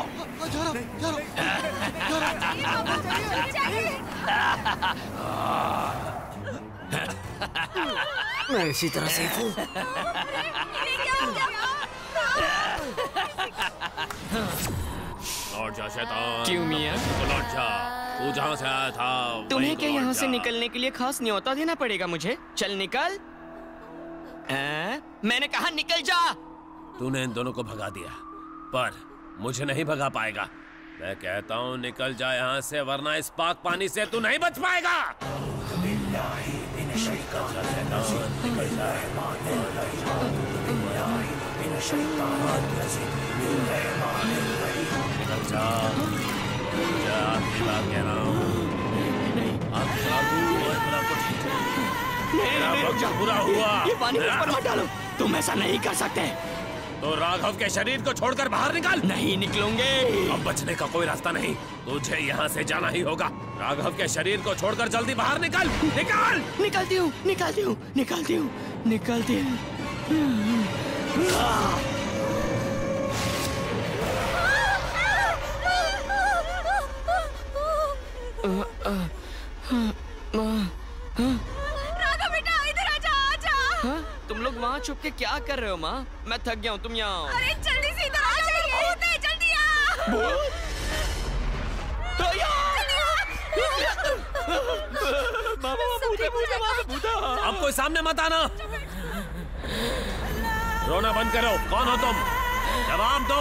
मैं इसी तरह से हूँ। लौट जा शैतान। क्यों मियाँ? लौट जा, तू जहाँ से आया था तुम्हें क्या यहाँ से निकलने के लिए खास न्योता देना पड़ेगा मुझे? चल निकल। आ? मैंने कहा निकल जा। तूने इन दोनों को भगा दिया, पर मुझे नहीं भगा पाएगा। मैं कहता हूँ निकल जा यहाँ से, वरना इस पाक पानी से तू नहीं बच पाएगा। निकल जा, जा, आखिरी बार कह रहा हूँ। मेरा वक्त पूरा हुआ। ये पानी मुझ पर मत डालो, तुम ऐसा नहीं कर सकते। तो राघव के शरीर को छोड़कर बाहर निकल। नहीं निकलूंगे। अब बचने का कोई रास्ता नहीं, तुझे यहाँ से जाना ही होगा। राघव के शरीर को छोड़कर जल्दी बाहर निकल। निकल। निकलती हूँ, निकलती हूँ, निकलती हूँ, निकलती हूँ। राघव बेटा, इधर आजा, आजा। हाँ? तुम लोग वहाँ छुप के क्या कर रहे हो माँ? मैं थक गया हूँ, तुम यहाँ आओ। अरे जल्दी से इधर आ जाइए। भूत है, जल्दी आ। भूत? बाबा भूत है, भूत है, बाबा भूत है। अब कोई सामने मत आना। रोना बंद करो। कौन हो तुम? जवाब दो।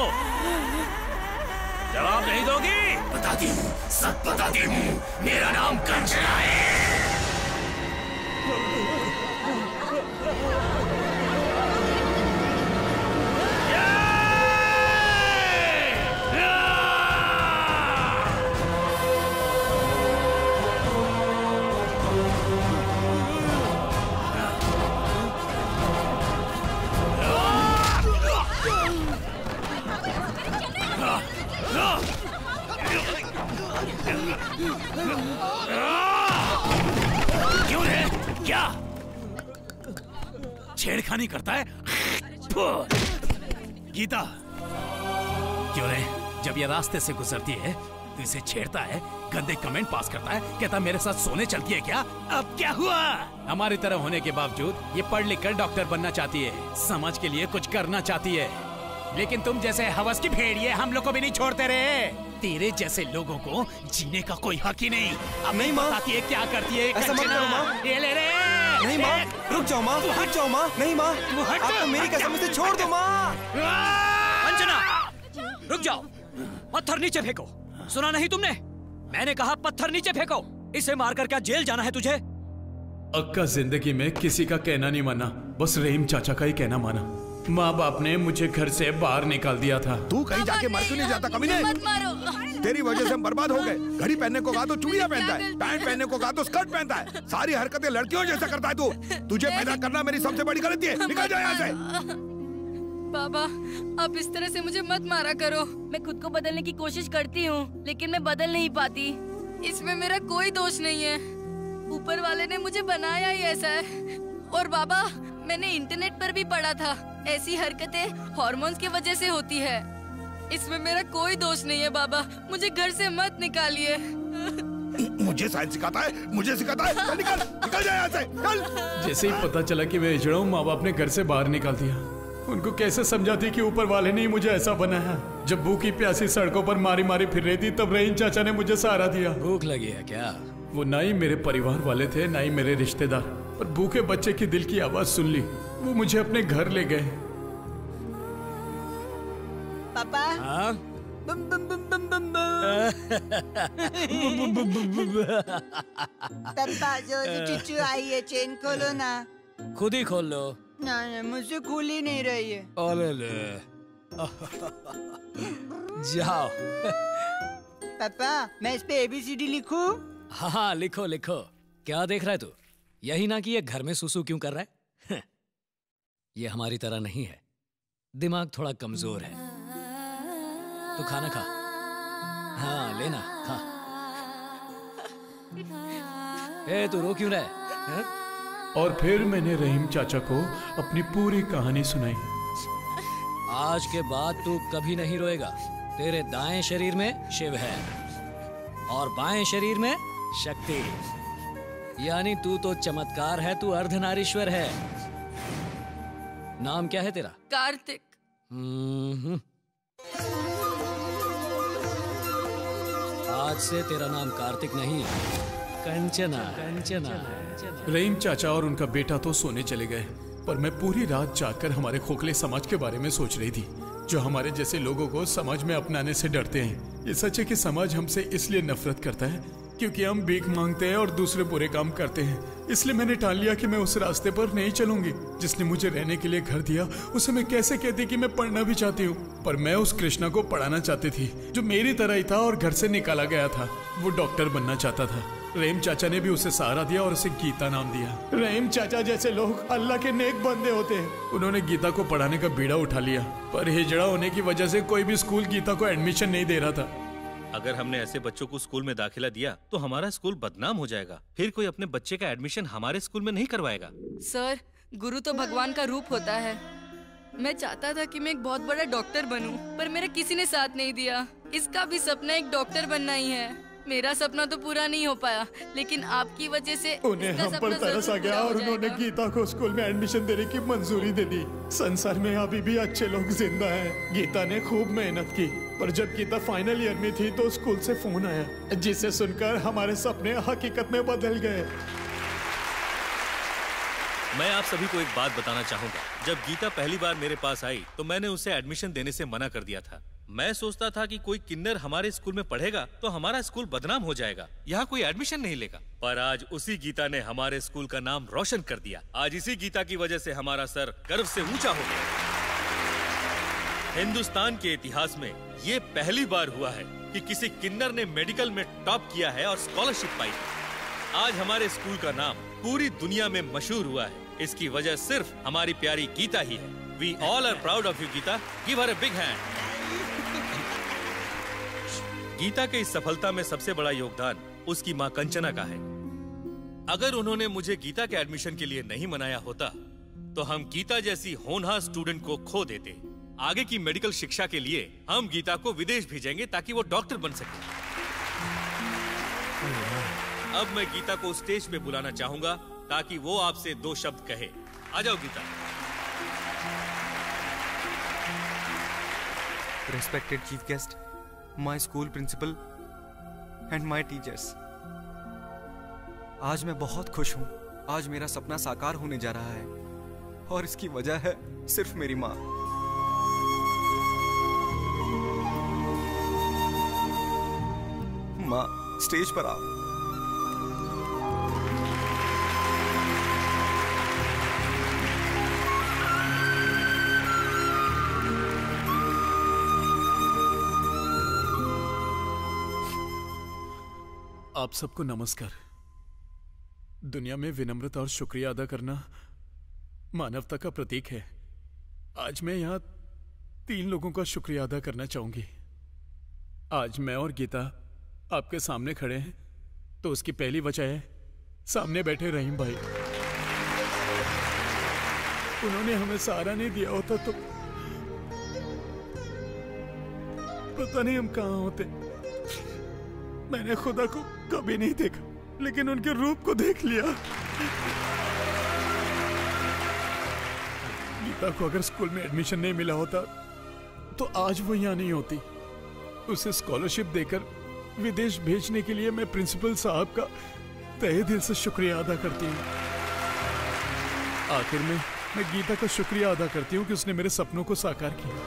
जवाब नहीं दोगी? बताती हूँ, सब बताती हूँ। मेरा नाम कंचना है। छेड़खानी करता है। गीता, क्यों रे? जब ये रास्ते से गुजरती है तो इसे छेड़ता है, गंदे कमेंट पास करता है, कहता मेरे साथ सोने चलती है क्या? अब क्या हुआ? हमारी तरह होने के बावजूद ये पढ़ लिख कर डॉक्टर बनना चाहती है, समाज के लिए कुछ करना चाहती है, लेकिन तुम जैसे हवस की भेड़िए हम लोग को भी नहीं छोड़ते रहे। तेरे जैसे लोगों को जीने का कोई हक ही नहीं। अब नहीं माँ, बताती है क्या करती है। ऐसा मत करो माँ। ये ले रे। नहीं माँ, रुक जाओ माँ, रुक जाओ माँ। नहीं माँ, आप तो मेरी कसम मुझे छोड़ दो माँ। अंजना, रुक जाओ, पत्थर नीचे फेंको। सुना नहीं तुमने? मैंने कहा पत्थर नीचे फेंको। इसे मारकर क्या जेल जाना है तुझे? अक्का जिंदगी में किसी का कहना नहीं माना, बस रहीम चाचा का ही कहना माना। माँ बाप ने मुझे घर से बाहर निकाल दिया था। तू कहीं जाके मर क्यों नहीं जाता कमीने? मत मारो। तेरी वजह से हम बर्बाद हो गए। घड़ी पहनने को कहा तो चूड़ियां पहनता है, पैंट पहनने को कहा तो स्कर्ट पहनता है, सारी हरकतें लड़कियों जैसा करता है तू। तुझे पैदा करना मेरी सबसे बड़ी गलती है। निकल जा यहाँ से। बाबा, आप इस तरह से मुझे मत मारा करो। मैं खुद को बदलने की कोशिश करती हूँ, लेकिन मैं बदल नहीं पाती। इसमें मेरा कोई दोष नहीं है, ऊपर वाले ने मुझे बनाया ही ऐसा है। और बाबा, मैंने इंटरनेट पर भी पढ़ा था, ऐसी हरकतें हार्मोन्स की वजह से होती है। इसमें मेरा कोई दोष नहीं है बाबा, मुझे घर से मत निकालिए। मुझे साइंस सिखाता है, मुझे सिखाता है। चल निकल, निकल जा यहाँ से, चल। जैसे ही पता चला कि मैं हिजड़ा हूँ, माँ बाप ने घर से बाहर निकाल दिया। उनको कैसे समझाती कि ऊपर वाले ने मुझे ऐसा बनाया। जब भूखी प्यासी सड़कों पर मारी मारी फिर रही थी, तब रहीम चाचा ने मुझे सहारा दिया। भूख लगी है क्या? वो ना ही मेरे परिवार वाले थे, ना ही मेरे रिश्तेदार, पर भूखे बच्चे की दिल की आवाज सुन ली। वो मुझे अपने घर ले गए। पापा, हाँ? बम बम बम बम बम पापा, जो चुचू आई है, चेन खोलो ना। खुद ही खोल लो। ना ना, मुझसे खुल ही नहीं रही है। अरे ले। जाओ। पापा, मैं इस पे एबीसीडी लिखूं? हाँ हाँ, लिखो लिखो। क्या देख रहा है तू? यही ना कि ये घर में सुसु क्यों कर रहा है? ये हमारी तरह नहीं है, दिमाग थोड़ा कमजोर है। तू खाना खा। हाँ लेना, खा। ए, तू रो क्यों रहा है? और फिर मैंने रहीम चाचा को अपनी पूरी कहानी सुनाई। आज के बाद तू कभी नहीं रोएगा। तेरे दाएं शरीर में शिव है और बाएं शरीर में शक्ति, यानी तू तो चमत्कार है, तू अर्धनारीश्वर है। नाम क्या है तेरा? कार्तिक। हम्म। आज से तेरा नाम कार्तिक नहीं, कंचना। कंचना। रहीम चाचा और उनका बेटा तो सोने चले गए, पर मैं पूरी रात जागकर हमारे खोखले समाज के बारे में सोच रही थी, जो हमारे जैसे लोगों को समाज में अपनाने से डरते हैं। ये सच है कि समाज हमसे इसलिए नफरत करता है क्योंकि हम भीख मांगते हैं और दूसरे बुरे काम करते हैं। इसलिए मैंने ठान लिया कि मैं उस रास्ते पर नहीं चलूंगी। जिसने मुझे रहने के लिए घर दिया, उसे मैं कैसे कहती कि मैं पढ़ना भी चाहती हूँ। पर मैं उस कृष्णा को पढ़ाना चाहती थी, जो मेरी तरह ही था और घर से निकाला गया था। वो डॉक्टर बनना चाहता था। रहीम चाचा ने भी उसे सहारा दिया और उसे गीता नाम दिया। रहीम चाचा जैसे लोग अल्लाह के नेक बंदे होते हैं। उन्होंने गीता को पढ़ाने का बीड़ा उठा लिया, पर हिजड़ा होने की वजह से कोई भी स्कूल गीता को एडमिशन नहीं दे रहा था। अगर हमने ऐसे बच्चों को स्कूल में दाखिला दिया तो हमारा स्कूल बदनाम हो जाएगा। फिर कोई अपने बच्चे का एडमिशन हमारे स्कूल में नहीं करवाएगा। सर, गुरु तो भगवान का रूप होता है। मैं चाहता था कि मैं एक बहुत बड़ा डॉक्टर बनूं, पर मेरा किसी ने साथ नहीं दिया। इसका भी सपना एक डॉक्टर बनना ही है। मेरा सपना तो पूरा नहीं हो पाया, लेकिन आपकी वजह से उन्हें हम पर तरस आ गया और उन्होंने गीता को स्कूल में एडमिशन देने की मंजूरी दे दी। संसार में अभी भी अच्छे लोग जिंदा हैं। गीता ने खूब मेहनत की, पर जब गीता फाइनल ईयर में थी तो स्कूल से फोन आया, जिसे सुनकर हमारे सपने हकीकत में बदल गए। मैं आप सभी को एक बात बताना चाहूंगा। जब गीता पहली बार मेरे पास आई तो मैंने उसे एडमिशन देने से मना कर दिया था। मैं सोचता था कि कोई किन्नर हमारे स्कूल में पढ़ेगा तो हमारा स्कूल बदनाम हो जाएगा, यहाँ कोई एडमिशन नहीं लेगा। पर आज उसी गीता ने हमारे स्कूल का नाम रोशन कर दिया। आज इसी गीता की वजह से हमारा सर गर्व से ऊंचा हो गया। हिंदुस्तान के इतिहास में ये पहली बार हुआ है कि किसी किन्नर ने मेडिकल में टॉप किया है और स्कॉलरशिप पाई। आज हमारे स्कूल का नाम पूरी दुनिया में मशहूर हुआ है। इसकी वजह सिर्फ हमारी प्यारी गीता ही है। We all are proud of you, Gita. Give her a big hand. Gita के इस सफलता में सबसे बड़ा योगदान उसकी माँ कंचना का है। अगर उन्होंने मुझे गीता के एडमिशन के लिए नहीं मनाया होता तो हम गीता जैसी होनहार स्टूडेंट को खो देते। आगे की मेडिकल शिक्षा के लिए हम गीता को विदेश भेजेंगे ताकि वो डॉक्टर बन सके। अब मैं गीता को स्टेज पे बुलाना चाहूंगा ताकि वो आपसे दो शब्द कहे। आ जाओ Gita. Respected chief guest, my school principal and my teachers. आज मैं बहुत खुश हूँ। आज मेरा सपना साकार होने जा रहा है और इसकी वजह है सिर्फ मेरी माँ। माँ, स्टेज पर आओ। आप सबको नमस्कार। दुनिया में विनम्रता और शुक्रिया अदा करना मानवता का प्रतीक है। आज मैं यहाँ तीन लोगों का शुक्रिया अदा करना चाहूंगी। आज मैं और गीता आपके सामने खड़े हैं तो उसकी पहली वजह है सामने बैठे रहीम भाई। उन्होंने हमें सहारा नहीं दिया होता तो पता नहीं हम कहाँ होते। मैंने खुदा को कभी नहीं देखा लेकिन उनके रूप को देख लिया। गीता को अगर स्कूल में एडमिशन नहीं मिला होता तो आज वो यहाँ नहीं होती। उसे स्कॉलरशिप देकर विदेश भेजने के लिए मैं प्रिंसिपल साहब का तहे दिल से शुक्रिया अदा करती हूँ। आखिर में मैं गीता का शुक्रिया अदा करती हूँ कि उसने मेरे सपनों को साकार किया।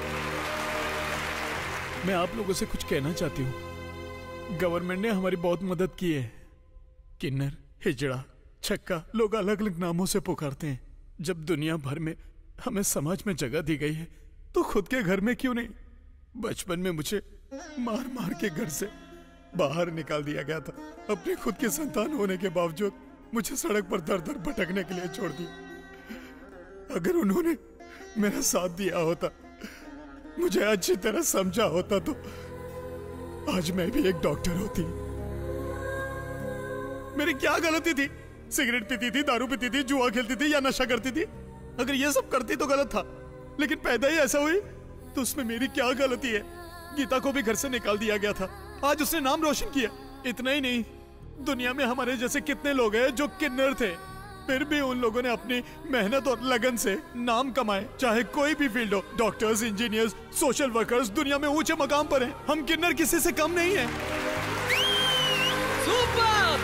मैं आप लोगों से कुछ कहना चाहती हूँ। गवर्नमेंट ने हमारी बहुत मदद की है। किन्नर, हिजड़ा, छक्का लोग अलग अलग नामों से पुकारते हैं। जब दुनिया भर में हमें समाज में जगह दी गई है तो खुद के घर में क्यों नहीं। बचपन में मुझे मार मार के घर से बाहर निकाल दिया गया था। अपने खुद के संतान होने के बावजूद मुझे सड़क पर दर दर भटकने के लिए छोड़ दिया। अगर उन्होंने मेरा साथ दिया होता, मुझे अच्छी तरह समझा होता तो आज मैं भी एक डॉक्टर होती। मेरी क्या गलती थी? सिगरेट पीती थी, दारू पीती थी, जुआ खेलती थी या नशा करती थी? अगर ये सब करती तो गलत था, लेकिन पैदा ही ऐसा हुई तो उसमें मेरी क्या गलती है? गीता को भी घर से निकाल दिया गया था, आज उसने नाम रोशन किया। इतना ही नहीं, दुनिया में हमारे जैसे कितने लोग हैं जो किन्नर थे, फिर भी उन लोगों ने अपनी मेहनत और लगन से नाम कमाए। चाहे कोई भी फील्ड हो, डॉक्टर्स, इंजीनियर्स, सोशल वर्कर्स दुनिया में ऊंचे मकाम पर हैं। हम किन्नर किसी से कम नहीं हैं। सुपर!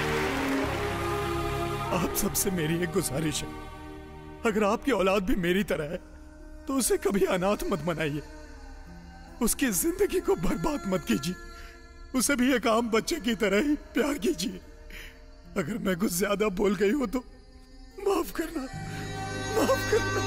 आप सबसे मेरी एक गुजारिश है, अगर आपकी औलाद भी मेरी तरह है तो उसे कभी अनाथ मत बनाइए। उसकी जिंदगी को बर्बाद मत कीजिए। उसे भी एक आम बच्चे की तरह ही प्यार कीजिए। अगर मैं कुछ ज्यादा बोल गई हूं तो माफ करना, माफ करना।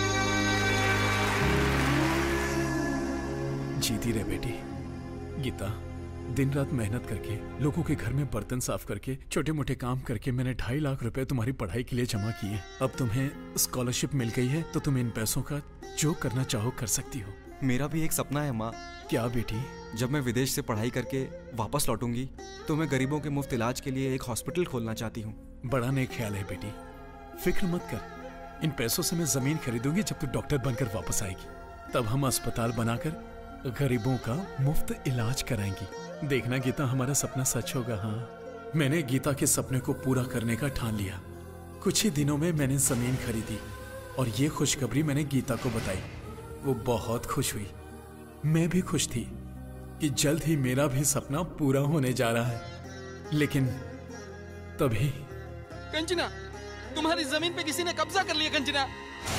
जीती रहे बेटी। गीता, दिन रात मेहनत करके, लोगों के घर में बर्तन साफ करके, छोटे मोटे काम करके मैंने ढाई लाख रुपए तुम्हारी पढ़ाई के लिए जमा किए। अब तुम्हें स्कॉलरशिप मिल गई है तो तुम इन पैसों का जो करना चाहो कर सकती हो। मेरा भी एक सपना है माँ। क्या बेटी? जब मैं विदेश से पढ़ाई करके वापस लौटूंगी तो मैं गरीबों के मुफ्त इलाज के लिए एक हॉस्पिटल खोलना चाहती हूँ। बड़ा नेक ख्याल है बेटी, फिक्र मत कर। इन पैसों से मैं जमीन खरीदूंगी जब तू डॉक्टर बनकर वापस आएगी। तब हम अस्पताल बनाकर गरीबों का मुफ्त इलाज कराएंगी। देखना गीता, हमारा सपना सच होगा। हाँ, मैंने गीता के सपने को पूरा करने का ठान लिया। कुछ ही दिनों में मैंने जमीन खरीदी और ये खुशखबरी मैंने गीता को बताई। वो बहुत खुश हुई। मैं भी खुश थी कि जल्द ही मेरा भी सपना पूरा होने जा रहा है। लेकिन तभी कंचना, तुम्हारी जमीन पे किसी ने कब्जा कर लिया। कंचना,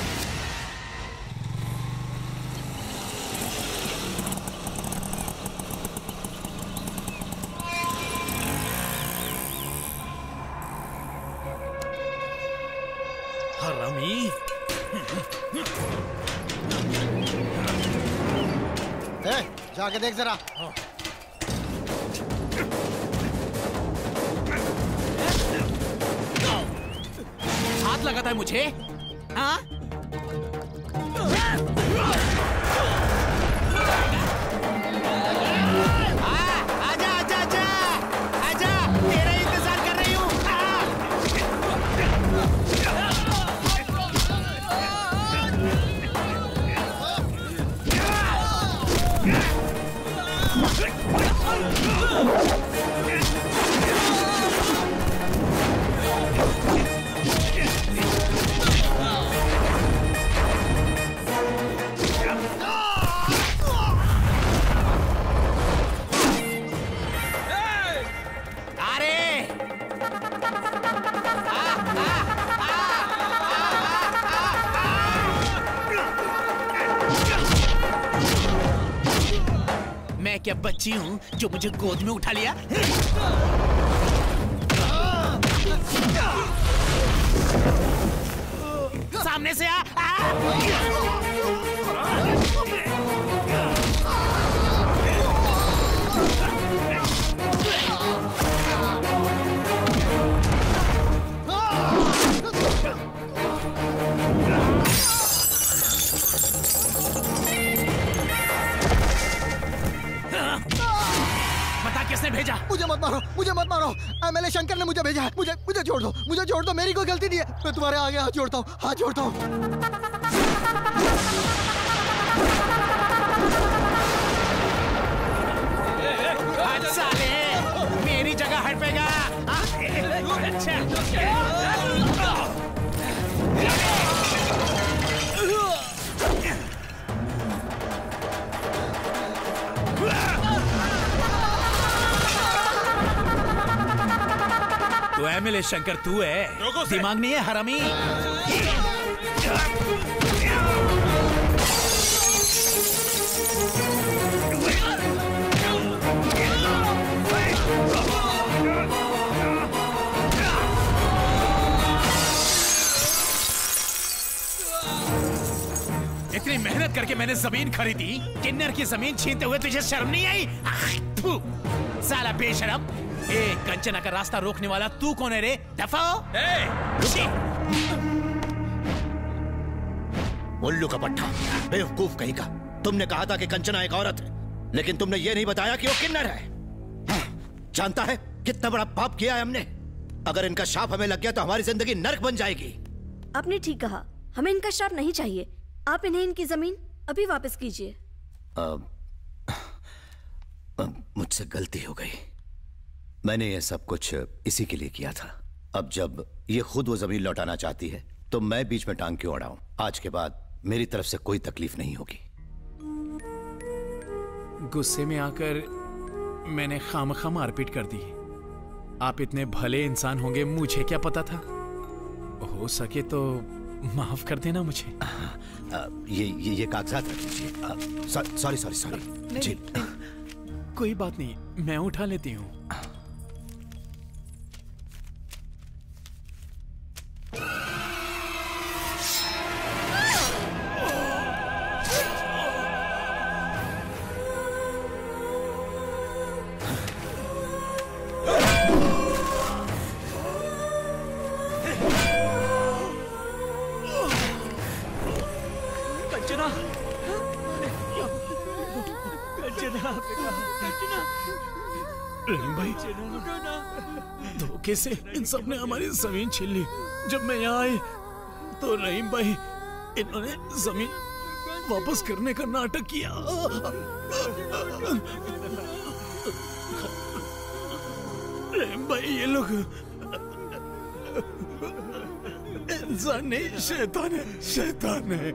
हरामी। ए, जाके देख जरा। हाथ लगाता है मुझे? हाँ? आजा आजा आजा आजा, तेरा इंतजार कर रही हूँ। क्या बच्ची हूँ जो मुझे गोद में उठा लिया? सामने से आ, आ! बता किसने भेजा? मुझे मत मारो, मुझे मत मारो। एमएलए शंकर ने मुझे भेजा है। मुझे मुझे छोड़ दो, मुझे छोड़ दो। मेरी कोई गलती नहीं है। मैं तुम्हारे आगे हाथ जोड़ता हूँ, हाथ जोड़ता हूँ। साले, मेरी जगह हड़पेगा। तू एमएलए शंकर तू है? दिमाग नहीं है हरामी? इतनी मेहनत करके मैंने जमीन खरीदी, किन्नर की जमीन छीनते हुए तुझे शर्म नहीं आई? थू, साला बेशरम। ए, कंचना का रास्ता रोकने वाला तू कौन है रे? दफा हो। उल्लू का पट्टा, बेवकूफ कहीं का। तुमने कहा था कि कंचना एक औरत है, लेकिन तुमने ये नहीं बताया कि वो किन्नर है। हाँ, जानता है कितना बड़ा पाप किया है हमने? अगर इनका शाप हमें लग गया तो हमारी जिंदगी नर्क बन जाएगी। आपने ठीक कहा, हमें इनका श्राप नहीं चाहिए। आप इन्हें इनकी जमीन अभी वापस कीजिए। मुझसे गलती हो गई। मैंने ये सब कुछ इसी के लिए किया था। अब जब ये खुद वो जमीन लौटाना चाहती है तो मैं बीच में टांग क्यों अड़ाऊं? आज के बाद मेरी तरफ से कोई तकलीफ नहीं होगी। गुस्से में आकर मैंने खामखा मारपीट कर दी। आप इतने भले इंसान होंगे मुझे क्या पता था। हो सके तो माफ कर देना मुझे। आ, आ, ये ये ये कागजात रख लीजिए। सॉरी सॉरी सॉरी जी। कोई बात नहीं, मैं उठा लेती हूँ। धोखे से इन सब ने हमारी जमीन छीन ली। जब मैं यहाँ आई तो रहीम भाई इन्होंने जमीन वापस करने का नाटक किया। रहीम भाई ये लोग इंसान नहीं शैतान है, शैतान है।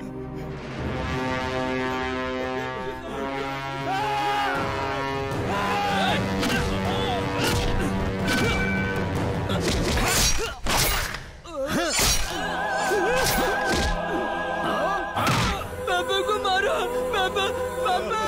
पापा को मारो, पापा, पापा,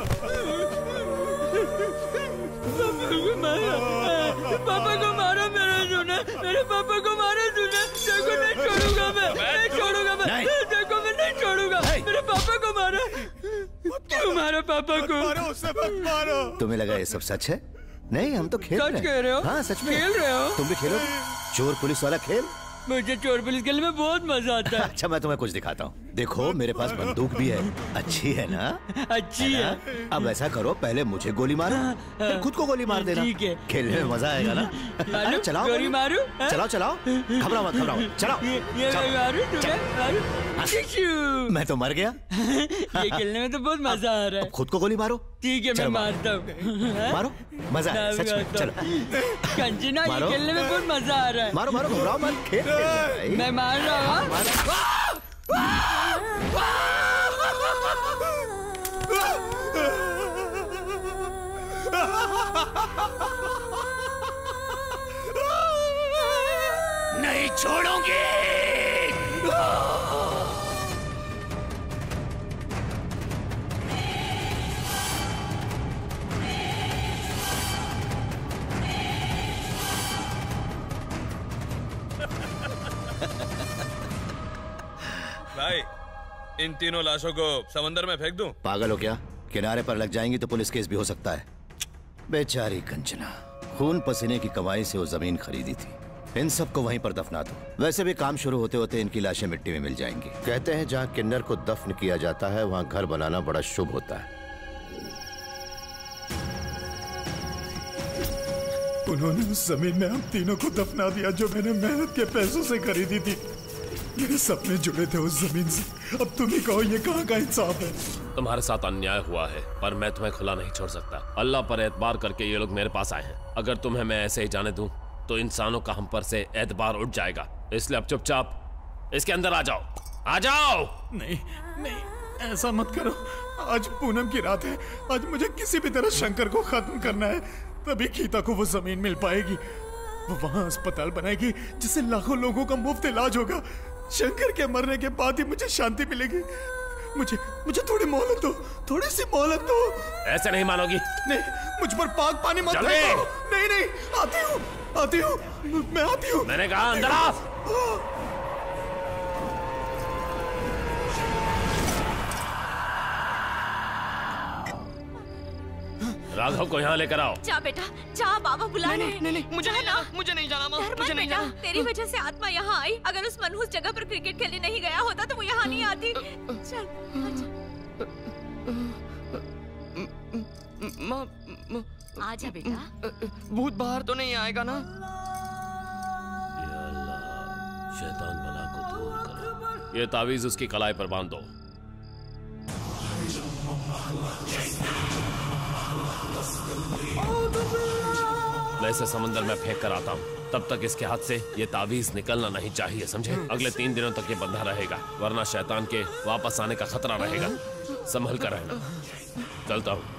पापा को मारो, पापा को मारो, मेरे सुने, मेरे पापा को मारो, सुने, देखो नहीं छोड़ूंगा मैं, नहीं छोड़ूंगा मैं, देखो मैं नहीं छोड़ूंगा, मेरे पापा को मारो, क्यों मारो पापा को? मारो उसे, मत मारो। तुम्हें लगा ये सब सच है? नहीं, हम तो खेल रहे हैं। सच कह रहे हो? हाँ सच में खेल रहे हो? तुम भी खेलो, चोर पुलिस वाला खेल। मुझे चोर पुलिस खेलने में बहुत मजा आता है। अच्छा मैं तुम्हें कुछ दिखाता हूँ। देखो मेरे पास बंदूक भी है। अच्छी है ना? अच्छी है, है। अब ऐसा करो, पहले मुझे गोली मारो, फिर खुद को गोली मार देना। ठीक है। खेलने में मजा आएगा ना? अरे चलाओ गोली मारू? चलाओ चलाओ, घबराओ मत, घबराओ मत, चलाओ। ये मैं मारू, तुम्हें मारू। मैं तो मर गया। ये खेलने में तो बहुत मजा आ रहा है। खुद को गोली मारो। ठीक है, मैं मारता हूँ। मारो, मजा है सच में। चलो कंचना, ये खेलने में बहुत मजा आ रहा है। मारो मारो, घबराओ मत, खेल। मैं मार रहा हूँ। नहीं छोड़ूंगी। भाई, इन तीनों लाशों को समंदर में फेंक दूं? पागल हो क्या? किनारे पर लग जाएंगी तो पुलिस केस भी हो सकता है। बेचारी कंचना, खून पसीने की कमाई से वो जमीन खरीदी थी। इन सबको वहीं पर दफना दो। वैसे भी काम शुरू होते होते इनकी लाशें मिट्टी में मिल जाएंगी। कहते हैं जहाँ किन्नर को दफन किया जाता है वहाँ घर बनाना बड़ा शुभ होता है। उन्होंने उस जमीन में हम तीनों को दफना दिया जो मैंने मेहनत के पैसों से खरीदी थी। मेरे सपने जुड़े थे उस जमीन से। अब तुम ही कहो ये कहाँ का इंसाफ है? तुम्हारे साथ अन्याय हुआ है, पर मैं तुम्हें खुला नहीं छोड़ सकता। अल्लाह पर एतबार करके ये लोग मेरे पास आए हैं। अगर तुम्हें मैं ऐसे ही जाने दूं तो इंसानों का हम पर से एतबार उठ जाएगा। इसलिए अब चुपचाप इसके अंदर आ जाओ। आ जाओ। नहीं नहीं, ऐसा मत करो। आज पूनम की रात है। आज मुझे किसी भी तरह शंकर को खत्म करना है, तभी गीता को वो जमीन मिल पाएगी। वो वहाँ अस्पताल बनाएगी जिससे लाखों लोगों का मुफ्त इलाज होगा। शंकर के मरने के बाद ही मुझे शांति मिलेगी। मुझे मुझे थोड़ी मोहलत दो, थोड़ी सी मोहलत दो। ऐसे नहीं मानोगी। नहीं, मुझ पर पाक पानी मत फेंको। नहीं नहीं, आती हूँ आती हूँ मैं आती हूँ। मैंने कहा अंदर आ। राघव को यहाँ लेकर आओ। जा बेटा जा, बाबा बुला रहे हैं। नहीं नहीं, मुझे नहीं जाना, मुझे नहीं जाना माँ, मुझे नहीं जाना। तेरी वजह से आत्मा यहाँ आई। अगर उस मनहूस जगह पर क्रिकेट खेलने नहीं गया होता तो वो यहाँ नहीं आती। चल माँ, आजा बेटा। भूत बाहर तो नहीं आएगा ना? या अल्लाह, शैतान बला को दूर करो। ये तावीज उसकी कलाई पर बांध दो। मैं इसे समंदर में फेंक कर आता हूँ। तब तक इसके हाथ से ये तावीज निकलना नहीं चाहिए, समझे? अगले तीन दिनों तक ये बंधा रहेगा, वरना शैतान के वापस आने का खतरा रहेगा। संभल कर रहना। चलता हूँ।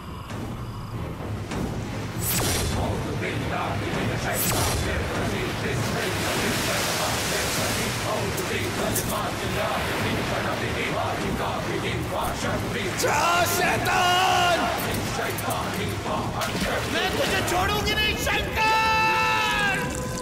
शैतान! मैं तुझे छोड़ूंगी नहीं शंकर!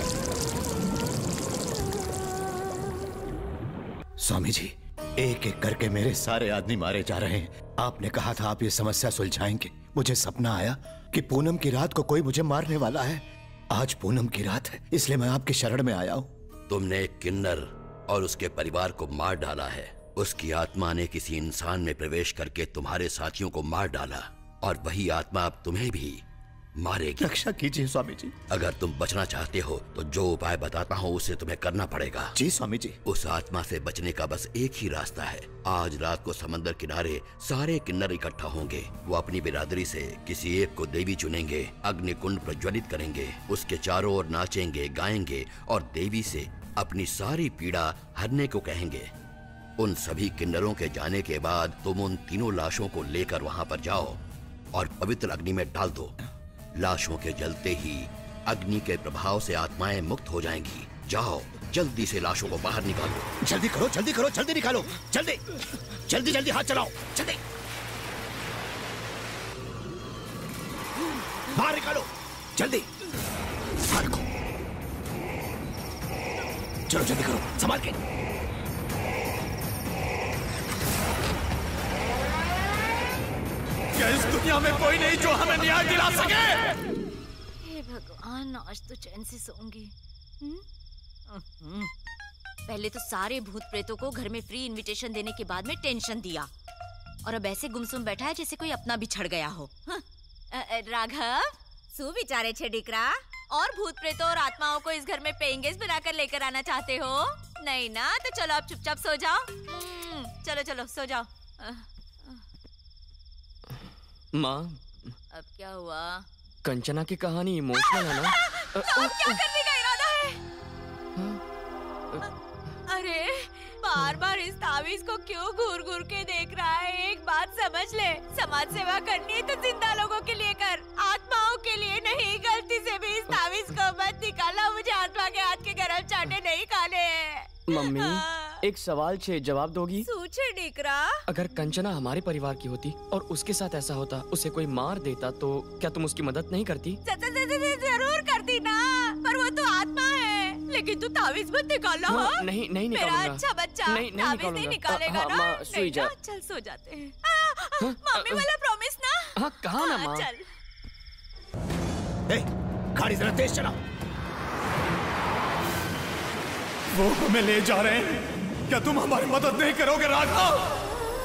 स्वामी जी, एक एक करके मेरे सारे आदमी मारे जा रहे हैं। आपने कहा था आप ये समस्या सुलझाएंगे। मुझे सपना आया कि पूनम की रात को कोई मुझे मारने वाला है। आज पूनम की रात है, इसलिए मैं आपकी शरण में आया हूँ। तुमने एक किन्नर और उसके परिवार को मार डाला है। उसकी आत्मा ने किसी इंसान में प्रवेश करके तुम्हारे साथियों को मार डाला, और वही आत्मा अब तुम्हें भी मारेगी। रक्षा कीजिए स्वामी जी। अगर तुम बचना चाहते हो तो जो उपाय बताता हूँ उसे तुम्हें करना पड़ेगा। जी स्वामी जी। उस आत्मा से बचने का बस एक ही रास्ता है। आज रात को समंदर किनारे सारे किन्नर इकट्ठा होंगे। वो अपनी बिरादरी से किसी एक को देवी चुनेंगे, अग्नि कुंड प्रज्वलित करेंगे, उसके चारों ओर नाचेंगे, गाएंगे और देवी से अपनी सारी पीड़ा हरने को कहेंगे। उन सभी किन्नरों के जाने के बाद तुम उन तीनों लाशों को लेकर वहाँ पर जाओ और पवित्र अग्नि में डाल दो। लाशों के जलते ही अग्नि के प्रभाव से आत्माएं मुक्त हो जाएंगी। जाओ, जल्दी से लाशों को बाहर निकालो। जल्दी करो, जल्दी करो, जल्दी निकालो, जल्दी जल्दी जल्दी हाथ चलाओ, जल्दी बाहर निकालो, जल्दी बाहर को। चलो जल्दी करो, संभाल के। क्या इस दुनिया में कोई नहीं जो हमें न्याय दिला सके? हे भगवान, आज तो चैन से सोऊंगी। पहले तो सारे भूत प्रेतों को घर में फ्री इनविटेशन देने के बाद में टेंशन दिया, और अब ऐसे गुमसुम बैठा है जैसे कोई अपना भी छड़ गया हो। राघव, सुविचारे छे डिकरा। और भूत प्रेतों और आत्माओं को इस घर में पेइंग गेस्ट बनाकर लेकर आना चाहते हो? नहीं ना? तो चलो आप चुपचाप सो जाओ। चलो चलो सो जाओ। माँ, अब क्या हुआ? कंचना की कहानी इमोशनल है ना? अब क्या करने का इरादा है? अरे बार बार इस तावीज को क्यों घूर घूर के देख रहा है? एक बात समझ ले, समाज सेवा करनी है तो जिंदा लोगों के लिए कर, आत्माओं के लिए नहीं। गलती से भी इस तावीज को मत निकाला। मुझे आत्मा के हाथ के गरम चाटे नहीं खाने। मम्मी, एक सवाल छे, जवाब दोगी? सूछे डिकरा। अगर कंचना हमारे परिवार की होती और उसके साथ ऐसा होता, उसे कोई मार देता, तो क्या तुम उसकी मदद नहीं करती? जरूर करती ना, पर वो तो आत्मा है। लेकिन तू तावीज मत निकालना। हाँ, हाँ? नहीं नहीं मेरा निकालूंगा। अच्छा बच्चा नहीं नहीं तावीज नहीं निकालूंगा। निकालेगा हाँ, ना? माँ, सुई नहीं जा। ना? चल सो जाते हैं। आ, आ, मम्मी वाला प्रॉमिस ना? हाँ कहा ना हाँ, माँ। चल। ए, गाड़ी जरा तेज चलाओ। वो हमें ले जा रहे हैं। क्या तुम हमारी मदद नहीं करोगे राघव?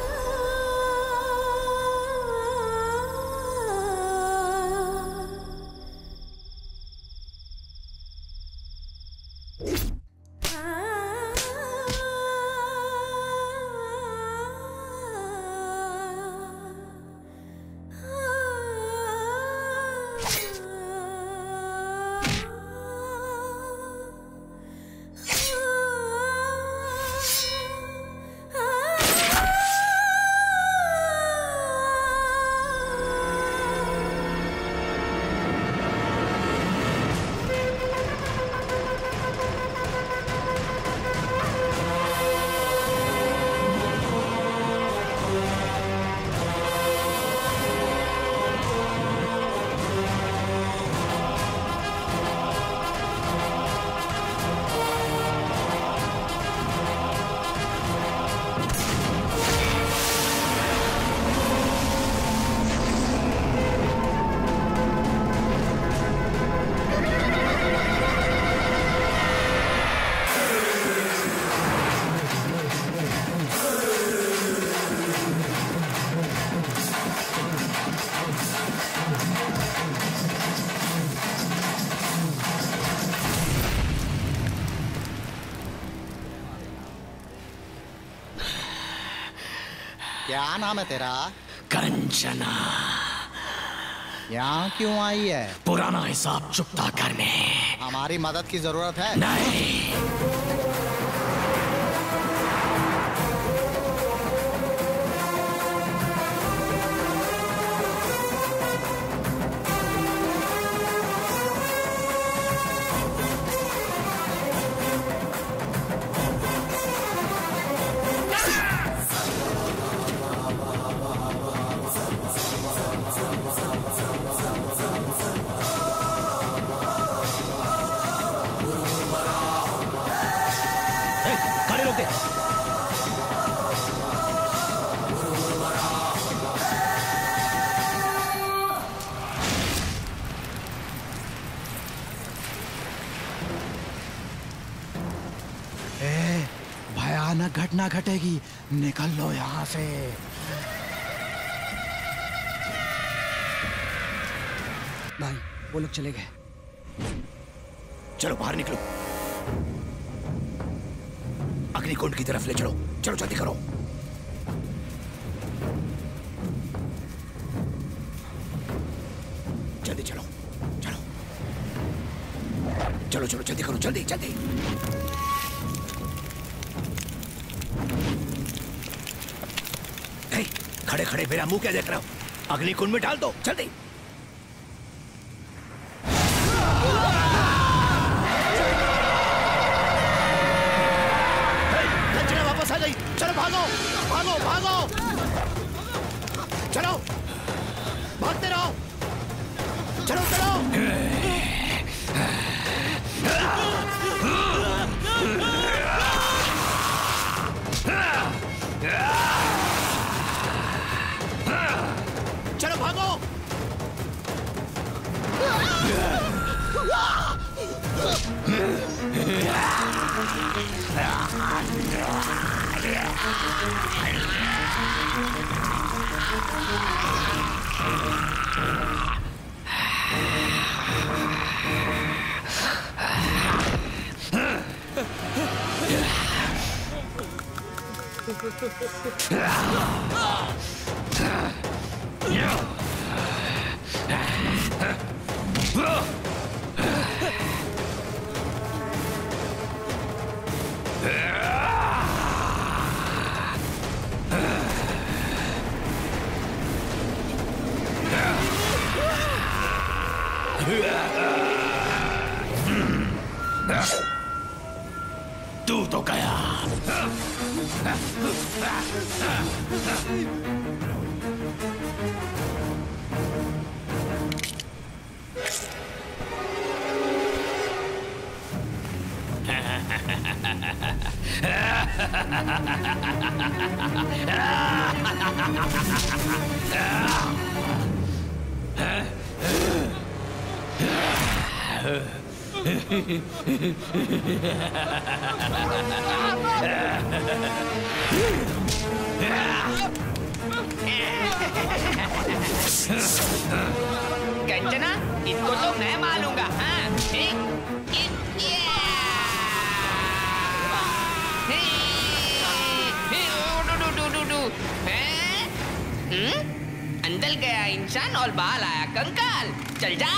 क्या नाम है तेरा? कंचना। यहाँ क्यों आई है? पुराना हिसाब चुकता करने। हमारी मदद की जरूरत है? नहीं। भयानक घटना घटेगी, निकल लो यहाँ से। भाई वो लोग चले गए। चलो बाहर निकलो, अग्निकुंड की तरफ ले चलो। चलो जल्दी करो। जल्दी चलो चलो चलो चलो जल्दी करो, जल्दी जल्दी। ए, खड़े खड़े मेरा मुंह क्या देख रहे हो? अग्निकुंड में डाल दो जल्दी। वापस आ गई। चलो भागो भागो भागो, चलो भागते रहो, चलो चलो। चलो भागो। तू तो गया। कंचना, इसको तो मैं मारूंगा। हाँ, एक, एक, अंदर गया इंसान और बाहर आया कंकाल। चल जा।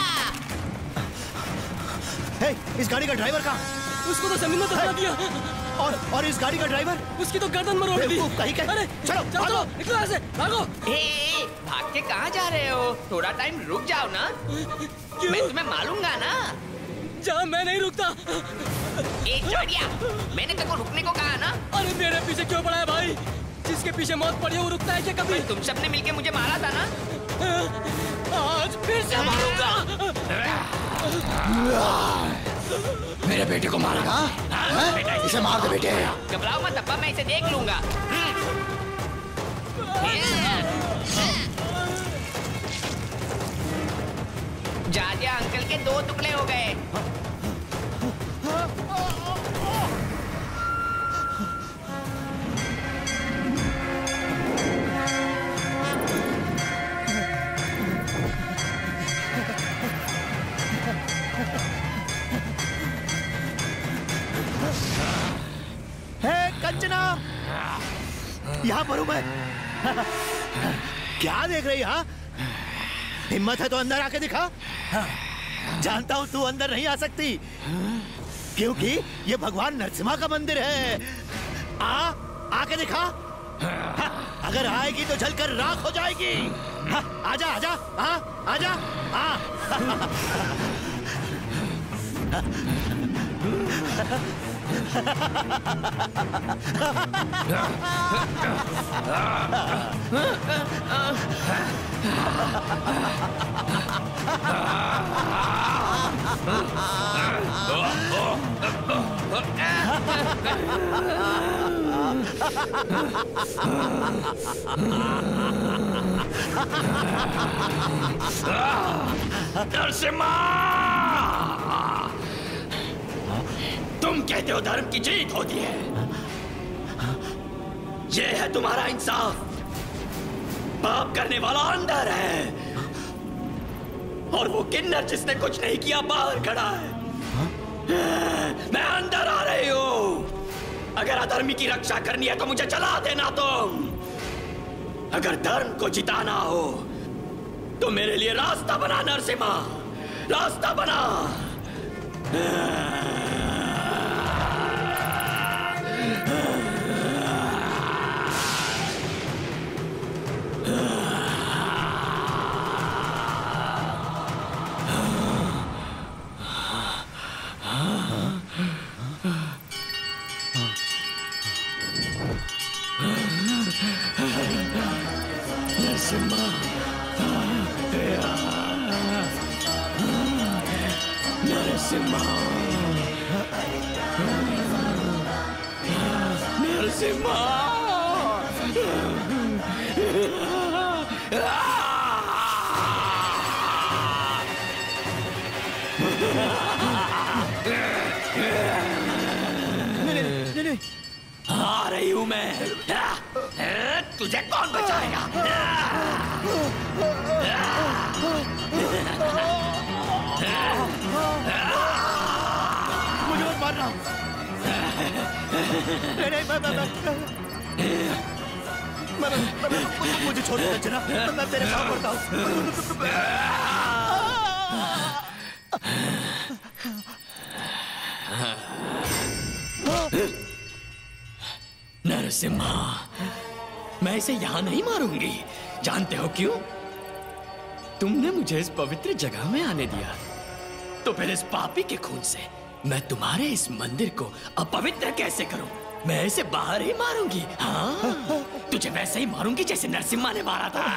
हे, इस गाड़ी का ड्राइवर कहाँ? उसको तो जमीन में दबा दिया। और और इस गाड़ी का ड्राइवर? उसकी तो गर्दन मरोड़ दी। कहीं के? अरे चलो चलो चलो निकलो यहाँ से, भागो। ए, ए, भाग के कहाँ जा रहे हो? थोड़ा टाइम रुक जाओ ना। मैं तुम्हें मारूंगा ना। जा, मैं नहीं रुकता। ए चढ़िया, मैंने तेरे को रुकने को कहा ना। अरे मेरे पीछे क्यों पड़ा है भाई? जिसके पीछे मौत पड़ी है वो रुकता है क्या कभी? तुम सबने मिलके मुझे मारा था ना। आज फिर से मारूंगा। मेरे बेटे को मारेगा? हाँ? इसे मार दे बेटे। घबराओ मत अब्बा, मैं इसे देख लूंगा। जाजिया अंकल के दो टुकड़े हो गए। कंचना, यहाँ पर हूँ मैं। क्या देख रही? हाँ, हिम्मत है तो अंदर आके दिखा। जानता हूँ तू अंदर नहीं आ सकती, क्योंकि ये भगवान नरसिम्हा का मंदिर है। आ, आके दिखा। अगर आएगी तो जलकर राख हो जाएगी। आजा आजा, आ, आजा, आ। नरसिम्हा, तुम कहते हो धर्म की जीत होती है। ये है तुम्हारा इंसाफ। पाप करने वाला अंदर है और वो किन्नर जिसने कुछ नहीं किया बाहर खड़ा है। मैं अंदर आ रही हूं। अगर अधर्मी की रक्षा करनी है तो मुझे जला देना तुम। अगर धर्म को जिताना हो तो मेरे लिए रास्ता बना नरसिम्हा, रास्ता बना। नरसिम्हा, नरसिम्हा, नरसिम्हा। नहीं नहीं, आ रही हूं मैं। तुझे कौन बचाएगा? मुझे मत मारना। नहीं नहीं, मैं, मैं, मैं, मैं, मैं, मुझे छोड़ दे कंचना, मैं तेरे पाँव पड़ता हूँ। नरसिम्हा, मैं इसे यहां नहीं मारूंगी। जानते हो क्यों? तुमने मुझे इस पवित्र जगह में आने दिया, तो फिर इस पापी के खून से मैं तुम्हारे इस मंदिर को अपवित्र कैसे करूं? मैं इसे बाहर ही मारूंगी। हाँ, तुझे वैसे ही मारूंगी जैसे नरसिम्हा ने मारा था।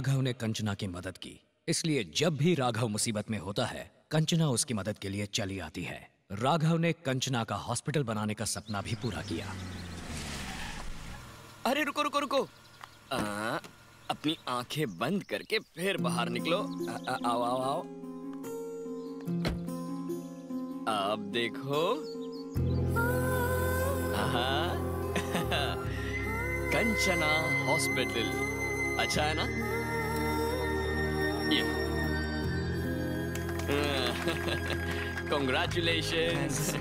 राघव ने कंचना की मदद की, इसलिए जब भी राघव मुसीबत में होता है कंचना उसकी मदद के लिए चली आती है। राघव ने कंचना का हॉस्पिटल बनाने का सपना भी पूरा किया। अरे रुको रुको रुको, आ, अपनी आंखें बंद करके फिर बाहर निकलो। आ, आ, आओ आओ आओ। अब देखो, कंचना हॉस्पिटल अच्छा है ना? ये कांग्रेचुलेशंस।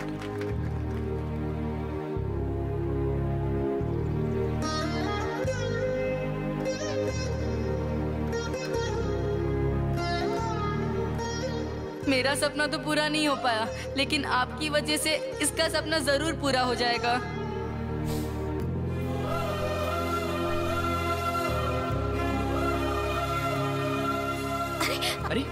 मेरा सपना तो पूरा नहीं हो पाया, लेकिन आपकी वजह से इसका सपना जरूर पूरा हो जाएगा। अरे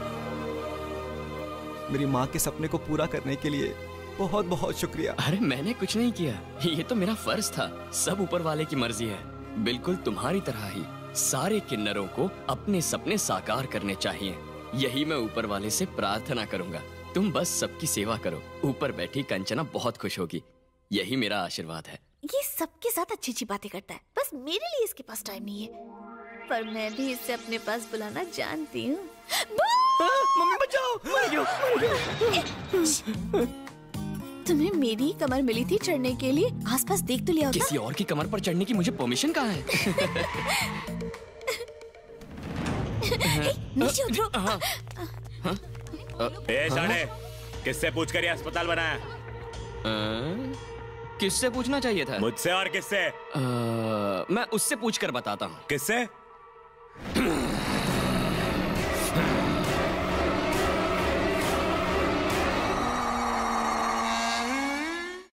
मेरी माँ के सपने को पूरा करने के लिए बहुत बहुत शुक्रिया। अरे मैंने कुछ नहीं किया, ये तो मेरा फर्ज था। सब ऊपर वाले की मर्जी है। बिल्कुल तुम्हारी तरह ही सारे किन्नरों को अपने सपने साकार करने चाहिए। यही मैं ऊपर वाले से प्रार्थना करूंगा। तुम बस सबकी सेवा करो। ऊपर बैठी कंचना बहुत खुश होगी। यही मेरा आशीर्वाद है। ये सबके साथ अच्छी अच्छी बातें करता है, बस मेरे लिए इसके पास टाइम नहीं है। पर मैं भी इसे अपने पास बुलाना जानती हूँ। मम्मी बचाओ, मर गया, मर गया। तुम्हें मेरी कमर मिली थी चढ़ने के लिए, आसपास देख तो लिया होता। किसी और की कमर पर चढ़ने की मुझे परमिशन कहाँ है? नीचे उतरो। ए साढ़े, किससे पूछकर ये अस्पताल बनाया? किससे पूछना चाहिए था? मुझसे और किससे? मैं उससे पूछकर बताता हूँ। किससे?